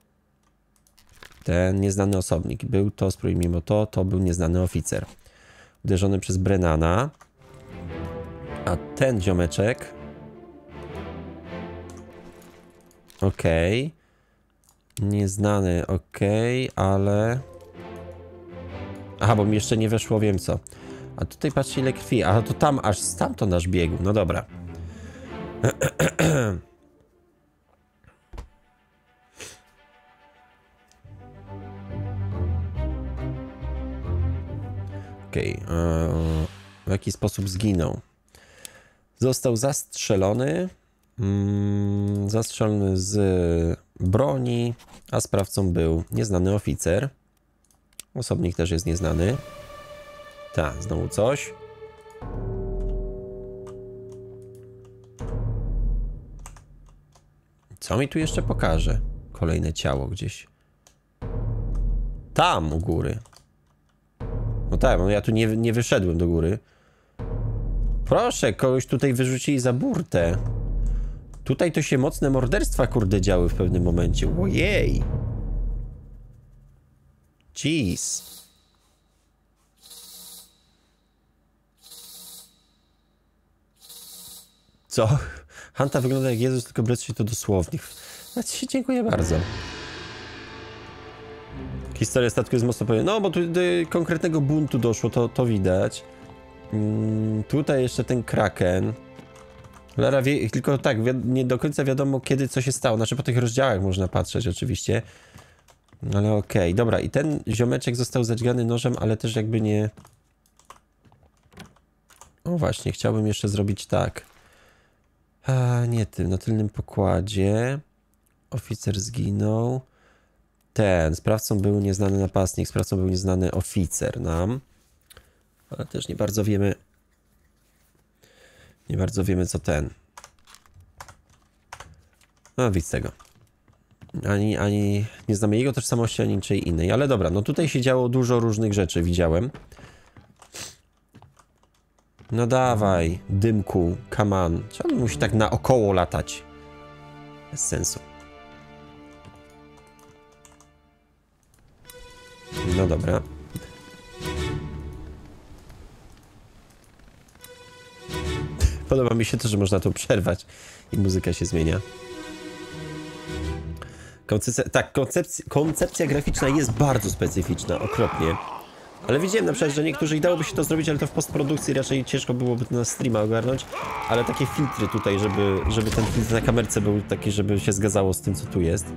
Ten nieznany osobnik. Był to, spróbuj mimo to, to był nieznany oficer. Uderzony przez Brennana. A ten ziomeczek... Okej. Okay. Nieznany, okej, okay, ale... Aha, bo mi jeszcze nie weszło, wiem co. A tutaj patrzcie ile krwi. A to tam, aż stamtąd aż biegł. No dobra. Okej. Okay. W jaki sposób zginął? Został zastrzelony. Mm, zastrzelony z broni, a sprawcą był nieznany oficer. Osobnik też jest nieznany. Tak, znowu coś. Co mi tu jeszcze pokaże? Kolejne ciało gdzieś. Tam u góry. No tak, no ja tu nie, nie wyszedłem do góry. Proszę, kogoś tutaj wyrzucili za burtę. Tutaj to się mocne morderstwa, kurde, działy w pewnym momencie. Ojej. Jeez. Co? Hanta wygląda jak Jezus, tylko brać się to dosłownie. Znaczy, dziękuję bardzo. Historia statku jest mocno powiem. No, bo tu do konkretnego buntu doszło, to, to widać. Mm, tutaj jeszcze ten kraken. Lara wie, tylko tak, nie do końca wiadomo, kiedy co się stało. Znaczy, po tych rozdziałach można patrzeć oczywiście. Ale okej, okay. Dobra, i ten ziomeczek został zadźgany nożem, ale też jakby nie... O właśnie, chciałbym jeszcze zrobić tak. A, nie tym, na tylnym pokładzie. Oficer zginął. Ten, sprawcą był nieznany napastnik, sprawcą był nieznany oficer nam. Ale też nie bardzo wiemy... Nie bardzo wiemy, co ten. No, widz tego. Ani, ani nie znamy jego tożsamości, ani niczej innej. Ale dobra, no tutaj się działo dużo różnych rzeczy, widziałem. No dawaj, dymku, come on. Czemu on musi tak naokoło latać? Bez sensu. No dobra. Podoba mi się to, że można to przerwać i muzyka się zmienia. Koncepcja, tak, koncepcja, koncepcja graficzna jest bardzo specyficzna, okropnie. Ale widziałem na przykład, że niektórzy i dałoby się to zrobić, ale to w postprodukcji raczej ciężko byłoby to na streama ogarnąć. Ale takie filtry tutaj, żeby, żeby ten filtr na kamerce był taki, żeby się zgadzało z tym, co tu jest.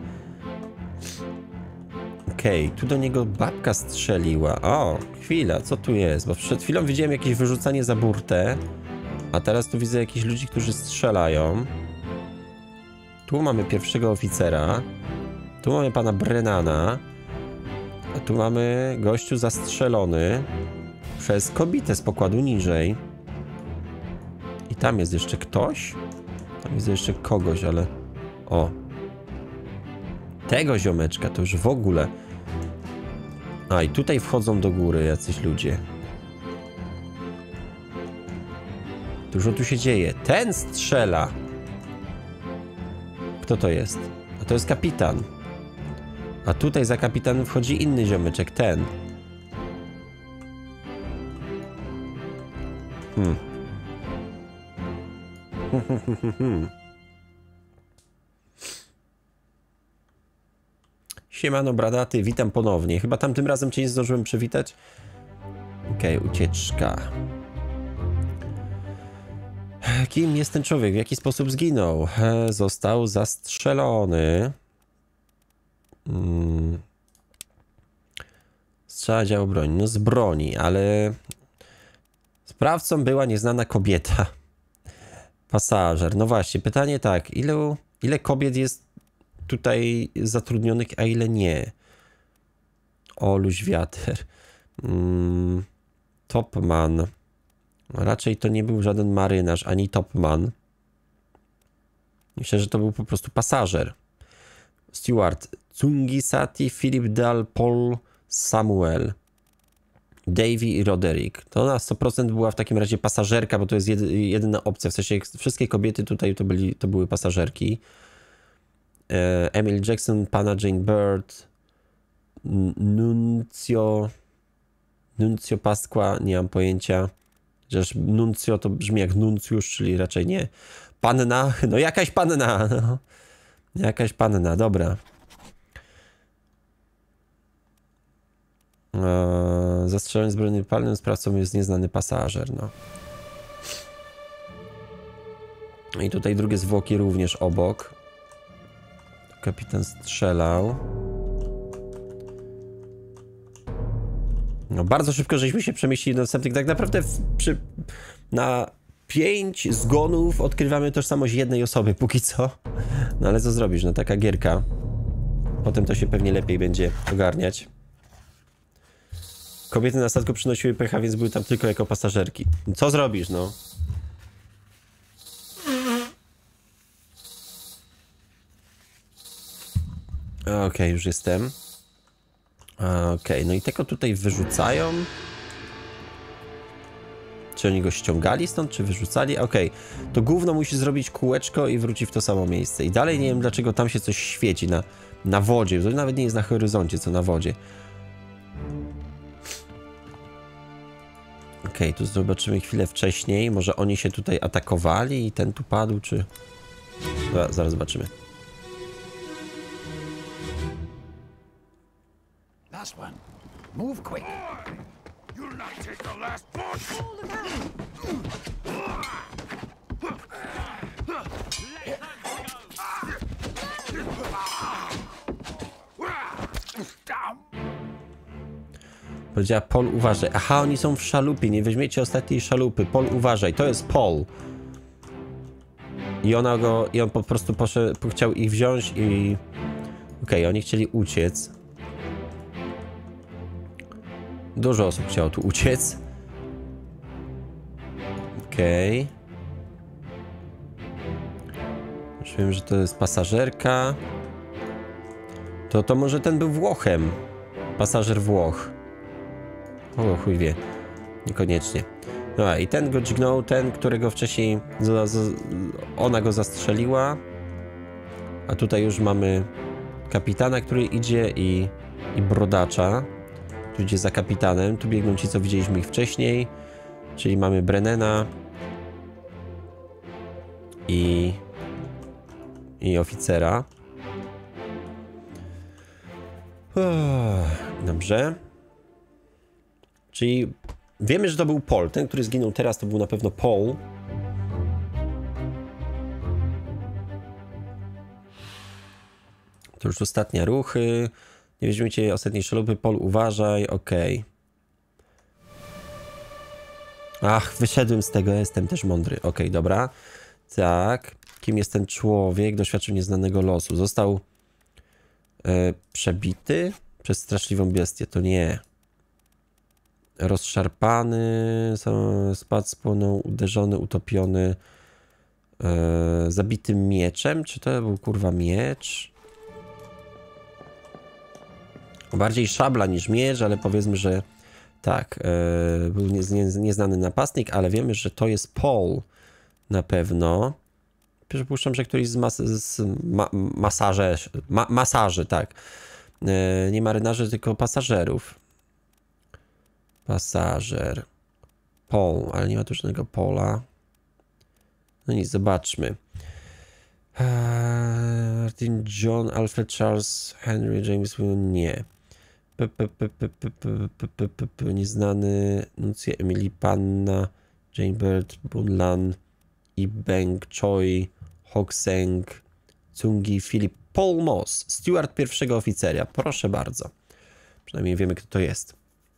Okej, okay, tu do niego babka strzeliła. O, chwila, co tu jest? Bo przed chwilą widziałem jakieś wyrzucanie za burtę. A teraz tu widzę jakichś ludzi, którzy strzelają. Tu mamy pierwszego oficera. Tu mamy pana Brennana. A tu mamy gościu zastrzelony przez kobietę z pokładu niżej. I tam jest jeszcze ktoś? Tam jest jeszcze kogoś, ale... O. Tego ziomeczka to już w ogóle... A, i tutaj wchodzą do góry jacyś ludzie. Dużo tu się dzieje. Ten strzela! Kto to jest? A to jest kapitan. A tutaj za kapitanem wchodzi inny ziomeczek, ten. Hmm. Siemano bradaty, witam ponownie. Chyba tamtym razem cię nie zdążyłem przywitać. Okej, okay, ucieczka. Kim jest ten człowiek? W jaki sposób zginął? Został zastrzelony. Hmm. Strzała dział broni. No z broni, ale... Sprawcą była nieznana kobieta. Pasażer. No właśnie, pytanie tak. Ile, ile kobiet jest tutaj zatrudnionych, a ile nie? Oluś wiater. Hmm. Topman. Raczej to nie był żaden marynarz, ani topman. Myślę, że to był po prostu pasażer. Steward. Tsungisati, Philip Dal, Paul, Samuel, Davy i Roderick. To na sto procent była w takim razie pasażerka, bo to jest jedyna opcja. W sensie wszystkie kobiety tutaj to, byli, to były pasażerki. E, Emil Jackson, Pana Jane Bird, Nuncio, Nuncio Pasqua, nie mam pojęcia. Chociaż Nuncio to brzmi jak nuncjusz, czyli raczej nie. Panna, no jakaś panna, no. Jakaś panna, dobra. Eee, zastrzelony z broni palnym, sprawcą jest nieznany pasażer, no. I tutaj drugie zwłoki również obok. Kapitan strzelał. No bardzo szybko żeśmy się przemieścili do następnych. Tak naprawdę w, przy, na pięć zgonów odkrywamy tożsamość jednej osoby póki co. No ale co zrobisz? No taka gierka. Potem to się pewnie lepiej będzie ogarniać. Kobiety na statku przynosiły pecha, więc były tam tylko jako pasażerki. Co zrobisz, no? Okej, okay, już jestem. Okej, okay, no i tego tutaj wyrzucają. Czy oni go ściągali stąd, czy wyrzucali? Okej, okay. To gówno musi zrobić kółeczko i wróci w to samo miejsce. I dalej nie wiem, dlaczego tam się coś świeci na, na wodzie. To nawet nie jest na horyzoncie, co na wodzie. Okej, okay, tu zobaczymy chwilę wcześniej. Może oni się tutaj atakowali i ten tu padł, czy... Dobra, zaraz zobaczymy. Last one. Move quick. You'll not take the last punch! Powiedziała Paul, uważaj. Aha, oni są w szalupie, nie weźmiecie ostatniej szalupy. Paul, uważaj, to jest Paul. I ona go, i on po prostu poszedł, chciał ich wziąć i... Okej, okay, oni chcieli uciec. Dużo osób chciało tu uciec. Okej. Okay. Już wiem, że to jest pasażerka. To to może ten był Włochem. Pasażer Włoch. O, chuj wie. Niekoniecznie. No i ten go dźgnął, ten, którego wcześniej za, za, ona go zastrzeliła. A tutaj już mamy kapitana, który idzie i, i brodacza. Tu idzie za kapitanem. Tu biegną ci, co widzieliśmy ich wcześniej. Czyli mamy Brennana i, i oficera. Uff, dobrze. Czyli wiemy, że to był Paul. Ten, który zginął teraz, to był na pewno Paul. To już ostatnie ruchy. Nie weźmiecie ostatniej szalupy. Paul, uważaj. Okej. Okay. Ach, wyszedłem z tego. Jestem też mądry. Okej, okay, dobra. Tak. Kim jest ten człowiek? Doświadczył nieznanego losu. Został e, przebity przez straszliwą bestię. To nie. Rozszarpany, spadł, spłonął, uderzony, utopiony, e, zabitym mieczem. Czy to był kurwa miecz? Bardziej szabla niż miecz, ale powiedzmy, że tak, e, był nie, nie, nieznany napastnik, ale wiemy, że to jest Paul na pewno. Przypuszczam, że któryś z, mas z ma masaże, ma masaży, tak. E, nie marynarzy, tylko pasażerów. Pasażer. Paul, ale nie ma tu żadnego Paula. No nic, zobaczmy. Martin, John, Alfred, Charles, Henry, James, nie. P, p, p, p, p, p, p, p, p, nieznany, Nuncja, Emily, Panna, Jane Bird, Bunlan, I Beng, Choi, Hokseng, Tsungi, Philip, Paul Moss, steward pierwszego oficera. Proszę bardzo. Przynajmniej wiemy, kto to jest.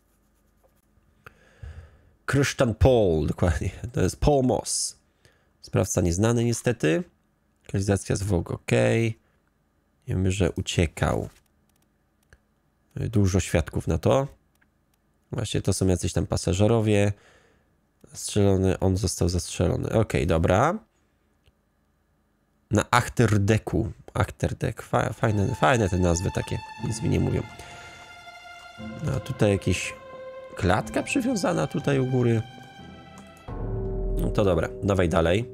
Christian Paul, dokładnie. To jest Paul Moss. Sprawca nieznany niestety. Lokalizacja zwłok ok. Wiemy, że uciekał. Dużo świadków na to. Właśnie to są jacyś tam pasażerowie. Strzelony, on został zastrzelony. Ok, dobra. Na Achterdecku. Achterdeck. Fajne, fajne te nazwy takie. Nic mi nie mówią. No tutaj jakieś klatka przywiązana tutaj u góry. No to dobra, dawaj dalej.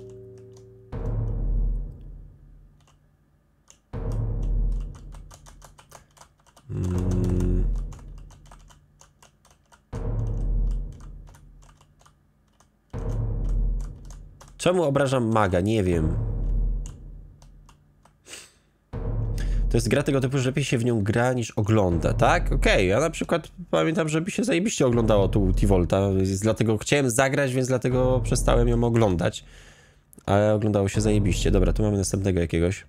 Hmm. Czemu obrażam maga? Nie wiem. To jest gra tego typu, że lepiej się w nią gra niż ogląda, tak? Okej, okay. Ja na przykład pamiętam, żeby się zajebiście oglądało tu T-Volta, dlatego chciałem zagrać, więc dlatego przestałem ją oglądać. Ale oglądało się zajebiście. Dobra, tu mamy następnego jakiegoś.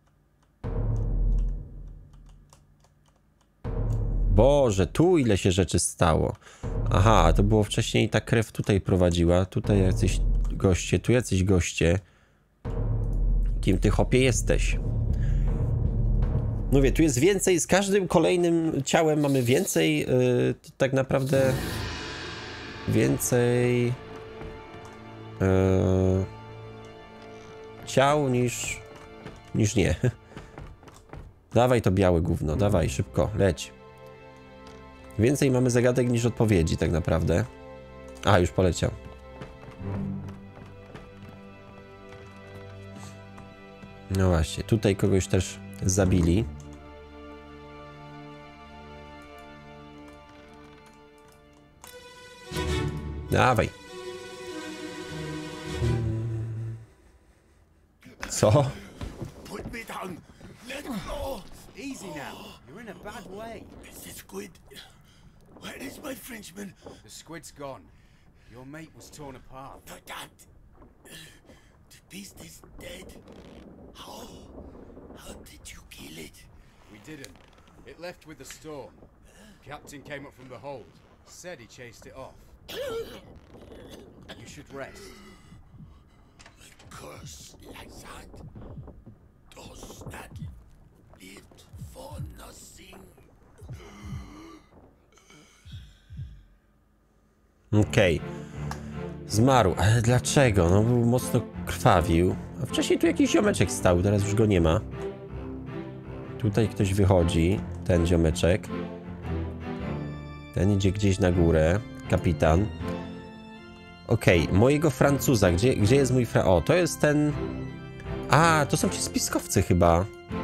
Boże, tu ile się rzeczy stało. Aha, to było wcześniej, ta krew tutaj prowadziła. Tutaj jacyś goście, tu jacyś goście. Kim ty, chopie, jesteś? Mówię, tu jest więcej, z każdym kolejnym ciałem mamy więcej, yy, tak naprawdę więcej yy, ciał niż, niż nie. Dawaj to białe gówno, dawaj, szybko, leć. Więcej mamy zagadek niż odpowiedzi tak naprawdę. A, już poleciał. No właśnie, tutaj kogoś też zabili. Dawaj. Co? Put me down. Let go. Easy now. You're in a bad way. It's the squid. Where is my Frenchman? The squid's gone. Your mate was torn apart. The dad. The beast is dead. How? How did you kill it? We didn't. It left with the storm. Captain came up from the hold. Said he chased it off. You should rest. A curse like that does not live for nothing. Okej. Okay. Zmarł. Ale dlaczego? No był mocno krwawił. A wcześniej tu jakiś ziomeczek stał, teraz już go nie ma. Tutaj ktoś wychodzi. Ten ziomeczek. Ten idzie gdzieś na górę. Kapitan. Okej, okay. Mojego Francuza. Gdzie, gdzie jest mój Fra... O, to jest ten... A, to są ci spiskowcy chyba.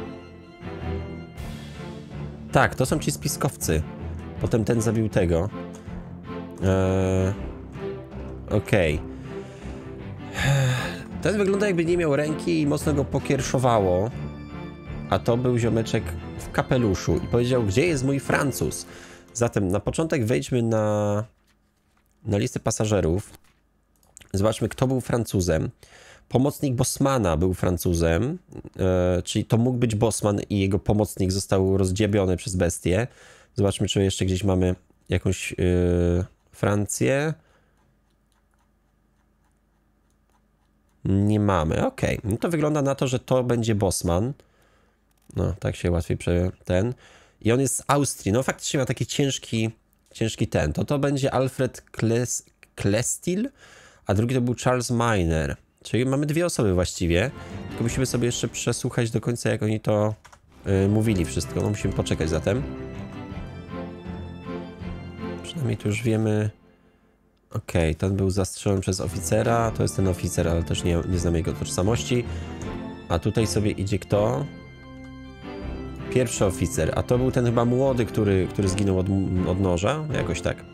Tak, to są ci spiskowcy. Potem ten zabił tego. Eee... Okej. Okay. Ten wygląda jakby nie miał ręki i mocno go pokierszowało. A to był ziomeczek w kapeluszu i powiedział, gdzie jest mój Francuz? Zatem na początek wejdźmy na, na listę pasażerów. Zobaczmy, kto był Francuzem. Pomocnik Bosmana był Francuzem, e, czyli to mógł być Bosman i jego pomocnik został rozdziebiony przez bestię. Zobaczmy, czy jeszcze gdzieś mamy jakąś e, Francję. Nie mamy, ok. No to wygląda na to, że to będzie Bosman. No, tak się łatwiej prze... ten. I on jest z Austrii. No faktycznie ma taki ciężki, ciężki ten. To to będzie Alfred Kles... Klestil, a drugi to był Charles Miner. Czyli mamy dwie osoby właściwie. Tylko musimy sobie jeszcze przesłuchać do końca, jak oni to yy, mówili wszystko. No musimy poczekać zatem. Przynajmniej tu już wiemy... Okej, okay, ten był zastrzelony przez oficera. To jest ten oficer, ale też nie, nie znam jego tożsamości. A tutaj sobie idzie kto? Pierwszy oficer. A to był ten chyba młody, który, który zginął od, od noża. Jakoś tak.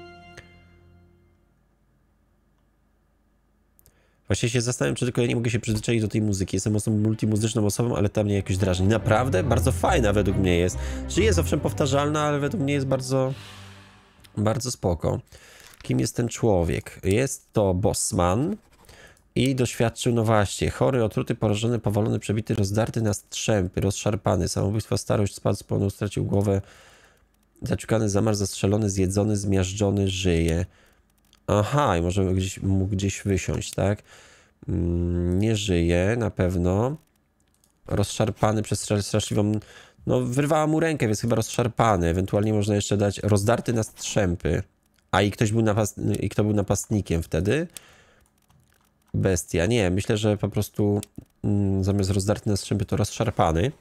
Właśnie się zastanawiam, czy tylko ja nie mogę się przyzwyczaić do tej muzyki. Jestem osobą multimuzyczną osobą, ale ta mnie jakoś drażni. Naprawdę? Bardzo fajna według mnie jest. Czyli jest owszem powtarzalna, ale według mnie jest bardzo... Bardzo spoko. Kim jest ten człowiek? Jest to Bosman i doświadczył, no właśnie, chory, otruty, porażony, powalony, przebity, rozdarty na strzępy, rozszarpany, samobójstwo, starość, spadł z płonu, stracił głowę, zaciukany, zamarł, zastrzelony, zjedzony, zmiażdżony, żyje. Aha, i może gdzieś, mógł gdzieś wysiąść, tak? Nie żyje, na pewno. Rozszarpany przez straszliwą... No, wyrwała mu rękę, więc chyba rozszarpany. Ewentualnie można jeszcze dać rozdarty na strzępy. A i ktoś był napast... i kto był napastnikiem wtedy? Bestia. Nie, myślę, że po prostu mm, zamiast rozdarty na strzępy to rozszarpany.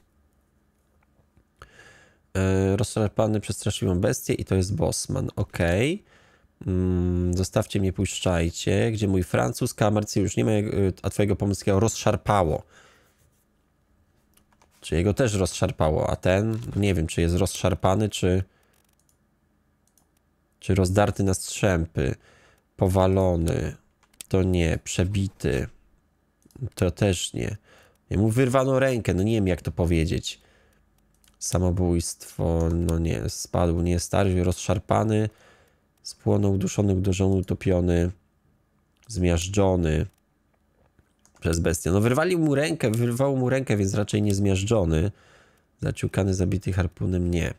E, rozszarpany przez straszliwą bestię i to jest Bosman. Ok. Mm, zostawcie mnie, puszczajcie. Gdzie mój Francuz? Kamercy już nie ma, a twojego pomocnika rozszarpało. Czy jego też rozszarpało, a ten, nie wiem, czy jest rozszarpany, czy czy rozdarty na strzępy, powalony, to nie, przebity, to też nie. Mu wyrwano rękę, no nie wiem jak to powiedzieć. Samobójstwo, no nie, spadł, nie, stary, rozszarpany, spłonął, uduszony, uderzony, utopiony, zmiażdżony przez bestię. No wyrwali mu rękę, wyrwało mu rękę, więc raczej nie zmiażdżony. Zaciukany, zabity harpunem, nie.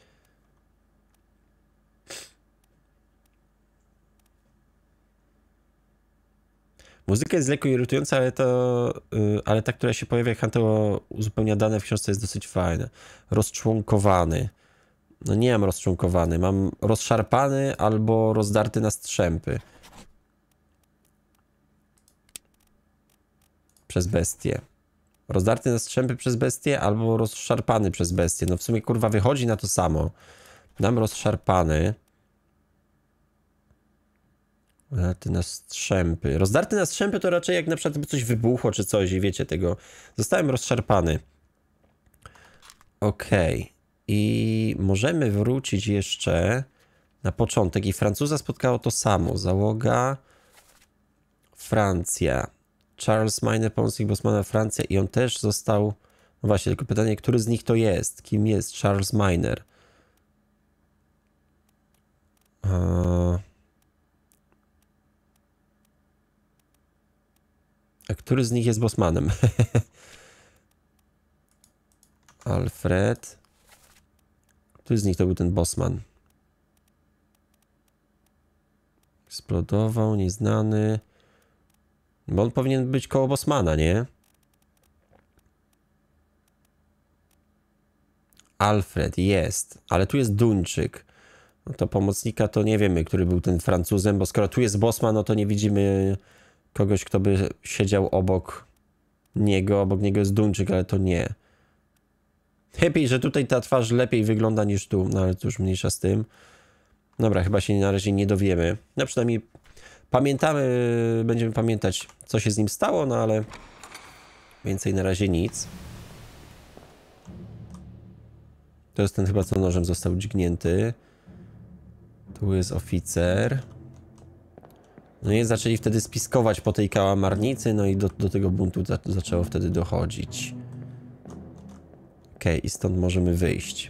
Muzyka jest lekko irytująca, ale to, yy, ale ta, która się pojawia, jak Hunter uzupełnia dane w książce, jest dosyć fajna. Rozczłonkowany. No nie mam rozczłonkowany, mam rozszarpany albo rozdarty na strzępy. Przez bestię. Rozdarty na strzępy przez bestię albo rozszarpany przez bestię. No w sumie kurwa wychodzi na to samo. Dam rozszarpany. Rozdarty na strzępy. Rozdarty na strzępy to raczej jak na przykład by coś wybuchło czy coś i wiecie tego. Zostałem rozszarpany. Okej. Okay. I możemy wrócić jeszcze na początek. I Francuza spotkało to samo. Załoga. Francja. Charles Miner, pomocnik Bosmana, Francja. I on też został... No właśnie, tylko pytanie, który z nich to jest? Kim jest Charles Miner? Uh... A który z nich jest Bosmanem? Alfred. Który z nich to był ten Bosman? Eksplodował, nieznany. Bo on powinien być koło Bosmana, nie? Alfred jest, ale tu jest Duńczyk. No to pomocnika to nie wiemy, który był ten Francuzem, bo skoro tu jest Bosman, no to nie widzimy kogoś, kto by siedział obok niego. Obok niego jest Duńczyk, ale to nie. Lepiej, że tutaj ta twarz lepiej wygląda niż tu, no ale cóż, mniejsza z tym. Dobra, chyba się na razie nie dowiemy. No przynajmniej pamiętamy, będziemy pamiętać, co się z nim stało, no ale więcej na razie nic. To jest ten chyba, co nożem został dźgnięty. Tu jest oficer. No i zaczęli wtedy spiskować po tej kałamarnicy, no i do, do tego buntu za, zaczęło wtedy dochodzić. Okej, okay, i stąd możemy wyjść.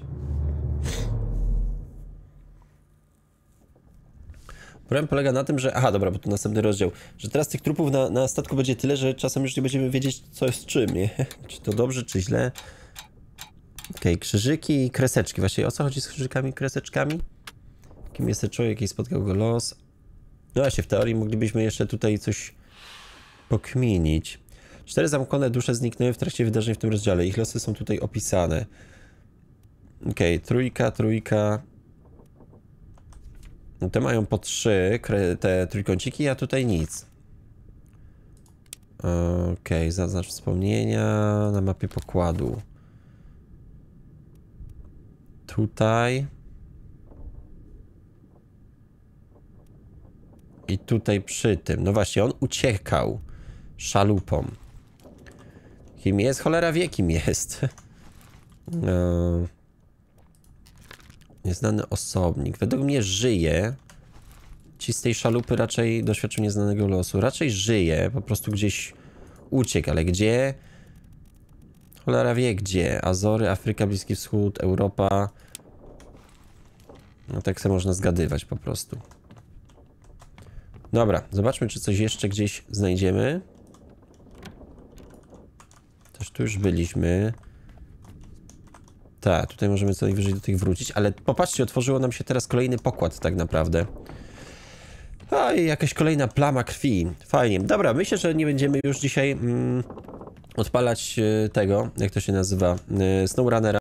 Problem polega na tym, że... Aha, dobra, bo tu następny rozdział. Że teraz tych trupów na, na statku będzie tyle, że czasem już nie będziemy wiedzieć, co jest czym, nie? Czy to dobrze, czy źle. Okej, okay, krzyżyki i kreseczki. Właściwie o co chodzi z krzyżykami i kreseczkami? Kim jest ten człowiek, jaki spotkał go los? No właśnie, w teorii moglibyśmy jeszcze tutaj coś pokminić. Cztery zamknione dusze zniknęły w trakcie wydarzeń w tym rozdziale. Ich losy są tutaj opisane. Okej, okay, trójka, trójka. No te mają po trzy, te trójkąciki, a tutaj nic. Okej, okay, zaznacz wspomnienia na mapie pokładu. Tutaj. I tutaj przy tym. No właśnie, on uciekał szalupą. Kim jest? Cholera wie, kim jest. No. Nieznany osobnik. Według mnie żyje. Ci z tej szalupy raczej doświadczył nieznanego losu. Raczej żyje. Po prostu gdzieś uciekł. Ale gdzie? Cholera wie gdzie. Azory, Afryka, Bliski Wschód, Europa. No tak sobie można zgadywać po prostu. Dobra, zobaczmy, czy coś jeszcze gdzieś znajdziemy. Też tu już byliśmy. Tak, tutaj możemy co najwyżej do tych wrócić, ale popatrzcie, otworzyło nam się teraz kolejny pokład tak naprawdę. A i jakaś kolejna plama krwi. Fajnie. Dobra, myślę, że nie będziemy już dzisiaj mm, odpalać tego, jak to się nazywa, SnowRunnera.